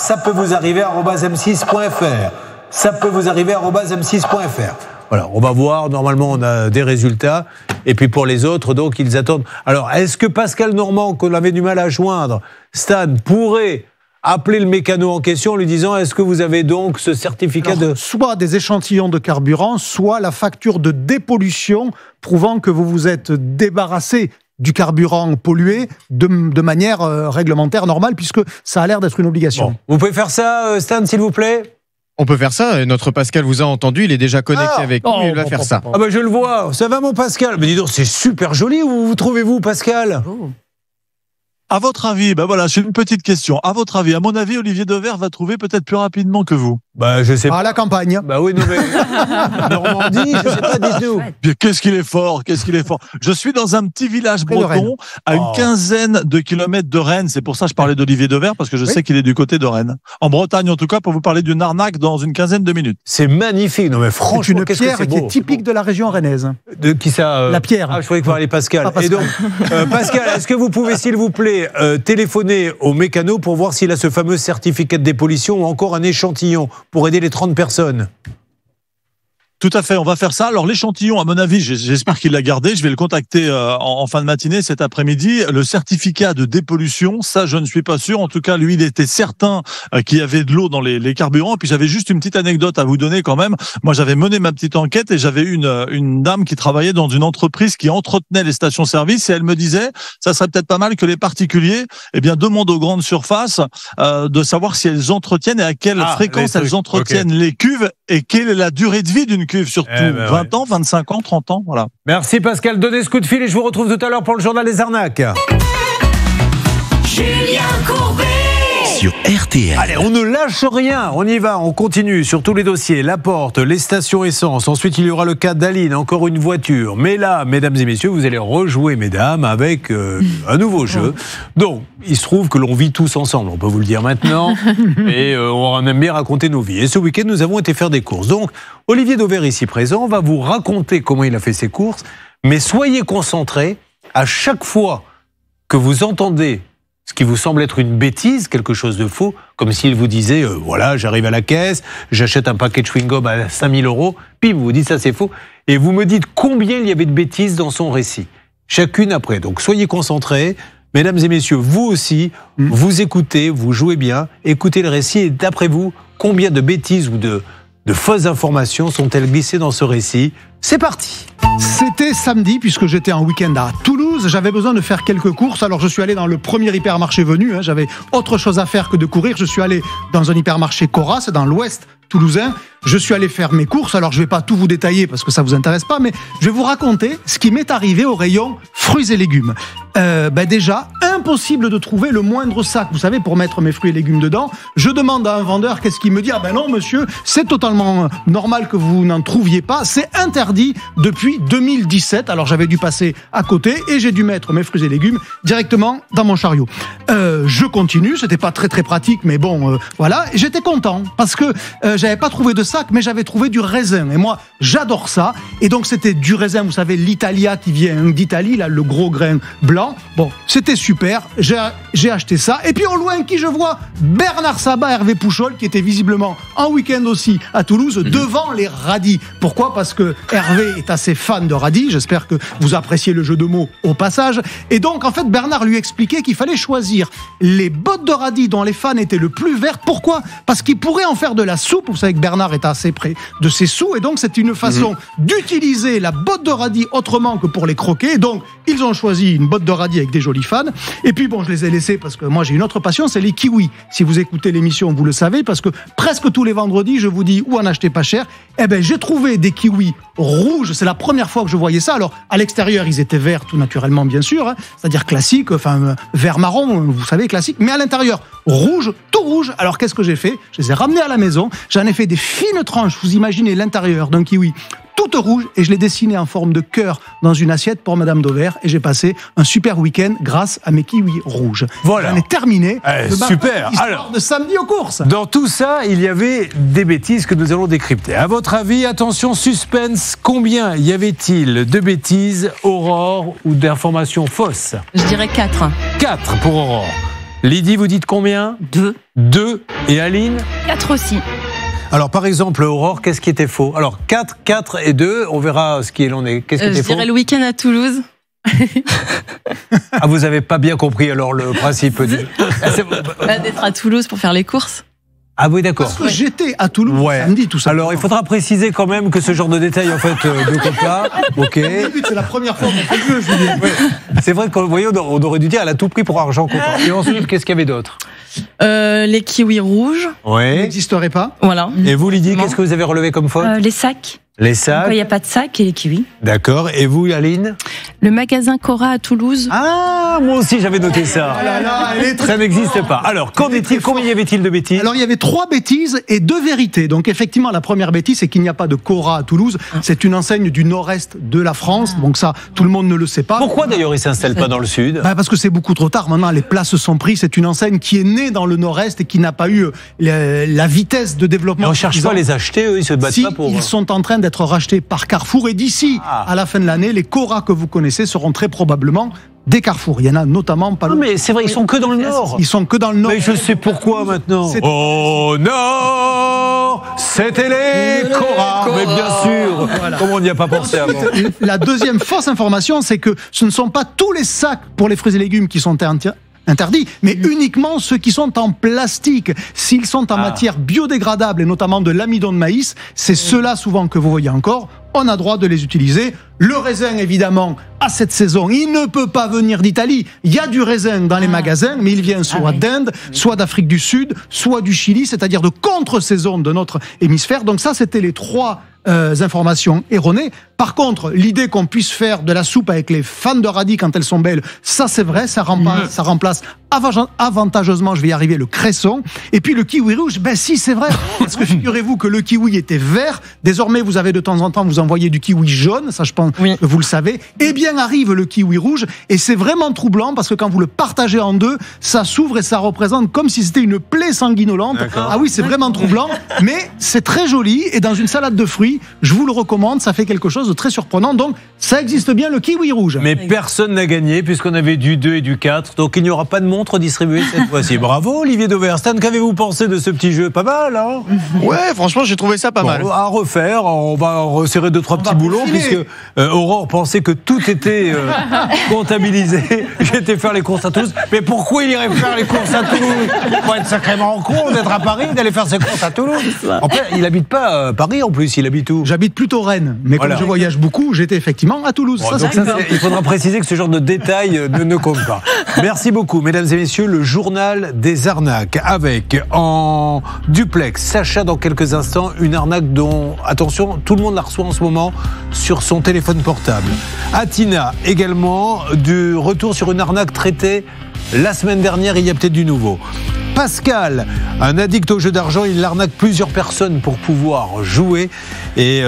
sapeutvousarriver@m6.fr. sapeutvousarriver@m6.fr. Voilà, on va voir. Normalement, on a des résultats. Et puis pour les autres, donc, ils attendent. Alors, est-ce que Pascal Normand, qu'on avait du mal à joindre, Stan, pourrait appeler le mécano en question en lui disant, est-ce que vous avez donc ce certificat de... Soit des échantillons de carburant, soit la facture de dépollution prouvant que vous vous êtes débarrassé du carburant pollué de manière réglementaire, normale, puisque ça a l'air d'être une obligation. Bon. Vous pouvez faire ça, Stan, s'il vous plaît? On peut faire ça. Notre Pascal vous a entendu. Il est déjà connecté avec nous. Il va faire ça. Ah bah je le vois. Ça va, mon Pascal? Mais dis donc, c'est super joli. Où vous trouvez-vous, Pascal? À votre avis, ben voilà, j'ai une petite question. À votre avis, à mon avis, Olivier Devers va trouver peut-être plus rapidement que vous. Bah, je sais pas. À la campagne. Bah oui, non mais... Normandie, je sais pas, dites-nous. Qu'est-ce qu'il est fort, qu'est-ce qu'il est fort. Je suis dans un petit village breton, à une quinzaine de kilomètres de Rennes. C'est pour ça que je parlais d'Olivier Devers, parce que je sais qu'il est du côté de Rennes. En Bretagne, en tout cas, pour vous parler d'une arnaque dans une quinzaine de minutes. C'est magnifique. Non mais franchement, c'est une pierre qui est typique de la région rennaise. De qui ça La pierre. Ah, je croyais que vous parliez Pascal. Et donc, Pascal, est-ce que vous pouvez, s'il vous plaît, téléphoner au mécano pour voir s'il a ce fameux certificat de dépollution ou encore un échantillon pour aider les 30 personnes? Tout à fait, on va faire ça. Alors l'échantillon, à mon avis, j'espère qu'il l'a gardé. Je vais le contacter en fin de matinée cet après-midi. Le certificat de dépollution, ça je ne suis pas sûr. En tout cas, lui, il était certain qu'il y avait de l'eau dans les carburants. Et puis j'avais juste une petite anecdote à vous donner quand même. Moi, j'avais mené ma petite enquête et j'avais eu une dame qui travaillait dans une entreprise qui entretenait les stations-service et elle me disait, ça serait peut-être pas mal que les particuliers, demandent aux grandes surfaces de savoir si elles entretiennent et à quelle fréquence elles entretiennent les cuves et quelle est la durée de vie d'une cuve surtout. 20 ans, 25 ans, 30 ans, voilà. Merci Pascal, donnez ce coup de fil et je vous retrouve tout à l'heure pour le journal des arnaques. Julien Courbet sur RTL. Allez, on ne lâche rien, on y va, on continue sur tous les dossiers, la porte, les stations essence. Ensuite, il y aura le cas d'Aline, encore une voiture. Mais là, mesdames et messieurs, vous allez rejouer, mesdames, avec un nouveau jeu. Donc, il se trouve que l'on vit tous ensemble, on peut vous le dire maintenant, et on aime bien raconter nos vies. Et ce week-end, nous avons été faire des courses. Donc, Olivier Dauvert, ici présent, va vous raconter comment il a fait ses courses, mais soyez concentrés, à chaque fois que vous entendez ce qui vous semble être une bêtise, quelque chose de faux, comme s'il vous disait, voilà, j'arrive à la caisse, j'achète un paquet de chewing-gum à 5 000 €, puis vous dites ça c'est faux, et vous me dites combien il y avait de bêtises dans son récit. Chacune après, donc soyez concentrés, mesdames et messieurs, vous aussi, vous écoutez, vous jouez bien, écoutez le récit, et d'après vous, combien de bêtises ou de fausses informations sont-elles glissées dans ce récit? C'est parti. C'était samedi, puisque j'étais en week-end à Toulouse. J'avais besoin de faire quelques courses. Alors, je suis allé dans le premier hypermarché venu. J'avais autre chose à faire que de courir. Je suis allé dans un hypermarché Cora, c'est dans l'ouest toulousain. Je suis allé faire mes courses. Alors, je vais pas tout vous détailler parce que ça vous intéresse pas, mais je vais vous raconter ce qui m'est arrivé au rayon fruits et légumes. Déjà, impossible de trouver le moindre sac, vous savez, pour mettre mes fruits et légumes dedans. Je demande à un vendeur, qu'est-ce qu'il me dit? Ah ben non, monsieur, c'est totalement normal que vous n'en trouviez pas. C'est interdit depuis 2017. Alors, j'avais dû passer à côté et j'ai dû mettre mes fruits et légumes directement dans mon chariot. Je continue, c'était pas très très pratique, mais bon, voilà. J'étais content parce que j'avais pas trouvé de sac, mais j'avais trouvé du raisin. Et moi, j'adore ça. Et donc, c'était du raisin, vous savez, l'Italia qui vient d'Italie, là, le gros grain blanc. Bon, c'était super. J'ai acheté ça. Et puis, au loin, qui je vois? Bernard Sabat, Hervé Pouchol, qui était visiblement en week-end aussi à Toulouse, devant les radis. Pourquoi? Parce que Hervé est assez fan de radis. J'espère que vous appréciez le jeu de mots au passage. Et donc, en fait, Bernard lui expliquait qu'il fallait choisir les bottes de radis dont les fans étaient le plus vertes. Pourquoi? Parce qu'il pourrait en faire de la soupe. Vous savez que Bernard est assez près de ses sous. Et donc, c'est une façon d'utiliser la botte de radis autrement que pour les croquer. Donc, ils ont choisi une botte de radis avec des jolis fans. Et puis, bon, je les ai laissés parce que moi, j'ai une autre passion, c'est les kiwis. Si vous écoutez l'émission, vous le savez, parce que presque tous les vendredis, je vous dis où en acheter pas cher. Eh ben, j'ai trouvé des kiwis rouges. C'est la première fois que je voyais ça. Alors, à l'extérieur, ils étaient verts, tout naturellement, bien sûr, c'est-à-dire classique, enfin, vert marron, vous savez, classique. Mais à l'intérieur, rouge, tout rouge. Alors, qu'est-ce que j'ai fait? Je les ai ramenés à la maison. J'en ai fait des fines tranches. Vous imaginez l'intérieur d'un kiwi toute rouge et je l'ai dessiné en forme de cœur dans une assiette pour Madame Dauvert et j'ai passé un super week-end grâce à mes kiwis rouges. Voilà. J'en ai terminé. Super. Alors, de samedi aux courses. Dans tout ça, il y avait des bêtises que nous allons décrypter. À votre avis, attention, suspense, combien y avait-il de bêtises, Aurore, ou d'informations fausses? Je dirais 4. 4 pour Aurore. Lydie, vous dites combien? 2. 2. Et Aline? 4 aussi. Alors, par exemple, Aurore, qu'est-ce qui était faux? Alors, 4 et 2, on verra ce qu'il en est. Qu'est-ce qui était faux? Je dirais le week-end à Toulouse. Ah, vous n'avez pas bien compris alors le principe d'être à Toulouse pour faire les courses. Ah oui, d'accord. Parce que j'étais à Toulouse samedi, tout ça. Alors, il faudra préciser quand même que ce genre de détails, en fait, ne compte pas. Ok. C'est la première fois qu'on fait le jeu, Julien. C'est vrai qu'on aurait dû dire elle a tout pris pour argent comptant. Et ensuite, qu'est-ce qu'il y avait d'autre? Les kiwis rouges. Ouais. N'existeraient pas. Voilà. Et vous, Lydie, qu'est-ce que vous avez relevé comme faute? Les sacs. Les sacs. Il n'y a pas de sac et les kiwis. D'accord. Et vous, Aline? Le magasin Cora à Toulouse. Ah, moi aussi j'avais noté ça. Oh là là, ça n'existe pas. Alors, combien y avait-il de bêtises? Alors, il y avait 3 bêtises et 2 vérités. Donc, effectivement, la première bêtise, c'est qu'il n'y a pas de Cora à Toulouse. C'est une enseigne du nord-est de la France. Donc ça, tout le monde ne le sait pas. Pourquoi d'ailleurs ils ne s'installent pas dans le sud? Parce que c'est beaucoup trop tard. Maintenant, les places sont prises. C'est une enseigne qui est née dans le nord-est et qui n'a pas eu la vitesse de développement. Et on ne cherche pas à les acheter, eux, ils se battent pas pour... Ils sont en train d'être rachetés par Carrefour et d'ici à la fin de l'année, les Cora que vous connaissez seront très probablement des carrefours. Il y en a notamment pas. Non, mais c'est vrai, ils sont que dans le Nord. Ils sont que dans le Nord. Mais je sais pourquoi maintenant. Au Nord, c'était les Cora. Mais bien sûr. Voilà. Comment on n'y a pas pensé avant? La deuxième fausse information, c'est que ce ne sont pas tous les sacs pour les fruits et légumes qui sont interdits, mais uniquement ceux qui sont en plastique. S'ils sont en matière biodégradable et notamment de l'amidon de maïs, c'est ceux-là souvent que vous voyez encore. On a droit de les utiliser. Le raisin, évidemment, à cette saison, il ne peut pas venir d'Italie. Il y a du raisin dans les magasins, mais il vient soit d'Inde, soit d'Afrique du Sud, soit du Chili, c'est-à-dire de contre-saison de notre hémisphère. Donc ça, c'était les trois informations erronées. Par contre, l'idée qu'on puisse faire de la soupe avec les fans de radis quand elles sont belles, ça c'est vrai, ça remplace avantageusement, je vais y arriver, le cresson. Et puis le kiwi rouge, ben si c'est vrai, parce que figurez-vous que le kiwi était vert, désormais vous avez de temps en temps, vous envoyez du kiwi jaune, ça je pense que vous le savez, et bien arrive le kiwi rouge, et c'est vraiment troublant, parce que quand vous le partagez en deux, ça s'ouvre et ça représente comme si c'était une plaie sanguinolente. Ah oui, c'est vraiment troublant, mais c'est très joli, et dans une salade de fruits, je vous le recommande, ça fait quelque chose de très surprenant, donc ça existe bien le kiwi rouge. Mais personne n'a gagné, puisqu'on avait du 2 et du 4, donc il n'y aura pas de montre distribuée cette fois-ci. Bravo Olivier Dauverstein, qu'avez-vous pensé de ce petit jeu? Pas mal, hein? Ouais, franchement, j'ai trouvé ça pas mal. À refaire, on va resserrer 2-3 petits boulons, puisque Aurore pensait que tout était comptabilisé. J'étais faire les courses à Toulouse. Mais pourquoi il irait faire les courses à Toulouse? Il faut être sacrément con d'être à Paris, d'aller faire ses courses à Toulouse. En fait, il habite pas à Paris en plus, il habite où? J'habite plutôt Rennes, mais comme je voyage beaucoup, j'étais effectivement à Toulouse. Bon, il faudra préciser que ce genre de détails ne compte pas. Merci beaucoup, mesdames et messieurs, le journal des arnaques avec en duplex Sacha dans quelques instants, une arnaque dont, attention, tout le monde la reçoit en ce moment sur son téléphone portable. Atina également, du retour sur une arnaque traitée la semaine dernière, il y a peut-être du nouveau. Pascal, un addict au jeu d'argent, il arnaque plusieurs personnes pour pouvoir jouer. Et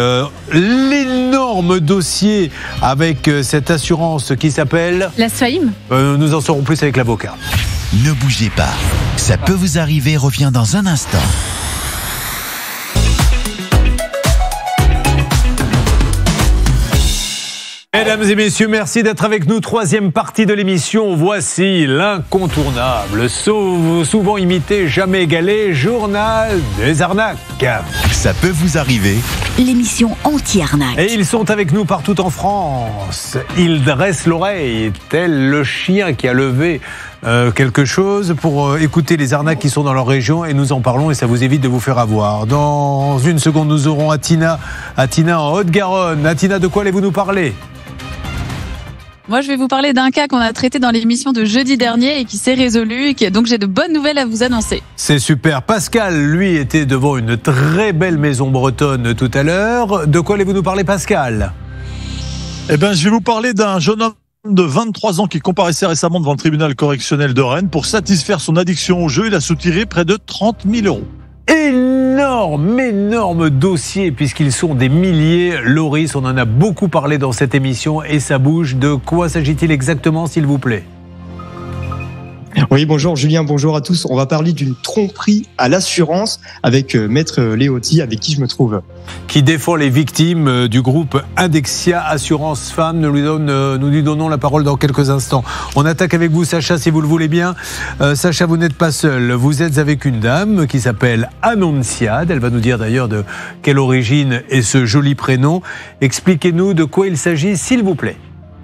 l'énorme dossier avec cette assurance qui s'appelle... La SFAIM. Nous en saurons plus avec l'avocat. Ne bougez pas. Ça peut vous arriver, revient dans un instant. Mesdames et messieurs, merci d'être avec nous. Troisième partie de l'émission. Voici l'incontournable, souvent imité, jamais égalé, journal des arnaques. Ça peut vous arriver. L'émission anti-arnaque. Et ils sont avec nous partout en France. Ils dressent l'oreille, tel le chien qui a levé quelque chose pour écouter les arnaques qui sont dans leur région, et nous en parlons et ça vous évite de vous faire avoir. Dans une seconde, nous aurons Atina en Haute-Garonne. Atina, de quoi allez-vous nous parler? Moi, je vais vous parler d'un cas qu'on a traité dans l'émission de jeudi dernier et qui s'est résolu. Donc, j'ai de bonnes nouvelles à vous annoncer. C'est super. Pascal, lui, était devant une très belle maison bretonne tout à l'heure. De quoi allez-vous nous parler, Pascal? Eh bien, je vais vous parler d'un jeune homme de 23 ans qui comparaissait récemment devant le tribunal correctionnel de Rennes. Pour satisfaire son addiction au jeu, il a soutiré près de 30 000 €. Énorme dossier, puisqu'ils sont des milliers. Loris, on en a beaucoup parlé dans cette émission et ça bouge. De quoi s'agit-il exactement, s'il vous plaît? Oui, bonjour Julien, bonjour à tous. On va parler d'une tromperie à l'assurance avec Maître Léoti, avec qui je me trouve. Qui défend les victimes du groupe Indexia Assurance Femmes. Nous lui donnons la parole dans quelques instants. On attaque avec vous, Sacha, si vous le voulez bien. Sacha, vous n'êtes pas seul. Vous êtes avec une dame qui s'appelle Annonciade. Elle va nous dire d'ailleurs de quelle origine est ce joli prénom. Expliquez-nous de quoi il s'agit, s'il vous plaît.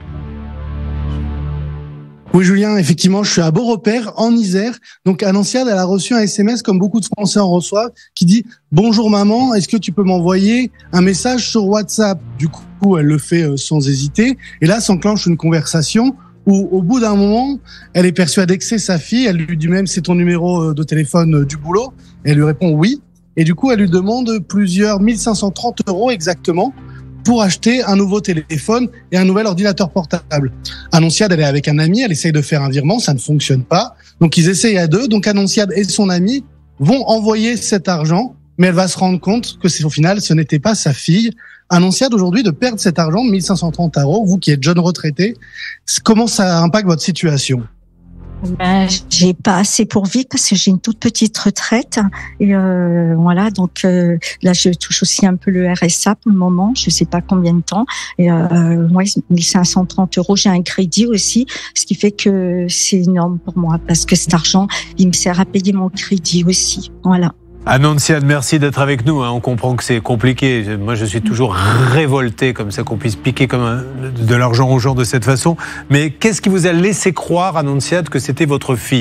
Oui, Julien, effectivement, je suis à Beaurepaire, en Isère. Donc, Annonciade, elle a reçu un SMS, comme beaucoup de Français en reçoivent, qui dit « Bonjour maman, est-ce que tu peux m'envoyer un message sur WhatsApp ?» Du coup, elle le fait sans hésiter. Et là, s'enclenche une conversation où, au bout d'un moment, elle est persuadée que c'est sa fille. Elle lui dit même « C'est ton numéro de téléphone du boulot ?» Elle lui répond « Oui ». Et du coup, elle lui demande plusieurs 1530 € exactement pour acheter un nouveau téléphone et un nouvel ordinateur portable. Annonciade, elle est avec un ami, elle essaye de faire un virement, ça ne fonctionne pas. Donc ils essayent à deux, donc Annonciade et son ami vont envoyer cet argent, mais elle va se rendre compte que au final, ce n'était pas sa fille. Annonciade aujourd'hui de perdre cet argent, 1530 €, vous qui êtes jeune retraité, comment ça impacte votre situation? J'ai pas assez pour vivre parce que j'ai une toute petite retraite et voilà, donc là je touche aussi un peu le RSA pour le moment, je sais pas combien de temps, et moi 1530 €, j'ai un crédit aussi, ce qui fait que c'est énorme pour moi parce que cet argent il me sert à payer mon crédit aussi, voilà. Annonciade, merci d'être avec nous. On comprend que c'est compliqué. Moi, je suis toujours révolté comme ça qu'on puisse piquer comme de l'argent aux gens de cette façon. Mais qu'est-ce qui vous a laissé croire, Annonciade, que c'était votre fille ?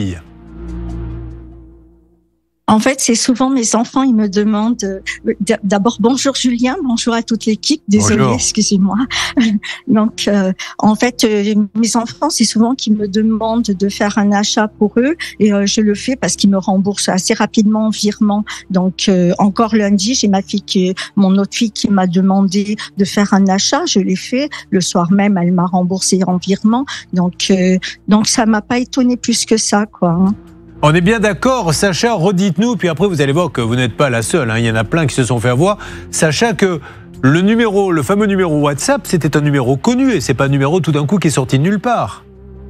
En fait, c'est souvent mes enfants, ils me demandent d'abord bonjour Julien, bonjour à toute l'équipe, désolée, excusez-moi. Donc, en fait, mes enfants, c'est souvent qu'ils me demandent de faire un achat pour eux et je le fais parce qu'ils me remboursent assez rapidement en virement. Donc, encore lundi, j'ai mon autre fille qui m'a demandé de faire un achat, je l'ai fait. Le soir même, elle m'a remboursé en virement. Donc ça m'a pas étonné plus que ça, quoi. On est bien d'accord, Sacha, redites-nous, puis après vous allez voir que vous n'êtes pas la seule, il y en a plein qui se sont fait avoir. Sacha, que le fameux numéro WhatsApp, c'était un numéro connu et c'est pas un numéro tout d'un coup qui est sorti de nulle part.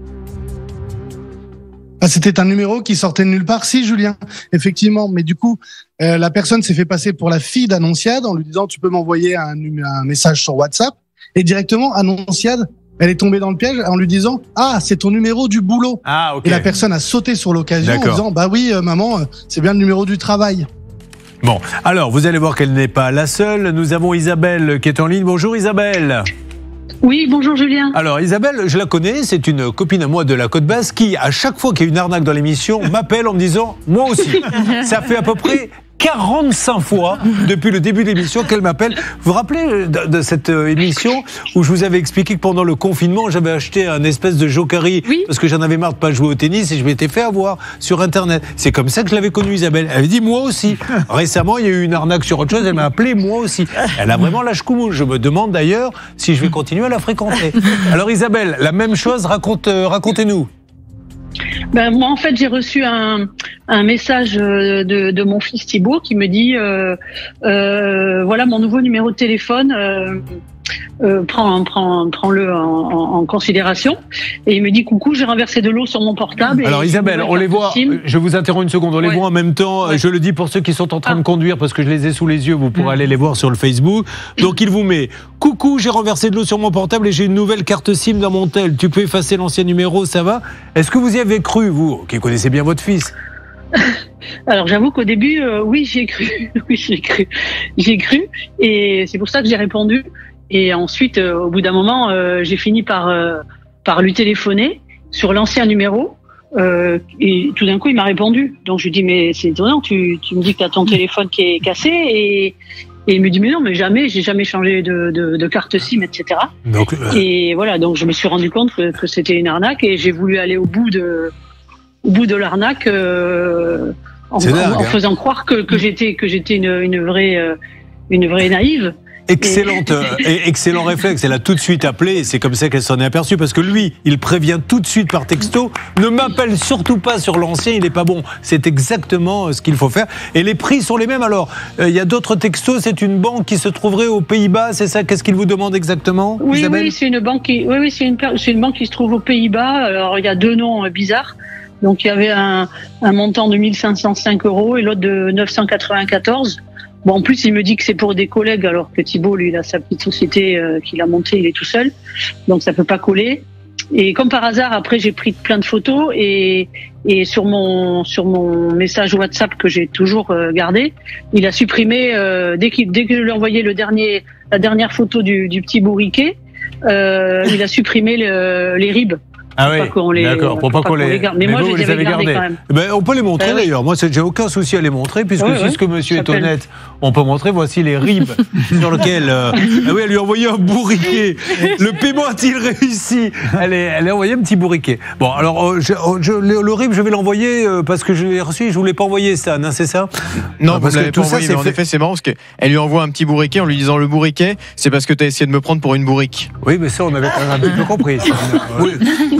C'était un numéro qui sortait de nulle part, si Julien, effectivement, mais du coup, la personne s'est fait passer pour la fille d'Annonciade en lui disant tu peux m'envoyer un message sur WhatsApp, et directement Annonciade, elle est tombée dans le piège en lui disant « Ah, c'est ton numéro du boulot ». Et la personne a sauté sur l'occasion en disant « Bah oui, maman, c'est bien le numéro du travail ». Bon, alors vous allez voir qu'elle n'est pas la seule. Nous avons Isabelle qui est en ligne. Bonjour Isabelle. Oui, bonjour Julien. Alors Isabelle, je la connais, c'est une copine à moi de la Côte-Basque qui, à chaque fois qu'il y a une arnaque dans l'émission, m'appelle en me disant « Moi aussi ». Ça fait à peu près 45 fois depuis le début de l'émission qu'elle m'appelle. Vous vous rappelez de cette émission où je vous avais expliqué que pendant le confinement, j'avais acheté un espèce de jokari parce que j'en avais marre de pas jouer au tennis et je m'étais fait avoir sur Internet. C'est comme ça que je l'avais connue, Isabelle. Elle avait dit moi aussi. Récemment, il y a eu une arnaque sur autre chose, elle m'a appelé moi aussi. Elle a vraiment la ch'coumouche. Je me demande d'ailleurs si je vais continuer à la fréquenter. Alors Isabelle, la même chose, racontez-nous. Ben, moi, en fait, j'ai reçu un message de mon fils Thibaut qui me dit voilà mon nouveau numéro de téléphone, prends-le en considération. Et il me dit coucou, j'ai renversé de l'eau sur mon portable. Alors Isabelle, on les voit, je vous interromps une seconde, on les voit en même temps, je le dis pour ceux qui sont en train de conduire parce que je les ai sous les yeux, vous pourrez aller les voir sur le Facebook. Donc il vous met coucou, j'ai renversé de l'eau sur mon portable et j'ai une nouvelle carte SIM dans mon tel, tu peux effacer l'ancien numéro, ça va? Est-ce que vous y avez cru, vous, qui connaissez bien votre fils? Alors j'avoue qu'au début, oui, j'ai cru. J'ai cru et c'est pour ça que j'ai répondu. Et ensuite, au bout d'un moment, j'ai fini par lui téléphoner sur l'ancien numéro. Et tout d'un coup, il m'a répondu. Donc je lui dis mais c'est étonnant, tu me dis que tu as ton téléphone qui est cassé et il me dit mais non, mais jamais, j'ai jamais changé de carte SIM, etc. Donc, et voilà, donc je me suis rendu compte que c'était une arnaque et j'ai voulu aller au bout de l'arnaque en faisant croire que j'étais une vraie naïve. Excellent réflexe. Elle a tout de suite appelé et c'est comme ça qu'elle s'en est aperçue parce que lui, il prévient tout de suite par texto, ne m'appelle surtout pas sur l'ancien, il n'est pas bon. C'est exactement ce qu'il faut faire. Et les prix sont les mêmes. Alors, il y a d'autres textos. C'est une banque qui se trouverait aux Pays-Bas, c'est ça? Qu'est-ce qu'il vous demande exactement? Oui, c'est une banque c'est une banque qui se trouve aux Pays-Bas. Alors, il y a deux noms bizarres. Donc, il y avait un montant de 1505 € et l'autre de 994. Bon, en plus, il me dit que c'est pour des collègues, alors que Thibaut, lui, il a sa petite société qu'il a montée, il est tout seul. Donc, ça peut pas coller. Et comme par hasard, après, j'ai pris plein de photos et sur mon message WhatsApp que j'ai toujours gardé, il a supprimé, dès que je lui ai envoyé la dernière photo du petit bourriquet, il a supprimé les ribs. Ah oui, d'accord, pour pas qu'on les garde. Mais moi, je les avais gardés quand même. Ben, on peut les montrer d'ailleurs. Moi, j'ai aucun souci à les montrer, puisque puisque monsieur est honnête, on peut montrer, voici les ribs sur lesquels elle lui a envoyé un bourriquet. Le paiement a-t-il réussi? Elle a envoyé un petit bourriquet. Bon, alors, le rib, je vais l'envoyer parce que je l'ai reçu et je ne vous l'ai pas envoyé, Stan, hein, c'est ça? Non, parce que tout ça, en effet, c'est marrant, parce qu'elle lui envoie un petit bourriquet en lui disant le bourriquet, c'est parce que tu as essayé de me prendre pour une bourrique. Oui, mais ça, on avait quand même un petit peu compris. Oui.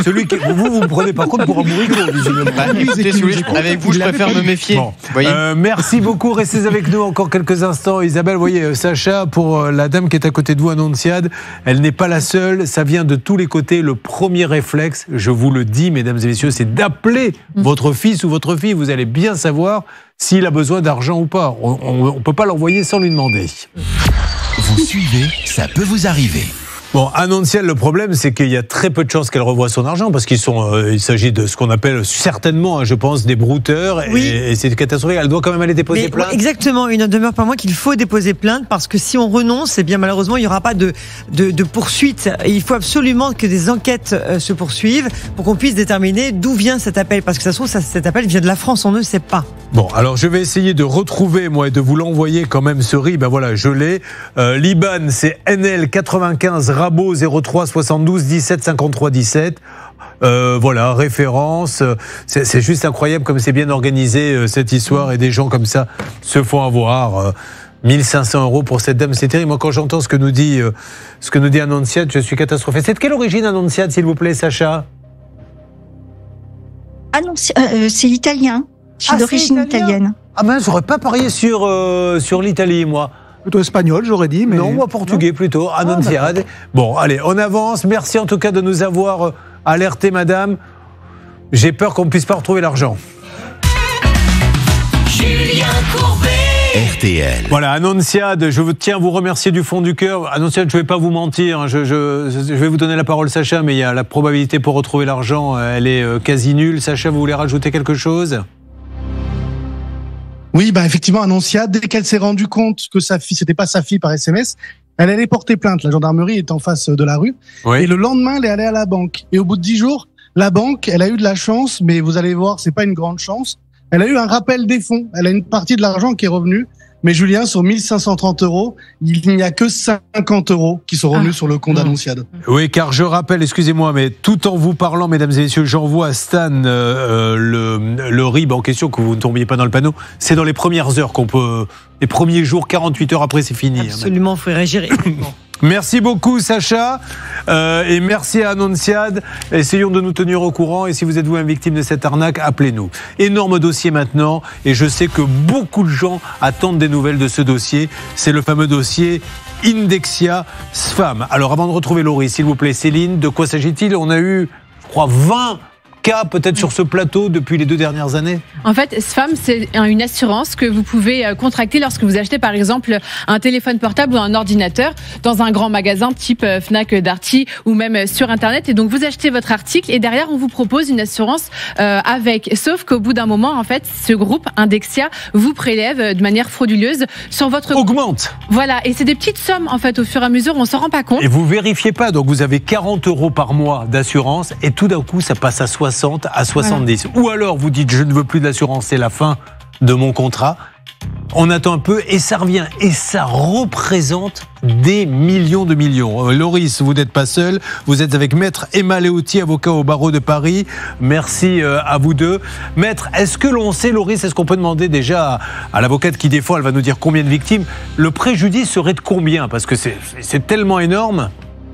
celui que vous me prenez par contre pour un bourricot, visiblement. Avec vous, je préfère me méfier. Bon. Merci beaucoup. Restez avec nous encore quelques instants. Isabelle, vous voyez, Sacha, pour la dame qui est à côté de vous, Annonciade, elle n'est pas la seule. Ça vient de tous les côtés. Le premier réflexe, je vous le dis, mesdames et messieurs, c'est d'appeler votre fils ou votre fille. Vous allez bien savoir s'il a besoin d'argent ou pas. On ne peut pas l'envoyer sans lui demander. Vous suivez, ça peut vous arriver. Bon, Annonciade, le problème, c'est qu'il y a très peu de chances qu'elle revoie son argent parce il s'agit de ce qu'on appelle certainement, je pense, des brouteurs. Oui. Et c'est catastrophique. Elle doit quand même aller déposer plainte. Exactement. Il ne demeure pas moins qu'il faut déposer plainte parce que si on renonce, eh bien malheureusement, il n'y aura pas de poursuite. Et il faut absolument que des enquêtes se poursuivent pour qu'on puisse déterminer d'où vient cet appel. Parce que ça se trouve, cet appel vient de la France, on ne sait pas. Bon, alors je vais essayer de retrouver, moi, et de vous l'envoyer quand même ce riz. Ben voilà, je l'ai. L'IBAN, c'est NL 95 Rabot 03 72 17 53 17. Voilà, référence. C'est juste incroyable comme c'est bien organisé cette histoire et des gens comme ça se font avoir. 1500 € pour cette dame, c'est terrible. Moi, quand j'entends ce que nous dit Annonciade, je suis catastrophé. C'est de quelle origine Annonciade, s'il vous plaît, Sacha? C'est italien. Je suis d'origine italienne. Ah ben, j'aurais pas parié sur l'Italie, moi. Plutôt espagnol, j'aurais dit. Mais... Non, moi portugais plutôt, Annonciade. Bon, allez, on avance. Merci en tout cas de nous avoir alerté, madame. J'ai peur qu'on ne puisse pas retrouver l'argent. Julien Courbet. RTL. Voilà, Annonciade, je tiens à vous remercier du fond du cœur. Annonciade, je ne vais pas vous mentir, je vais vous donner la parole, Sacha, mais il y a la probabilité pour retrouver l'argent, elle est quasi nulle. Sacha, vous voulez rajouter quelque chose ? Oui, effectivement, Annonciade, dès qu'elle s'est rendue compte que sa fille, c'était pas sa fille par SMS, elle allait porter plainte. La gendarmerie est en face de la rue. Oui. Et le lendemain, elle est allée à la banque. Et au bout de 10 jours, la banque, elle a eu de la chance, mais vous allez voir, c'est pas une grande chance. Elle a eu un rappel des fonds. Elle a une partie de l'argent qui est revenue. Mais Julien, sur 1530 €, il n'y a que 50 € qui sont revenus sur le compte d'Annonciade. Oui, car je rappelle, excusez-moi, mais tout en vous parlant, mesdames et messieurs, j'envoie à Stan le RIB en question, que vous ne tombiez pas dans le panneau. C'est dans les premières heures qu'on peut... Les premiers jours, 48 heures après, c'est fini. Absolument, il faut réagir. Merci beaucoup, Sacha, et merci à Annonciade. Essayons de nous tenir au courant, et si vous êtes vous une victime de cette arnaque, appelez-nous. Énorme dossier maintenant, et je sais que beaucoup de gens attendent des nouvelles de ce dossier. C'est le fameux dossier Indexia SFAM. Alors avant de retrouver Laurie, s'il vous plaît, Céline, de quoi s'agit-il? On a eu, je crois, 20 cas peut-être sur ce plateau depuis les 2 dernières années. En fait, SFAM, c'est une assurance que vous pouvez contracter lorsque vous achetez par exemple un téléphone portable ou un ordinateur dans un grand magasin type Fnac, Darty ou même sur Internet. Et donc vous achetez votre article et derrière on vous propose une assurance avec. Sauf qu'au bout d'un moment, en fait, ce groupe Indexia vous prélève de manière frauduleuse sur votre... Augmente. Voilà, et c'est des petites sommes en fait au fur et à mesure, on s'en rend pas compte. Et vous vérifiez pas, donc vous avez 40 € par mois d'assurance et tout d'un coup ça passe à 60, à 70. Voilà. Ou alors vous dites je ne veux plus d'assurance, c'est la fin de mon contrat. On attend un peu et ça revient. Et ça représente des millions de millions. Loris, vous n'êtes pas seul. Vous êtes avec Maître Emma Léoty, avocat au barreau de Paris. Merci à vous deux. Maître, est-ce que l'on sait, Loris, est-ce qu'on peut demander déjà à l'avocate qui défend, elle va nous dire combien de victimes, le préjudice serait de combien? Parce que c'est tellement énorme.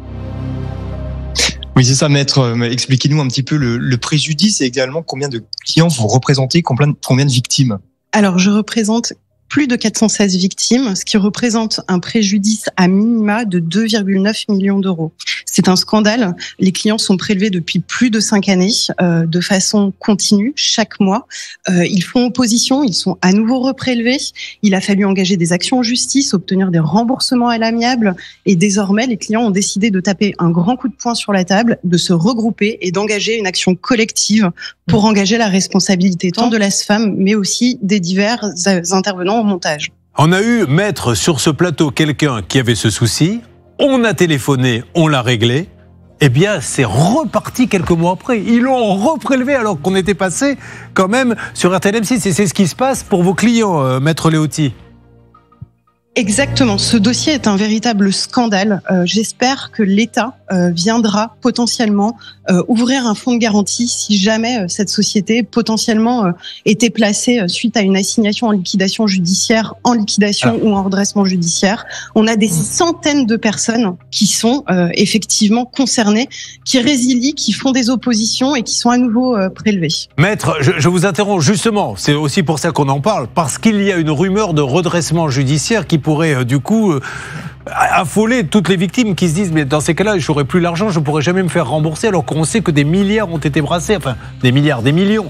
Oui, c'est ça, maître. Expliquez-nous un petit peu le préjudice et également combien de clients vous représentez, combien de victimes. Alors, je représente plus de 416 victimes, ce qui représente un préjudice à minima de 2,9 millions d'euros. C'est un scandale. Les clients sont prélevés depuis plus de 5 années, de façon continue, chaque mois. Ils font opposition, ils sont à nouveau reprélevés. Il a fallu engager des actions en justice, obtenir des remboursements à l'amiable. Et désormais, les clients ont décidé de taper un grand coup de poing sur la table, de se regrouper et d'engager une action collective pour engager la responsabilité tant de la SFAM, mais aussi des divers intervenants au montage. On a eu, maître, sur ce plateau quelqu'un qui avait ce souci. On a téléphoné, on l'a réglé. Eh bien, c'est reparti quelques mois après. Ils l'ont reprélevé alors qu'on était passé quand même sur RTL M6. Et c'est ce qui se passe pour vos clients, maître Léoty. Exactement. Ce dossier est un véritable scandale. J'espère que l'État viendra potentiellement ouvrir un fonds de garantie si jamais cette société potentiellement était placée suite à une assignation en liquidation judiciaire, ou en redressement judiciaire. On a des centaines de personnes qui sont effectivement concernées, qui résilient, qui font des oppositions et qui sont à nouveau prélevées. Maître, je vous interromps justement, c'est aussi pour ça qu'on en parle, parce qu'il y a une rumeur de redressement judiciaire qui pourrait du coup affoler toutes les victimes qui se disent mais dans ces cas-là j'aurai plus l'argent, je pourrai jamais me faire rembourser alors qu'on sait que des milliards ont été brassés, enfin des milliards, des millions.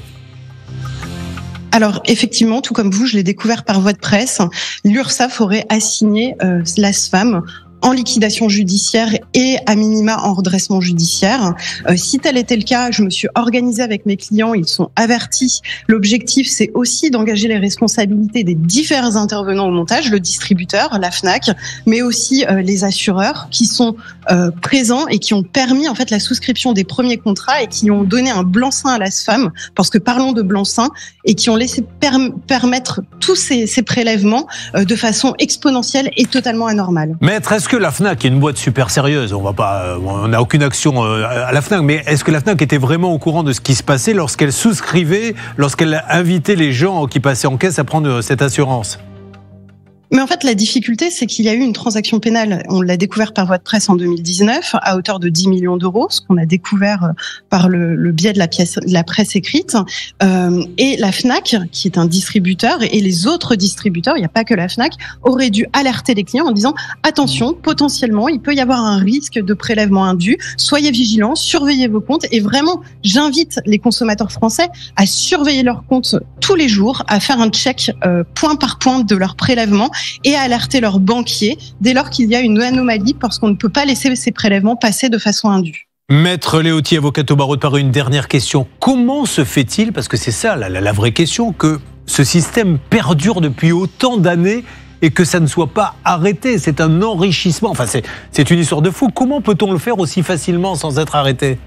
Alors effectivement, tout comme vous, je l'ai découvert par voie de presse, l'URSSAF aurait assigné l'ASFAM en liquidation judiciaire et à minima en redressement judiciaire. Si tel était le cas, je me suis organisée avec mes clients, ils sont avertis. L'objectif, c'est aussi d'engager les responsabilités des différents intervenants au montage, le distributeur, la FNAC, mais aussi les assureurs qui sont présents et qui ont permis en fait la souscription des premiers contrats et qui ont donné un blanc-seing à l'ASFAM, parce que parlons de blanc-seing, et qui ont laissé permettre tous ces prélèvements de façon exponentielle et totalement anormale. Maître, est-ce que la FNAC est une boîte super sérieuse? On n'a aucune action à la FNAC, mais est-ce que la FNAC était vraiment au courant de ce qui se passait lorsqu'elle souscrivait, lorsqu'elle invitait les gens qui passaient en caisse à prendre cette assurance? Mais en fait, la difficulté, c'est qu'il y a eu une transaction pénale. On l'a découvert par voie de presse en 2019 à hauteur de 10 millions d'euros, ce qu'on a découvert par le biais de la presse écrite. Et la FNAC, qui est un distributeur, et les autres distributeurs, il n'y a pas que la FNAC, auraient dû alerter les clients en disant « Attention, potentiellement, il peut y avoir un risque de prélèvement indu. Soyez vigilants, surveillez vos comptes. » Et vraiment, j'invite les consommateurs français à surveiller leurs comptes tous les jours, à faire un check point par point de leurs prélèvements et à alerter leurs banquiers dès lors qu'il y a une anomalie, parce qu'on ne peut pas laisser ces prélèvements passer de façon indue. Maître Léoty, avocate au barreau de Paris, une dernière question. Comment se fait-il, parce que c'est ça la vraie question, que ce système perdure depuis autant d'années et que ça ne soit pas arrêté? C'est un enrichissement, enfin c'est une histoire de fou. Comment peut-on le faire aussi facilement sans être arrêté?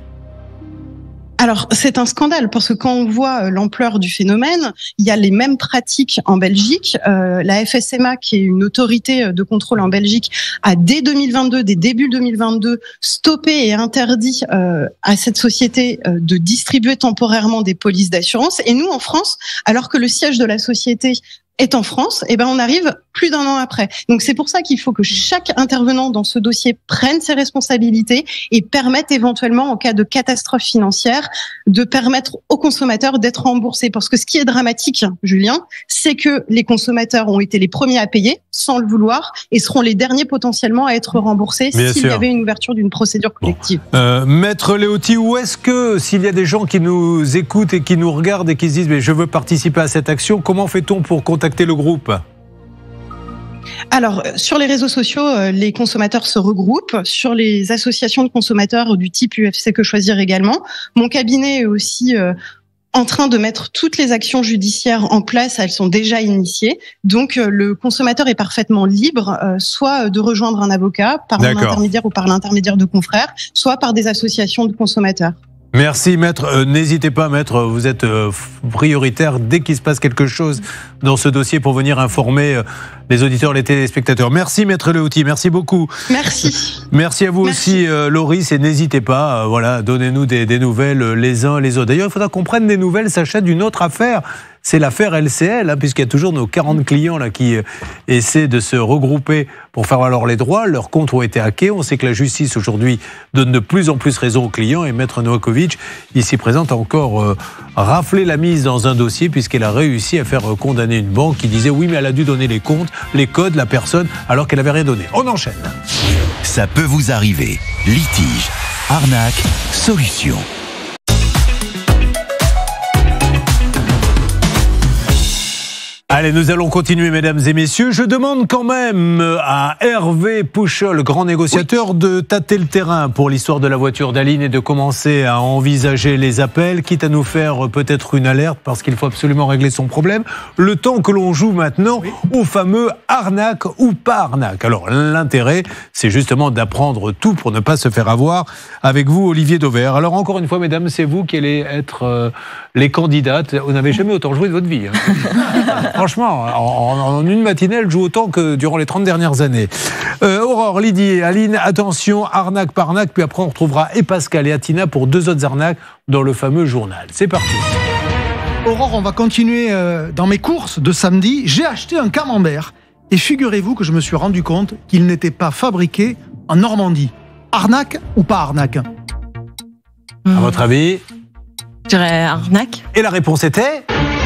Alors, c'est un scandale parce que quand on voit l'ampleur du phénomène, il y a les mêmes pratiques en Belgique. La FSMA, qui est une autorité de contrôle en Belgique, a dès début 2022, stoppé et interdit à cette société de distribuer temporairement des polices d'assurance. Et nous, en France, alors que le siège de la société est en France, on arrive plus d'un an après. Donc c'est pour ça qu'il faut que chaque intervenant dans ce dossier prenne ses responsabilités et permette éventuellement, en cas de catastrophe financière, de permettre aux consommateurs d'être remboursés. Parce que ce qui est dramatique, Julien, c'est que les consommateurs ont été les premiers à payer sans le vouloir et seront les derniers potentiellement à être remboursés s'il y avait une ouverture d'une procédure collective. Maître Léoty, où est-ce que, s'il y a des gens qui nous écoutent et qui nous regardent et qui se disent mais je veux participer à cette action, comment fait-on pour contacter le groupe? Alors, sur les réseaux sociaux, les consommateurs se regroupent. Sur les associations de consommateurs du type UFC Que Choisir également. Mon cabinet est aussi en train de mettre toutes les actions judiciaires en place. Elles sont déjà initiées. Donc, le consommateur est parfaitement libre, soit de rejoindre un avocat par mon intermédiaire ou par l'intermédiaire de confrères, soit par des associations de consommateurs. Merci maître, n'hésitez pas maître, vous êtes prioritaire dès qu'il se passe quelque chose dans ce dossier pour venir informer les auditeurs, les téléspectateurs. Merci maître Léoty, merci beaucoup. Merci. Merci à vous aussi Loris, et n'hésitez pas, donnez-nous des nouvelles les uns les autres. D'ailleurs, il faudra qu'on prenne des nouvelles, Sacha, d'une autre affaire. C'est l'affaire LCL, puisqu'il y a toujours nos 40 clients là qui essaient de se regrouper pour faire valoir les droits. Leurs comptes ont été hackés. On sait que la justice aujourd'hui donne de plus en plus raison aux clients. Et Maître Novakovic, ici présente, a encore raflé la mise dans un dossier puisqu'elle a réussi à faire condamner une banque qui disait oui, mais elle a dû donner les comptes, les codes, la personne, alors qu'elle n'avait rien donné. On enchaîne. Ça peut vous arriver. Litige, arnaque, solution. Allez, nous allons continuer, mesdames et messieurs. Je demande quand même à Hervé Pouchol, grand négociateur, de tâter le terrain pour l'histoire de la voiture d'Aline et de commencer à envisager les appels, quitte à nous faire peut-être une alerte parce qu'il faut absolument régler son problème. Le temps que l'on joue maintenant au fameux arnaque ou pas arnaque. Alors, l'intérêt, c'est justement d'apprendre tout pour ne pas se faire avoir. Avec vous, Olivier Dauvert. Alors, encore une fois, mesdames, c'est vous qui allez être les candidates. Vous n'avez jamais autant joué de votre vie. Franchement. franchement, en une matinée, elle joue autant que durant les 30 dernières années. Aurore, Lydie et Aline, attention, arnaque par arnaque, puis après on retrouvera et Pascal et Atina pour 2 autres arnaques dans le fameux journal. C'est parti. Aurore, on va continuer dans mes courses de samedi. J'ai acheté un camembert et figurez-vous que je me suis rendu compte qu'il n'était pas fabriqué en Normandie. Arnaque ou pas arnaque? À votre avis? Je dirais arnaque. Et la réponse était?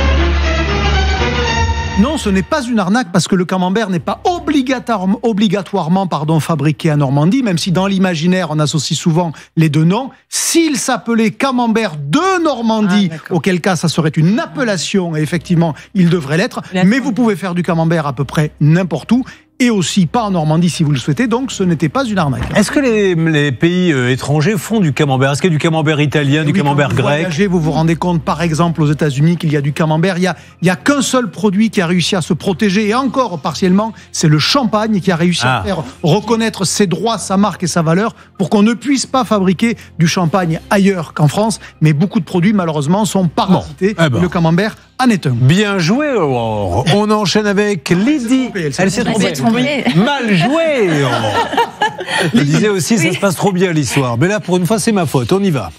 Non, ce n'est pas une arnaque parce que le camembert n'est pas obligatoirement fabriqué en Normandie, même si dans l'imaginaire on associe souvent les deux noms. S'il s'appelait camembert de Normandie, auquel cas ça serait une appellation et effectivement il devrait l'être, mais vous pouvez faire du camembert à peu près n'importe où. Et aussi pas en Normandie si vous le souhaitez, donc ce n'était pas une arnaque. Est-ce que les pays étrangers font du camembert? Est-ce qu'il y a du camembert italien, du camembert grec? Vous vous rendez compte par exemple aux États-Unis qu'il y a du camembert. Il y a qu'un seul produit qui a réussi à se protéger et encore partiellement, c'est le champagne qui a réussi à faire reconnaître ses droits, sa marque et sa valeur pour qu'on ne puisse pas fabriquer du champagne ailleurs qu'en France. Mais beaucoup de produits malheureusement sont parasités. Le camembert en est un. Bien joué Aurore. On enchaîne avec Lydie. Elle s'est trompée. Mal joué. Je disais aussi, ça se passe trop bien l'histoire. Mais là, pour une fois, c'est ma faute. On y va.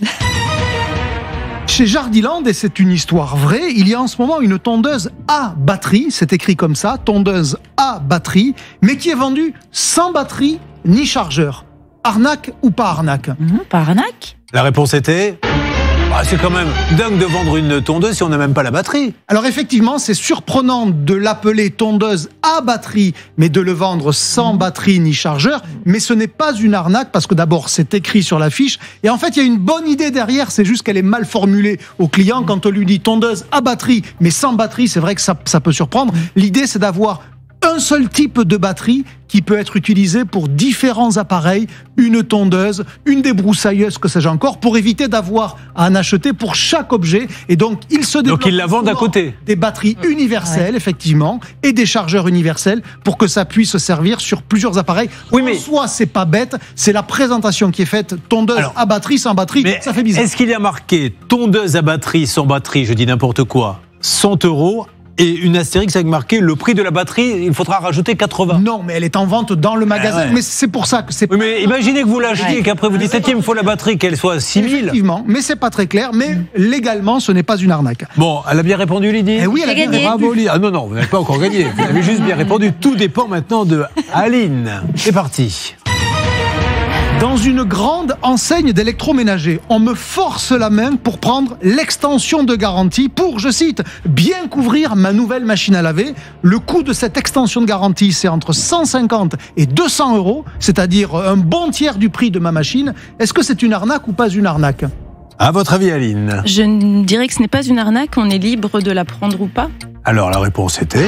Chez Jardiland, et c'est une histoire vraie, il y a en ce moment une tondeuse à batterie, c'est écrit comme ça, tondeuse à batterie, mais qui est vendue sans batterie ni chargeur. Arnaque ou pas arnaque? Pas arnaque. La réponse était... c'est quand même dingue de vendre une tondeuse si on n'a même pas la batterie. Alors effectivement, c'est surprenant de l'appeler tondeuse à batterie, mais de le vendre sans batterie ni chargeur. Mais ce n'est pas une arnaque parce que d'abord, c'est écrit sur la fiche. Et en fait, il y a une bonne idée derrière, c'est juste qu'elle est mal formulée au client. Quand on lui dit tondeuse à batterie, mais sans batterie, c'est vrai que ça peut surprendre. L'idée, c'est d'avoir un seul type de batterie qui peut être utilisé pour différents appareils, une tondeuse, une débroussailleuse, que sais-je encore, pour éviter d'avoir à en acheter pour chaque objet. Et donc, il se développe. Donc, ils la vendent à côté. Des batteries universelles, effectivement, et des chargeurs universels pour que ça puisse servir sur plusieurs appareils. Oui, mais. En soi, c'est pas bête, c'est la présentation qui est faite, tondeuse à batterie, sans batterie, ça fait bizarre. Est-ce qu'il y a marqué tondeuse à batterie, sans batterie, je dis n'importe quoi, 100 €? Et une astérix avec marqué le prix de la batterie, il faudra rajouter 80. Non, mais elle est en vente dans le magasin. Mais c'est pour ça que c'est. Oui, mais imaginez que vous l'achetiez et qu'après vous dites il me faut la batterie, qu'elle soit 6 000. Effectivement, mais c'est pas très clair. Mais légalement, ce n'est pas une arnaque. Bon, elle a bien répondu, Lydie. Oui, elle a bien répondu. Bravo, Lydie. Ah non, vous n'avez pas encore gagné. Vous avez juste bien répondu. Tout dépend maintenant de Aline. C'est parti. Dans une grande enseigne d'électroménager, on me force la main pour prendre l'extension de garantie pour, je cite, bien couvrir ma nouvelle machine à laver. Le coût de cette extension de garantie, c'est entre 150 et 200 €, c'est-à-dire un bon tiers du prix de ma machine. Est-ce que c'est une arnaque ou pas une arnaque? À votre avis, Aline? Je dirais que ce n'est pas une arnaque, on est libre de la prendre ou pas. Alors la réponse était...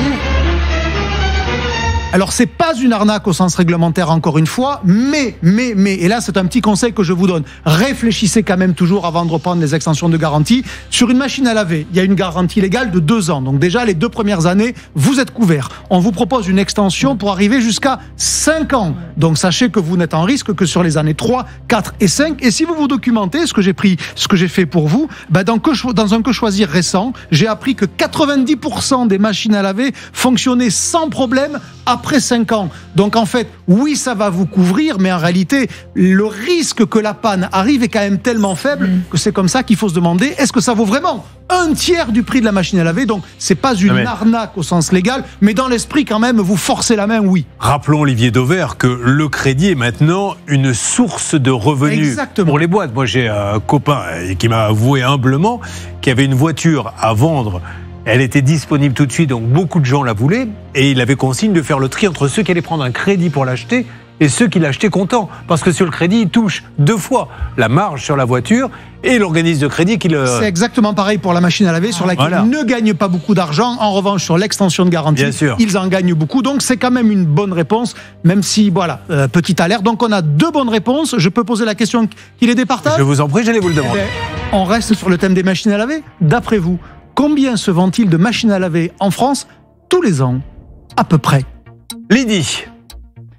Alors, c'est pas une arnaque au sens réglementaire, encore une fois, mais, et là, c'est un petit conseil que je vous donne. Réfléchissez quand même toujours avant de reprendre les extensions de garantie. Sur une machine à laver, il y a une garantie légale de 2 ans. Donc, déjà, les 2 premières années, vous êtes couverts. On vous propose une extension pour arriver jusqu'à 5 ans. Donc, sachez que vous n'êtes en risque que sur les années 3, 4 et 5. Et si vous vous documentez, ce que j'ai fait pour vous, dans un Que Choisir récent, j'ai appris que 90% des machines à laver fonctionnaient sans problème après 5 ans. Donc en fait, oui, ça va vous couvrir, mais en réalité, le risque que la panne arrive est quand même tellement faible que c'est comme ça qu'il faut se demander, est-ce que ça vaut vraiment un tiers du prix de la machine à laver? Donc c'est pas une arnaque au sens légal, mais dans l'esprit quand même, vous forcez la main, oui. Rappelons, Olivier Dauvert, que le crédit est maintenant une source de revenus. Exactement. Pour les boîtes. Moi, j'ai un copain qui m'a avoué humblement qu'il avait une voiture à vendre. Elle était disponible tout de suite, donc beaucoup de gens la voulaient. Et il avait consigne de faire le tri entre ceux qui allaient prendre un crédit pour l'acheter et ceux qui l'achetaient contents. Parce que sur le crédit, il touche 2 fois la marge sur la voiture et l'organisme de crédit qui le... C'est exactement pareil pour la machine à laver, sur laquelle ils ne gagnent pas beaucoup d'argent. En revanche, sur l'extension de garantie, ils en gagnent beaucoup. Donc c'est quand même une bonne réponse, même si, petite alerte. Donc on a 2 bonnes réponses. Je peux poser la question qui les départage? Je vous en prie, j'allais vous le demander. On reste sur le thème des machines à laver. D'après vous, combien se vend-il de machines à laver en France tous les ans, à peu près? Lydie?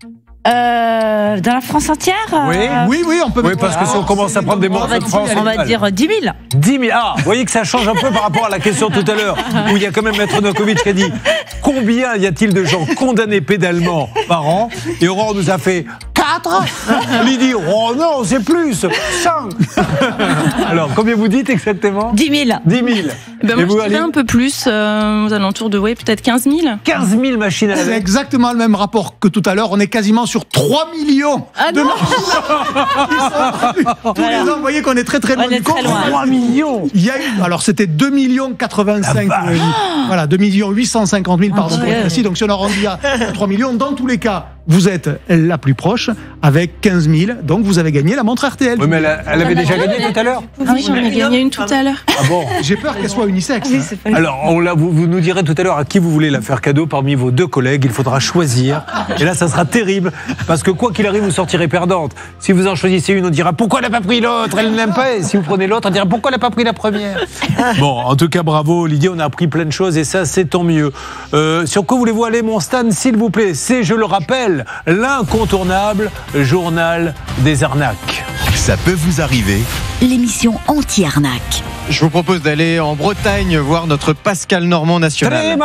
Dans la France entière Oui, on peut. Oui, parce que si on commence à prendre des morceaux de France, on va dire 10 000. 10 000. Ah, vous voyez que ça change un peu par rapport à la question tout à l'heure, où il y a quand même Maître Novakovic qui a dit combien y a-t-il de gens condamnés pénalement par an? Et Aurore nous a fait 4. Il dit oh non, c'est plus 5. Alors, combien vous dites exactement? 10 000. 10 000. Ben moi, je dirais un peu plus, aux alentours de, peut-être 15 000. 15 000 machines à laver. C'est exactement le même rapport que tout à l'heure. On est quasiment sur 3 millions de machines. Tous les ans, vous voyez qu'on est très très loin du compte. 3 millions. Il y a eu, alors c'était 2 85 voilà, 2 850 000 pardon pour être précis. Donc si on arrondit à 3 millions, dans tous les cas, vous êtes la plus proche avec 15 000. Donc vous avez gagné la montre RTL. Oui, mais elle avait déjà gagné tout à l'heure. Oui, j'en ai gagné une tout à l'heure. Ah bon? J'ai peur qu'elle soit unisexe. Alors, vous nous direz tout à l'heure à qui vous voulez la faire cadeau parmi vos 2 collègues. Il faudra choisir. Et là, ça sera terrible. Parce que quoi qu'il arrive, vous sortirez perdante. Si vous en choisissez une, on dira pourquoi elle n'a pas pris l'autre? Elle ne l'aime pas. Et si vous prenez l'autre, on dira pourquoi elle n'a pas pris la première? Bon, en tout cas, bravo Lydia. On a appris plein de choses et ça, c'est tant mieux. Sur quoi voulez-vous aller, mon Stan, s'il vous plaît? C'est, je le rappelle, l'incontournable journal des arnaques. Ça peut vous arriver. L'émission anti-arnaque. Je vous propose d'aller en Bretagne voir notre Pascal Normand national.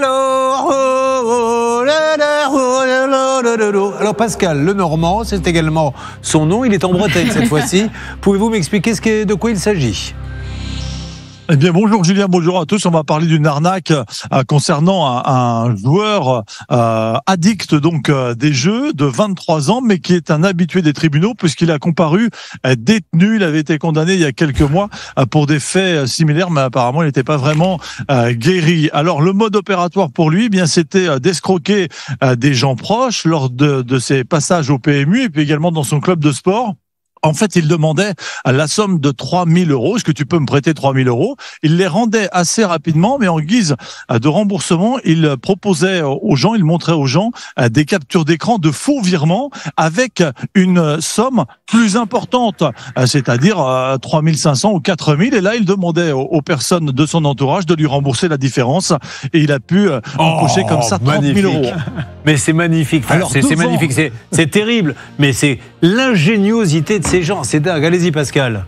Alors Pascal, le Normand, c'est également son nom. Il est en Bretagne cette fois-ci. Pouvez-vous m'expliquer de quoi il s'agit? Eh bien, bonjour Julien, bonjour à tous. On va parler d'une arnaque concernant un joueur addict donc des jeux de 23 ans, mais qui est un habitué des tribunaux puisqu'il a comparu détenu. Il avait été condamné il y a quelques mois pour des faits similaires, mais apparemment il n'était pas vraiment guéri. Alors le mode opératoire pour lui, eh bien c'était d'escroquer des gens proches lors de ses passages au PMU et puis également dans son club de sport. En fait, il demandait la somme de 3 000 €. Est-ce que tu peux me prêter 3 000 €? Il les rendait assez rapidement, mais en guise de remboursement, il proposait aux gens, il montrait aux gens des captures d'écran de faux virements avec une somme plus importante, c'est-à-dire 3 500 ou 4 000. Et là, il demandait aux personnes de son entourage de lui rembourser la différence. Et il a pu empocher comme ça 30 000 €. Mais c'est magnifique. Enfin, alors, c'est magnifique, c'est terrible, mais c'est l'ingéniosité de ces gens. C'est dingue. Allez-y, Pascal.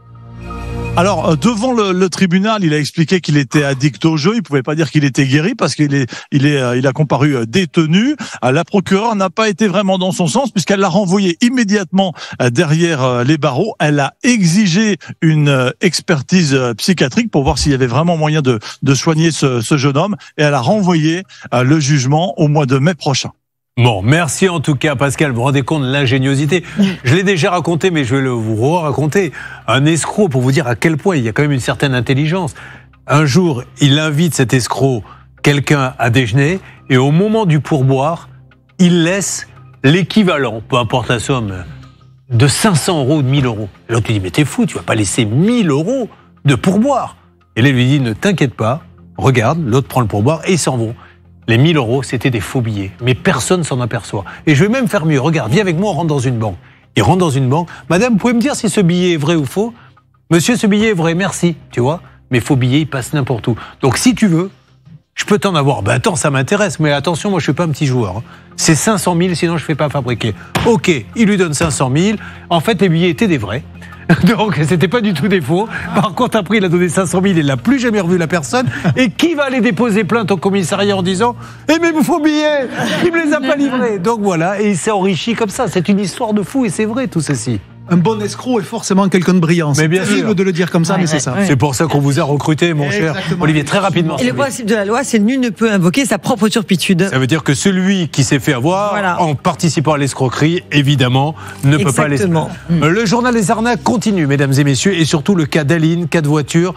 Alors, devant le tribunal, il a expliqué qu'il était addict au jeu. Il pouvait pas dire qu'il était guéri parce qu'il il a comparu détenu. La procureure n'a pas été vraiment dans son sens puisqu'elle l'a renvoyé immédiatement derrière les barreaux. Elle a exigé une expertise psychiatrique pour voir s'il y avait vraiment moyen de soigner ce jeune homme. Et elle a renvoyé le jugement au mois de mai prochain. Bon, merci en tout cas Pascal, vous vous rendez compte de l'ingéniosité. Je l'ai déjà raconté, mais je vais vous raconter. Un escroc, pour vous dire à quel point il y a quand même une certaine intelligence. Un jour, il invite cet escroc, quelqu'un à déjeuner, et au moment du pourboire, il laisse l'équivalent, peu importe la somme, de 500 € ou de 1 000 €. L'autre lui dit, mais t'es fou, tu vas pas laisser 1 000 € de pourboire. Et là, il lui dit, ne t'inquiète pas, regarde, l'autre prend le pourboire et ils s'en vont. Les 1 000 €, c'était des faux billets. Mais personne s'en aperçoit. Et je vais même faire mieux. Regarde, viens avec moi, on rentre dans une banque. Il rentre dans une banque. Madame, vous pouvez me dire si ce billet est vrai ou faux? Monsieur, ce billet est vrai, merci. Tu vois? Mais faux billets, ils passent n'importe où. Donc si tu veux, je peux t'en avoir. Ben attends, ça m'intéresse. Mais attention, moi, je suis pas un petit joueur. C'est 500 000, sinon je fais pas fabriquer. Ok, il lui donne 500 000. En fait, les billets étaient des vrais. Donc, c'était pas du tout des faux. Par contre, après, il a donné 500 000, il n'a plus jamais revu la personne. Et qui va aller déposer plainte au commissariat en disant « Eh, mais vos faux billets, il me les a pas livrés !» Donc voilà, et il s'est enrichi comme ça. C'est une histoire de fou et c'est vrai tout ceci. Un bon escroc est forcément quelqu'un de brillant. Mais bien sûr. De le dire comme ça, mais c'est ça. C'est pour ça qu'on vous a recruté, mon cher Olivier, très rapidement. Et le principe de la loi, c'est nul ne peut invoquer sa propre turpitude. Ça veut dire que celui qui s'est fait avoir, en participant à l'escroquerie, évidemment, ne peut pas laisser. Le journal des arnaques continue, mesdames et messieurs, et surtout le cas d'Aline, cas de voiture.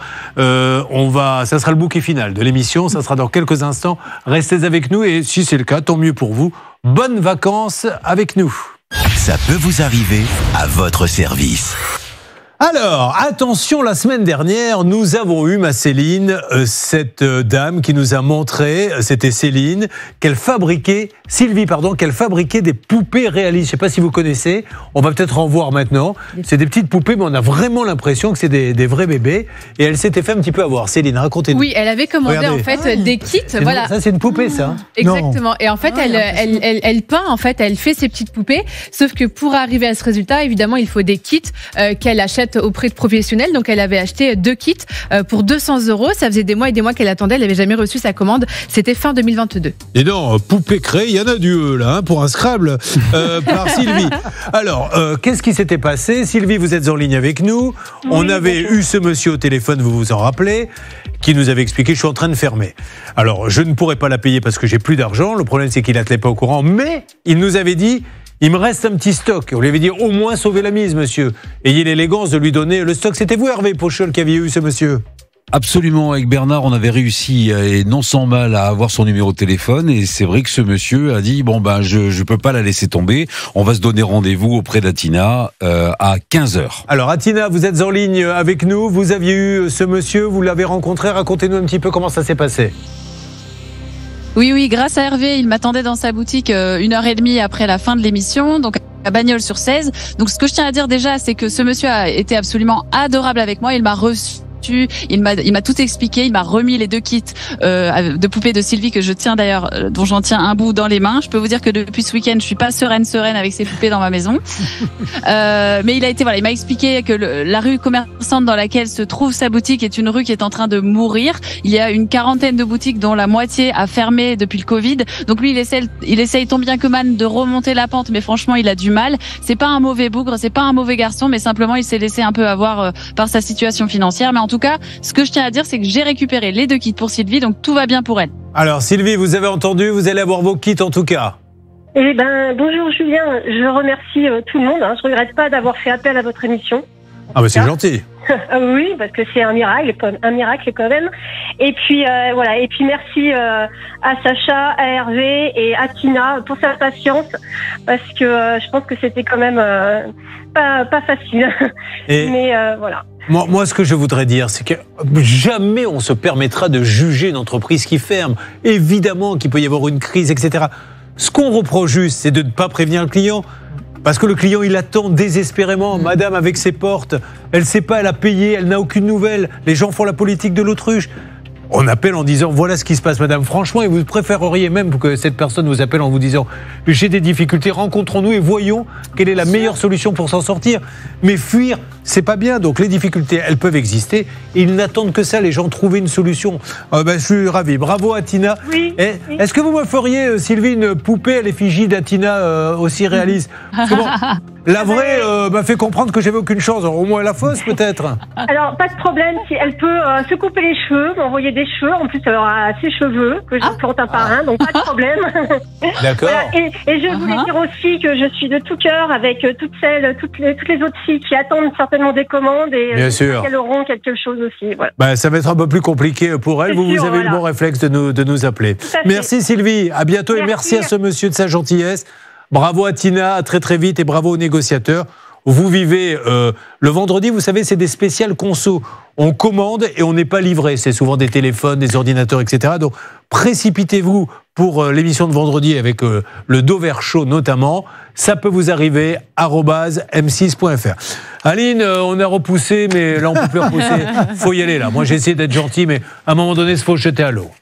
Ça sera le bouquet final de l'émission, ça sera dans quelques instants. Restez avec nous et si c'est le cas, tant mieux pour vous. Bonnes vacances avec nous. Ça peut vous arriver à votre service. Alors, attention, la semaine dernière, nous avons eu, ma Céline, cette dame qui nous a montré, c'était Sylvie, qu'elle fabriquait des poupées réalistes. Je ne sais pas si vous connaissez, on va peut-être en voir maintenant. C'est des petites poupées, mais on a vraiment l'impression que c'est des vrais bébés. Et elle s'était fait un petit peu avoir. Céline, racontez-nous. Oui, elle avait commandé en fait des kits. Voilà. Ça, c'est une poupée, ça. Exactement. Non. Et en fait, elle peint, en fait, elle fait ses petites poupées. Sauf que pour arriver à ce résultat, évidemment, il faut des kits qu'elle achète auprès de professionnels. Donc elle avait acheté 2 kits pour 200 €. Ça faisait des mois et des mois qu'elle attendait. Elle n'avait jamais reçu sa commande. C'était fin 2022. Et non, poupée créée, il y en a du là pour un Scrabble par Sylvie. Alors, qu'est-ce qui s'était passé? Sylvie, vous êtes en ligne avec nous. Oui, on avait eu ce monsieur au téléphone, vous vous en rappelez, qui nous avait expliqué: je suis en train de fermer. Alors, je ne pourrais pas la payer parce que j'ai plus d'argent. Le problème, c'est qu'il n'était pas au courant. Mais il nous avait dit: il me reste un petit stock. On lui avait dit: au moins sauvez la mise, monsieur. Ayez l'élégance de lui donner le stock. C'était vous, Hervé Pochol, qui aviez eu ce monsieur? Absolument, avec Bernard, on avait réussi, et non sans mal, à avoir son numéro de téléphone. Et c'est vrai que ce monsieur a dit: bon ben, je peux pas la laisser tomber. On va se donner rendez-vous auprès d'Atina à 15h. Alors Atina, vous êtes en ligne avec nous. Vous aviez eu ce monsieur, vous l'avez rencontré. Racontez-nous un petit peu comment ça s'est passé. Oui, grâce à Hervé, il m'attendait dans sa boutique 1h30 après la fin de l'émission, donc à Bagnols-sur-Cèze. Donc ce que je tiens à dire déjà, c'est que ce monsieur a été absolument adorable avec moi. Il m'a reçu. Il m'a tout expliqué, il m'a remis les 2 kits de poupées de Sylvie que je tiens d'ailleurs, dont j'en tiens un bout dans les mains. Je peux vous dire que depuis ce week-end, je suis pas sereine avec ces poupées dans ma maison. Mais il m'a expliqué que la rue commerçante dans laquelle se trouve sa boutique est une rue qui est en train de mourir. Il y a une 40aine de boutiques dont la moitié a fermé depuis le Covid. Donc lui, il essaye tant bien que mal de remonter la pente, mais franchement, il a du mal. C'est pas un mauvais bougre, c'est pas un mauvais garçon, mais simplement il s'est laissé un peu avoir par sa situation financière. Mais en tout cas, ce que je tiens à dire, c'est que j'ai récupéré les 2 kits pour Sylvie, donc tout va bien pour elle. Alors Sylvie, vous avez entendu, vous allez avoir vos kits en tout cas. Eh ben, bonjour Julien, je remercie tout le monde. Je regrette pas d'avoir fait appel à votre émission. Ah bah c'est gentil. Oui, parce que c'est un miracle quand même. Et puis voilà, et puis merci à Sacha, à Hervé et à Tina pour sa patience, parce que je pense que c'était quand même pas facile. Mais voilà. Moi, ce que je voudrais dire, c'est que jamais on se permettra de juger une entreprise qui ferme. Évidemment qu'il peut y avoir une crise, etc. Ce qu'on reproche juste, c'est de ne pas prévenir le client. Parce que le client, il attend désespérément. Madame, avec ses portes, elle ne sait pas, elle a payé, elle n'a aucune nouvelle. Les gens font la politique de l'autruche. On appelle en disant: voilà ce qui se passe, madame. Franchement, et vous préféreriez même que cette personne vous appelle en vous disant: j'ai des difficultés, rencontrons-nous et voyons quelle est la meilleure solution pour s'en sortir. Mais fuir, c'est pas bien. Donc les difficultés, elles peuvent exister. Et ils n'attendent que ça, les gens, trouver une solution. Je suis ravi. Bravo à Tina. Oui. Est-ce que vous me feriez, Sylvie, une poupée à l'effigie d'Atina aussi réaliste? Parce que bon, la vraie m'a fait comprendre que j'avais aucune chance. Alors, au moins la fausse, peut-être. Alors, pas de problème. Si elle peut se couper les cheveux, m'envoyer des cheveux. En plus, elle aura ses cheveux que je plante un par un, donc pas de problème. D'accord. Voilà. Et je voulais dire aussi que je suis de tout cœur avec toutes les autres filles qui attendent certainement des commandes et bien sûr qu'elles auront quelque chose aussi. Voilà. Ça va être un peu plus compliqué pour elle. Vous avez eu le bon réflexe de nous appeler. Merci Sylvie. À bientôt. Et merci à ce monsieur de sa gentillesse. Bravo à Tina, à très très vite, et bravo aux négociateurs. Vous vivez le vendredi, vous savez, c'est des spéciales conso. On commande et on n'est pas livré. C'est souvent des téléphones, des ordinateurs, etc. Donc précipitez-vous pour l'émission de vendredi avec le Dover Show notamment. Ça peut vous arriver @m6.fr. Aline, on a repoussé, mais là on peut plus repousser. Faut y aller là. Moi j'ai essayé d'être gentil, mais à un moment donné, il faut se jeter à l'eau.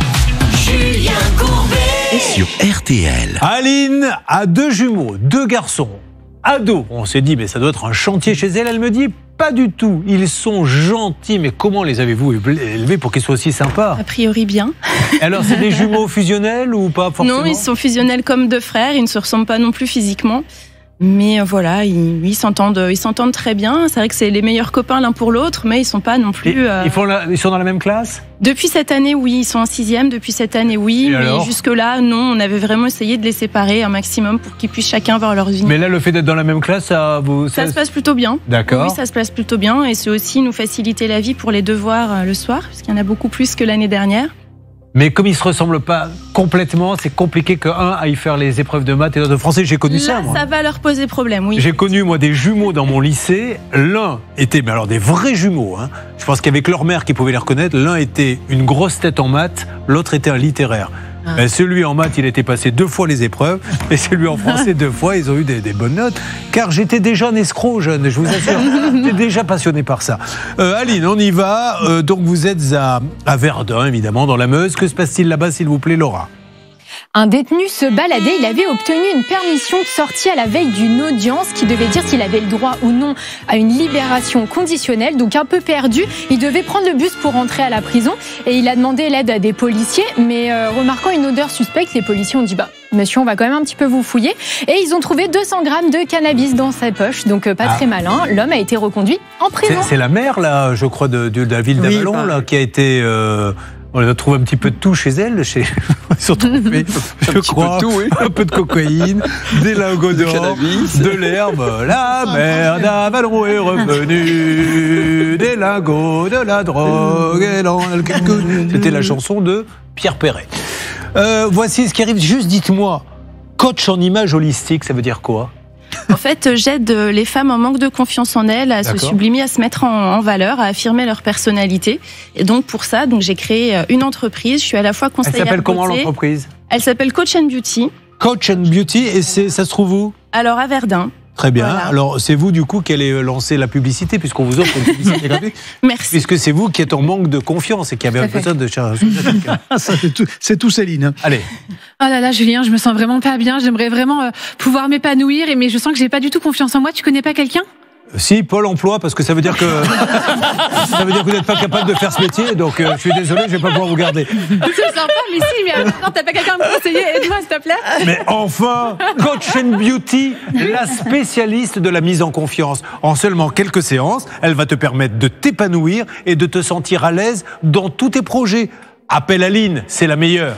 Julien Courbet sur RTL. Aline a 2 jumeaux, 2 garçons. Ados. On s'est dit, mais ça doit être un chantier chez elle. Elle me dit, pas du tout. Ils sont gentils. Mais comment les avez-vous élevés pour qu'ils soient aussi sympas? A priori bien. Alors, c'est des jumeaux fusionnels ou pas forcément? Non, ils sont fusionnels comme 2 frères. Ils ne se ressemblent pas non plus physiquement. Mais voilà, ils s'entendent très bien. C'est vrai que c'est les meilleurs copains l'un pour l'autre, mais ils sont pas non plus... Ils sont dans la même classe? Depuis cette année, oui. Ils sont en 6e. Depuis cette année, oui. Mais jusque-là, non. On avait vraiment essayé de les séparer un maximum pour qu'ils puissent chacun voir leurs vies. Mais là, le fait d'être dans la même classe, ça se passe plutôt bien. D'accord. Oui, ça se passe plutôt bien. Et c'est aussi nous faciliter la vie pour les devoirs le soir, parce qu'il y en a beaucoup plus que l'année dernière. Mais comme ils se ressemblent pas complètement, c'est compliqué qu'un aille faire les épreuves de maths et l'autre de français. J'ai connu ça, moi. Ça va leur poser problème, oui. J'ai connu, moi, des jumeaux dans mon lycée. L'un était, mais alors des vrais jumeaux, hein. Je pense qu'avec leur mère qui pouvait les reconnaître, l'un était une grosse tête en maths, l'autre était un littéraire. Celui en maths, il était passé 2 fois les épreuves, et celui en français 2 fois, ils ont eu des bonnes notes. Car j'étais déjà un escroc jeune, je vous assure. J'étais déjà passionné par ça. Aline, on y va. Donc vous êtes à Verdun, évidemment, dans la Meuse. Que se passe-t-il là-bas, s'il vous plaît, Laura ? Un détenu se baladait, il avait obtenu une permission de sortie à la veille d'une audience qui devait dire s'il avait le droit ou non à une libération conditionnelle. Donc un peu perdu, il devait prendre le bus pour rentrer à la prison et il a demandé l'aide à des policiers. Mais remarquant une odeur suspecte, les policiers ont dit monsieur, on va quand même un petit peu vous fouiller. Et ils ont trouvé 200 grammes de cannabis dans sa poche, donc pas très malin. L'homme a été reconduit en prison. C'est la mère, là, je crois, de la ville d'Avalon, là, qui a été... On a trouvé un petit peu de tout chez elle. Ils sont trouvés, je crois, un peu de cocaïne, des lingots d'or, de l'herbe. La mère d'Avalon est revenue, des lingots, de la drogue. C'était la chanson de Pierre Perret. Voici ce qui arrive. Juste dites-moi, coach en image holistique, ça veut dire quoi ? En fait, j'aide les femmes en manque de confiance en elles à se sublimer, à se mettre en valeur, à affirmer leur personnalité. Et donc pour ça, j'ai créé une entreprise. Je suis à la fois conseillère. Elle s'appelle comment l'entreprise ? Elle s'appelle Coach & Beauty. Coach & Beauty, et ça se trouve où ? Alors à Verdun. Très bien. Voilà. Alors, c'est vous, du coup, qui allez lancer la publicité, puisqu'on vous offre une publicité gratuite. Merci. Puisque c'est vous qui êtes en manque de confiance et qui avez besoin de chercher quelqu'un. C'est tout, Céline. Allez. Oh là là, Julien, je me sens vraiment pas bien. J'aimerais vraiment pouvoir m'épanouir, mais je sens que j'ai pas du tout confiance en moi. Tu connais pas quelqu'un ? Si, Pôle emploi, parce que ça veut dire que vous n'êtes pas capable de faire ce métier, donc je suis désolé, je vais pas pouvoir vous garder. C'est sympa, mais si, mais alors, t'as pas quelqu'un à me conseiller, aide-moi s'il te plaît. Mais enfin, Coach & Beauty, la spécialiste de la mise en confiance. En seulement quelques séances, elle va te permettre de t'épanouir et de te sentir à l'aise dans tous tes projets. Appelle Aline, c'est la meilleure.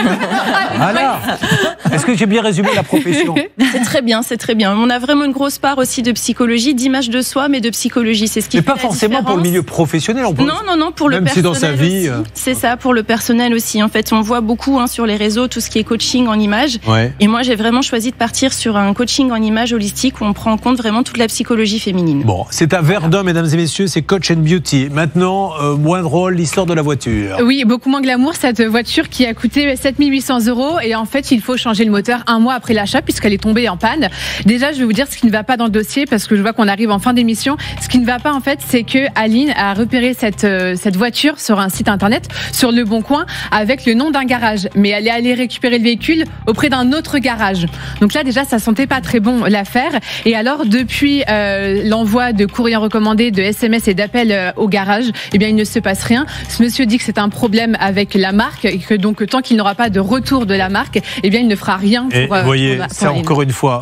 Voilà. Est-ce que j'ai bien résumé la profession ? C'est très bien, c'est très bien. On a vraiment une grosse part aussi de psychologie, d'image de soi, mais de psychologie. C'est ce qui mais fait pas forcément pour le milieu professionnel. On peut... Non, pour le personnel. Même si dans sa vie. C'est ça, pour le personnel aussi. En fait, on voit beaucoup sur les réseaux tout ce qui est coaching en image. Ouais. Et moi, j'ai vraiment choisi de partir sur un coaching en image holistique où on prend en compte vraiment toute la psychologie féminine. Bon, c'est à Verdun, mesdames et messieurs, c'est Coach & Beauty. Maintenant, moins drôle, l'histoire de la voiture. Oui, beaucoup moins glamour, cette voiture qui a coûté 7 800 €. Et en fait, il faut changer le moteur 1 mois après l'achat puisqu'elle est tombée en panne. Déjà, je vais vous dire ce qui ne va pas dans le dossier parce que je vois qu'on arrive en fin d'émission. Ce qui ne va pas, en fait, c'est que Aline a repéré cette voiture sur un site internet, sur Le Bon Coin, avec le nom d'un garage. Mais elle est allée récupérer le véhicule auprès d'un autre garage. Donc là, déjà, ça sentait pas très bon l'affaire. Et alors, depuis l'envoi de courriers recommandés, de SMS et d'appels au garage, eh bien, il ne se passe rien. Ce monsieur dit que c'est un problème avec la marque et que donc, tant qu'il n'aura pas de retour de la marque, eh bien, il ne fera rien pour... vous voyez, ça encore une fois...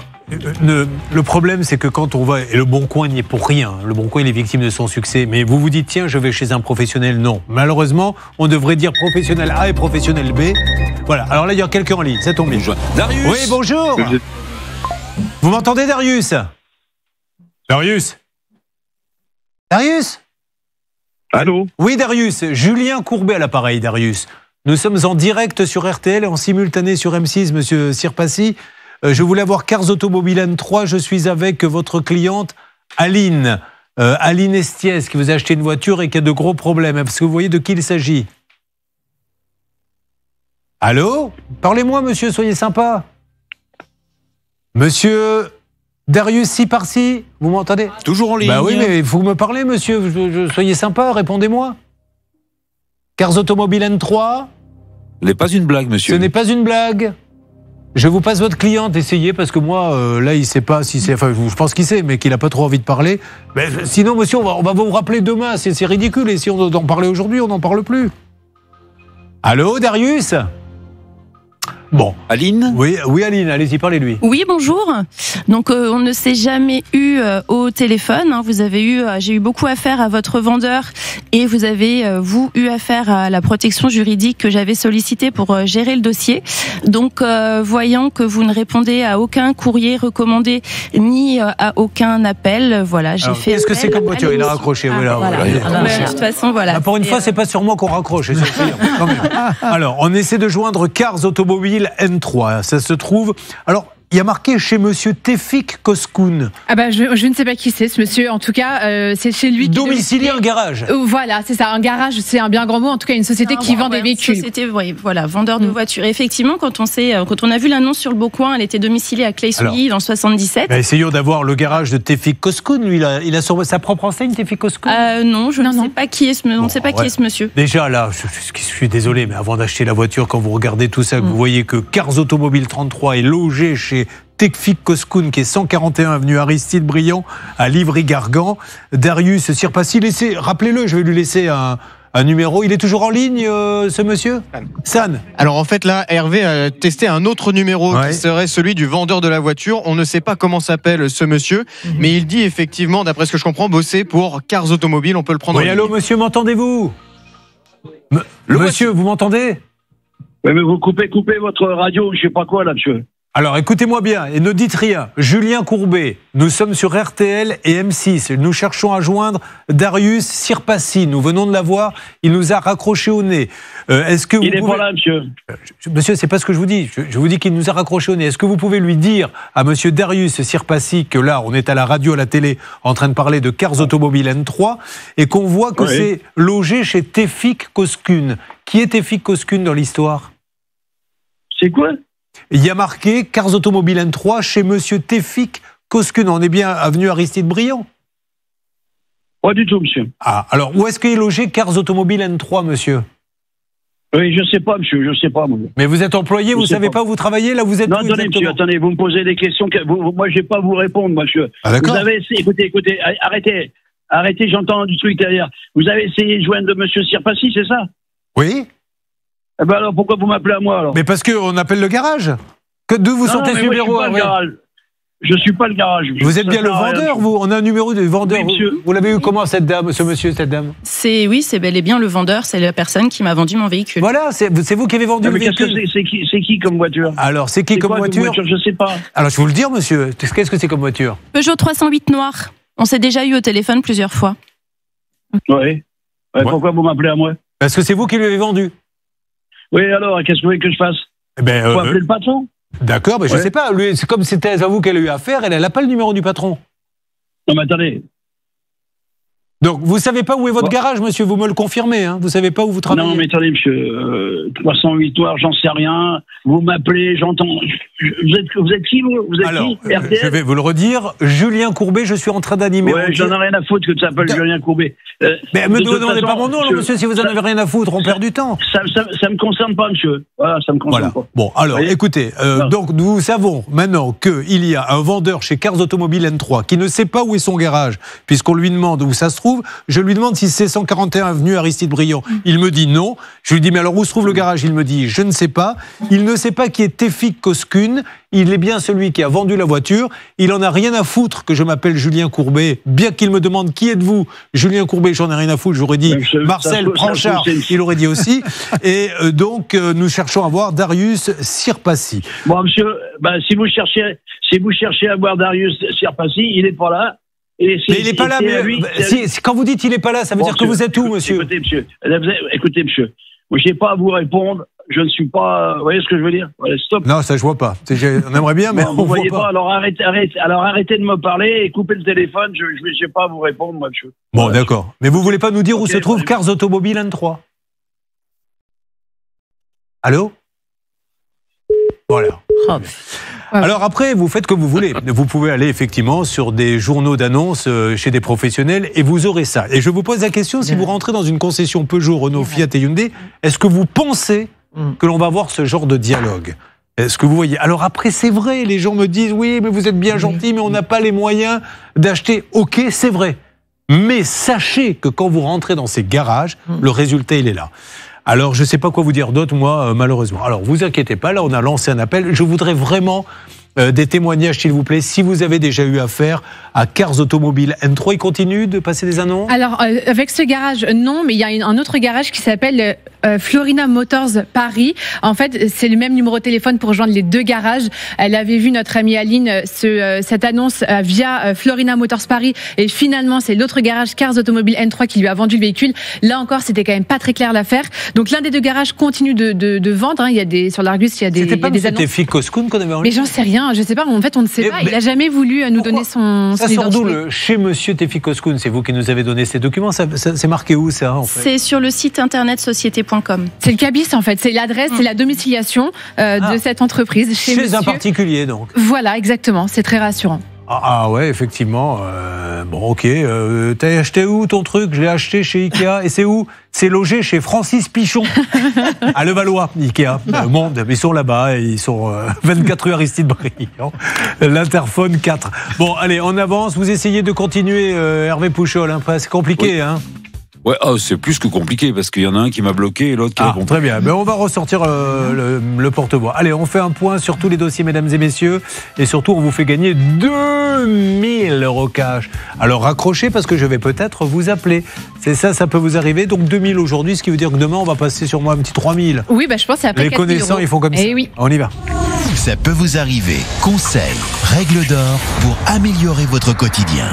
Le problème, c'est que quand on va... Et Le Bon Coin n'y est pour rien. Le Bon Coin, il est victime de son succès. Mais vous vous dites, tiens, je vais chez un professionnel. Non. Malheureusement, on devrait dire professionnel A et professionnel B. Voilà. Alors là, il y a quelqu'un en ligne. Ça tombe bien. Darius. Oui, bonjour. Vous m'entendez, Darius ? Darius ? Darius ? Allô ? Oui, Darius. Julien Courbet à l'appareil, Darius. Nous sommes en direct sur RTL et en simultané sur M6, monsieur Sirpassi. Je voulais avoir Cars Automobile N3. Je suis avec votre cliente Aline. Aline Estiès, qui vous a acheté une voiture et qui a de gros problèmes. Est-ce que vous voyez de qui il s'agit ? Allô ? Parlez-moi, monsieur, soyez sympa. Monsieur Darius Sirpassi, vous m'entendez ? Toujours en ligne. Bah oui, mais vous me parlez, monsieur. Soyez sympa, répondez-moi. Cars Automobile N3 ? Ce n'est pas une blague, monsieur. Ce n'est pas une blague. Je vous passe votre cliente, essayez, parce que moi, là, il ne sait pas si c'est... Enfin, je pense qu'il sait, mais qu'il n'a pas trop envie de parler. Mais, sinon, monsieur, on va vous rappeler demain. C'est ridicule. Et si on en parlait aujourd'hui, on n'en parle plus. Allô, Darius ? Bon. Aline ? Oui, Aline, allez-y, parlez-lui. Oui, bonjour. Donc, on ne s'est jamais eu au téléphone. Hein. J'ai eu beaucoup affaire à votre vendeur et vous avez, vous, eu affaire à la protection juridique que j'avais sollicitée pour gérer le dossier. Donc, voyant que vous ne répondez à aucun courrier recommandé ni à aucun appel, voilà, j'ai fait. Qu'est-ce que c'est comme voiture ? Il a raccroché. Voilà. De toute façon, voilà. Pour une fois, c'est pas sur moi qu'on raccroche, c'est sur le client, quand même. Alors, on essaie de joindre Cars Automobile N3. Ça se trouve. Alors, il y a marqué chez monsieur Tefik Koskoun. Ah bah je ne sais pas qui c'est ce monsieur. En tout cas, c'est chez lui. Domicilié un garage. Voilà, c'est ça. Un garage, c'est un bien grand mot. En tout cas, une société qui vend des véhicules. Société, oui, voilà, vendeur de voitures. Et effectivement, quand on a vu l'annonce sur le Beau Coin, elle était domiciliée à Claye-Souilly dans le 77. Essayons d'avoir le garage de Tefik Koskoun. Lui, il a sa propre enseigne, Tefik Koskoun. Non, je ne sais pas qui est ce monsieur. Déjà là, je suis désolé, mais avant d'acheter la voiture, quand vous regardez tout ça, que vous voyez que Cars Automobile 33 est logé chez Tefik Koskoun, qui est 141 avenue Aristide Briand à Livry-Gargan. Darius Sirpassi, rappelez-le, je vais lui laisser un numéro. Il est toujours en ligne, ce monsieur ? San. Alors en fait là, Hervé a testé un autre numéro qui serait celui du vendeur de la voiture. On ne sait pas comment s'appelle ce monsieur, mais il dit effectivement, d'après ce que je comprends, bosser pour Cars Automobile. On peut le prendre en ligne. Allô monsieur, m'entendez-vous ? Monsieur, vous m'entendez ? Oui, mais vous coupez votre radio, je sais pas quoi là, monsieur. Alors écoutez-moi bien et ne dites rien. Julien Courbet, nous sommes sur RTL et M6. Nous cherchons à joindre Darius Sirpassi. Nous venons de l'avoir. Il nous a raccroché au nez. Est-ce que il n'est pas là, monsieur. Monsieur, c'est pas ce que je vous dis. Je vous dis qu'il nous a raccroché au nez. Est-ce que vous pouvez lui dire à monsieur Darius Sirpassi que là, on est à la radio, à la télé, en train de parler de Cars Automobile N3 et qu'on voit que c'est logé chez Tefik Koskoun. Qui est Tefik Koskoun dans l'histoire ? C'est quoi ? Il y a marqué Cars Automobile N3 chez monsieur Tefik Koskoun. On est bien avenue Aristide Briand ? Pas du tout, monsieur. Ah, alors où est-ce qu'est logé Cars Automobile N3, monsieur ? Oui, je sais pas, monsieur, je sais pas. Moi. Mais vous êtes employé, vous savez pas où vous travaillez, là vous êtes Non, où attendez, monsieur, attendez, vous me posez des questions. Moi, je vais pas vous répondre, monsieur. Ah, d'accord. Vous avez essayé, écoutez, arrêtez, j'entends du truc derrière. Vous avez essayé de joindre monsieur Sirpassi, c'est ça ? Oui. Eh ben alors, pourquoi vous m'appelez à moi, alors ? Mais parce qu'on appelle le garage. D'où vous sortez ce numéro ? Je suis pas le garage. Vous êtes bien le vendeur, vous ? On a un numéro de vendeur. Oui, vous l'avez eu comment, cette dame, ce monsieur, cette dame ? C'est bel et bien le vendeur, c'est la personne qui m'a vendu mon véhicule. Voilà, c'est vous qui avez vendu le véhicule. C'est qui comme voiture ? Alors, c'est qui comme voiture ? Je sais pas. Alors, je vais vous le dire, monsieur. Qu'est-ce que c'est comme voiture ? Peugeot 308 noir. On s'est déjà eu au téléphone plusieurs fois. Oui. Pourquoi vous m'appelez à moi ? Parce que c'est vous qui lui avez vendu. Oui, alors, qu'est-ce que vous voulez que je fasse ? Faut appeler le patron ? D'accord, mais je sais pas. Lui, c'est comme c'était à vous qu'elle a eu affaire, elle n'a pas le numéro du patron. Non, mais attendez. Donc, vous savez pas où est votre garage, monsieur, vous me le confirmez, hein ? Vous savez pas où vous travaillez ? Non, mais attendez, monsieur, 308 heures, j'en sais rien. Vous m'appelez, j'entends. Vous êtes qui, vous ? Vous êtes alors, qui, RTL ? je vais vous le redire. Julien Courbet, je suis en train d'animer. Ouais, j'en ai rien à foutre que tu t'appelles Julien Courbet. Mais me demandez pas mon nom, là, monsieur, si vous en avez rien à foutre, on perd du temps. Ça me concerne pas, monsieur. Voilà, ça me concerne pas. Bon, alors, écoutez, donc nous savons maintenant qu'il y a un vendeur chez Cars Automobile N3 qui ne sait pas où est son garage, puisqu'on lui demande où ça se trouve. Je lui demande si c'est 141 avenue Aristide Briand. Il me dit non. Je lui dis, mais alors où se trouve le garage ? Il me dit, je ne sais pas. Il ne sait pas qui est Tefik Koskoun. Il est bien celui qui a vendu la voiture. Il en a rien à foutre que je m'appelle Julien Courbet. Bien qu'il me demande qui êtes-vous ? Julien Courbet, j'en ai rien à foutre. J'aurais dit Marcel Pranchard. Il aurait dit aussi. Et donc, nous cherchons à voir Darius Sirpassi. Bon, monsieur, si vous cherchez à voir Darius Sirpassi, il n'est pas là. Mais il n'est pas là. Quand vous dites il n'est pas là, ça veut dire que vous êtes où, monsieur ? Écoutez, monsieur. Moi, je n'ai pas à vous répondre. Je ne suis pas. Vous voyez ce que je veux dire ? Stop. Non, ça je vois pas. On aimerait bien, mais on ne voit pas. Alors arrêtez de me parler et coupez le téléphone. Je ne sais pas à vous répondre, moi, monsieur. Bon, d'accord. Mais vous voulez pas nous dire où se trouve Cars Automobile N3 ? Allô ? Voilà. Alors après, vous faites comme vous voulez. Vous pouvez aller effectivement sur des journaux d'annonces chez des professionnels et vous aurez ça. Et je vous pose la question, si vous rentrez dans une concession Peugeot, Renault, Fiat et Hyundai, est-ce que vous pensez que l'on va avoir ce genre de dialogue ? Est-ce que vous voyez ? Alors après, c'est vrai, les gens me disent, oui, mais vous êtes bien gentil, mais on n'a pas les moyens d'acheter. Ok, c'est vrai. Mais sachez que quand vous rentrez dans ces garages, le résultat, il est là. Alors, je ne sais pas quoi vous dire d'autre, moi, malheureusement. Alors, vous inquiétez pas, là, on a lancé un appel. Je voudrais vraiment des témoignages, s'il vous plaît, si vous avez déjà eu affaire à Cars Automobile N3. Il continue de passer des annonces? Alors, avec ce garage, non, mais il y a un autre garage qui s'appelle Florina Motors Paris. En fait, c'est le même numéro de téléphone pour joindre les deux garages. Elle avait vu notre amie Aline cette annonce via Florina Motors Paris, et finalement, c'est l'autre garage Cars Automobile N3 qui lui a vendu le véhicule. Là encore, c'était quand même pas très clair l'affaire. Donc, l'un des deux garages continue de vendre. Hein. Il y a sur l'Argus, il y a des C'était pas des annonces. C'était Koskoun qu'on avait en ligne? Mais j'en sais rien. Je sais pas. En fait, on ne sait pas. Il a jamais voulu nous donner son sort d'où chez Monsieur Tefik Koskoun? C'est vous qui nous avez donné ces documents. C'est marqué où ça en fait? C'est sur le site internet société.com. C'est le cabis en fait. C'est l'adresse, c'est la domiciliation de cette entreprise chez un particulier donc. Voilà, exactement. C'est très rassurant. Ah ouais, effectivement. Bon, ok. T'as acheté où ton truc? Je l'ai acheté chez Ikea. Et c'est où? C'est logé chez Francis Pichon, à Levallois, Ikea. Monde, ils sont là-bas. Ils sont 24 rue Aristide Briand. L'Interphone 4. Bon, allez, on avance. Vous essayez de continuer, Hervé Pouchol. Hein, c'est compliqué, oui. Hein. Ouais, c'est plus que compliqué parce qu'il y en a un qui m'a bloqué et l'autre qui répond. Très bien, mais on va ressortir le porte-voix. Allez, on fait un point sur tous les dossiers, mesdames et messieurs, et surtout on vous fait gagner 2000 € cash. Alors raccrochez parce que je vais peut-être vous appeler. C'est ça, ça peut vous arriver. Donc 2000 aujourd'hui, ce qui veut dire que demain on va passer sur moi un petit 3000. Oui, je pense que c'est après 4000 €. Les connaissants, ils font comme ça. Oui. On y va. Ça peut vous arriver. Conseils, règles d'or pour améliorer votre quotidien.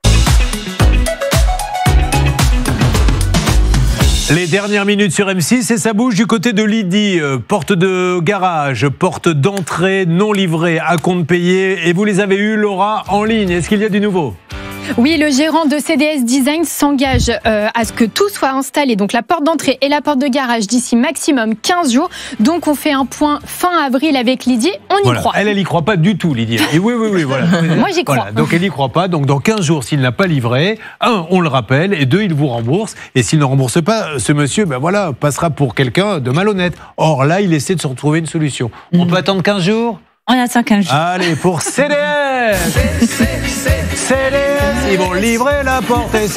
Les dernières minutes sur M6 et ça bouge du côté de Lydie. Porte de garage, porte d'entrée non livrée, à compte payé. Et vous les avez eus, Laura, en ligne. Est-ce qu'il y a du nouveau ? Oui, le gérant de CDS Design s'engage à ce que tout soit installé, donc la porte d'entrée et la porte de garage d'ici maximum 15 jours. Donc on fait un point fin avril avec Lydie, on y croit. Elle y croit pas du tout, Lydie. Et oui, voilà. Moi j'y crois. Voilà. Donc elle y croit pas, donc dans 15 jours, s'il n'a pas livré, 1, on le rappelle, et 2, il vous rembourse. Et s'il ne rembourse pas, ce monsieur, passera pour quelqu'un de malhonnête. Or là, il essaie de se retrouver une solution. On peut attendre 15 jours ? On attend 15 jours. Allez, pour CDS ils vont livrer la porte et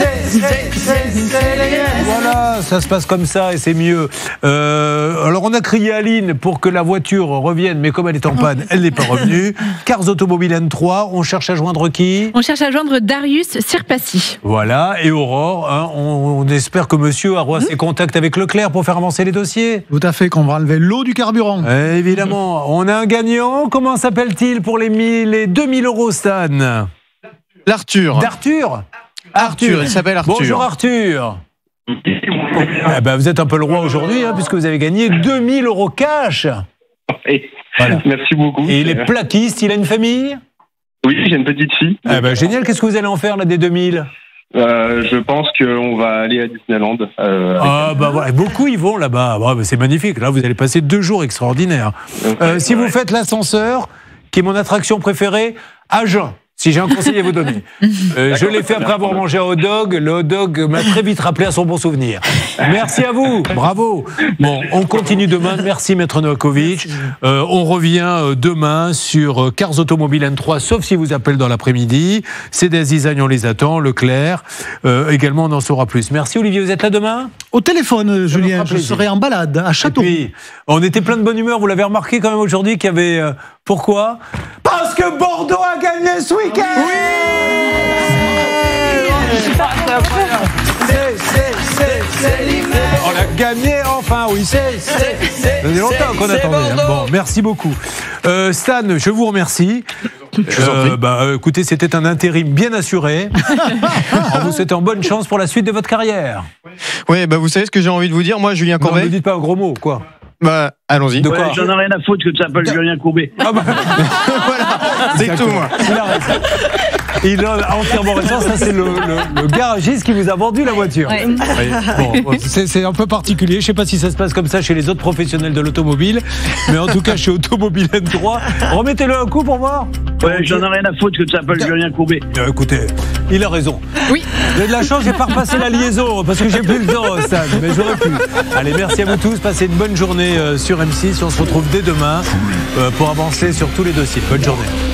voilà, ça se passe comme ça et c'est mieux. Alors on a crié à Aline pour que la voiture revienne, mais comme elle est en panne, elle n'est pas revenue. Cars Automobile N3, on cherche à joindre qui? On cherche à joindre Darius Sirpassi. Voilà, et Aurore, hein, on espère que monsieur a ses contacts avec Leclerc pour faire avancer les dossiers. Tout à fait, qu'on va enlever l'eau du carburant. Évidemment, on a un gagnant. Comment s'appelle-t-il pour les 2000 €, Stan? L'Arthur. Arthur, il s'appelle Arthur. Bonjour Arthur. Vous êtes un peu le roi aujourd'hui, puisque vous avez gagné 2000 € cash. Voilà. Merci beaucoup. Et il est plaquiste, il a une famille? Oui, j'ai une petite fille. Génial, qu'est-ce que vous allez en faire là des 2000? Je pense qu'on va aller à Disneyland. Voilà. Beaucoup y vont là-bas. C'est magnifique. Là, vous allez passer 2 jours extraordinaires. Si vous faites l'ascenseur, qui est mon attraction préférée, à jeun. Si j'ai un conseil à vous donner. Je l'ai fait après avoir mangé un hot dog. Le hot dog m'a très vite rappelé à son bon souvenir. Merci à vous. Bravo. Bon, on continue demain. Merci, Maître Novakovic. On revient demain sur Cars Automobile N3, sauf si vous appelez dans l'après-midi. CDS Design, on les attend. Leclerc. Également, on en saura plus. Merci, Olivier. Vous êtes là demain? Au téléphone, Julien. Je serai en balade à Châteauroux. Et puis, on était plein de bonne humeur. Vous l'avez remarqué quand même aujourd'hui qu'il y avait... Pourquoi? Parce que Bordeaux a gagné ce week-end. On l'a gagné enfin, oui. Ça faisait longtemps qu'on attendait. Bon, merci beaucoup. Stan, je vous remercie. Écoutez, c'était un intérim bien assuré. On vous souhaite bonne chance pour la suite de votre carrière. Oui, vous savez ce que j'ai envie de vous dire, moi, Julien Courbet. Ne dites pas un gros mot, quoi. Allons-y. J'en ai rien à foutre que tu s'appelles Julien Courbet. Voilà, c'est tout, moi. Il a entièrement raison, ça c'est le garagiste qui vous a vendu la voiture. Ouais. Bon, c'est un peu particulier, je ne sais pas si ça se passe comme ça chez les autres professionnels de l'automobile, mais en tout cas chez Automobile N3, remettez-le un coup pour voir. Ouais, j'en ai rien à foutre que tu s'appelles Julien Courbet. Écoutez, il a raison. Oui. J'ai de la chance, j'ai pas repassé la liaison parce que j'ai plus le temps, Stan, mais j'aurais pu. Allez, merci à vous tous, passez une bonne journée sur M6, on se retrouve dès demain pour avancer sur tous les dossiers. Bonne journée.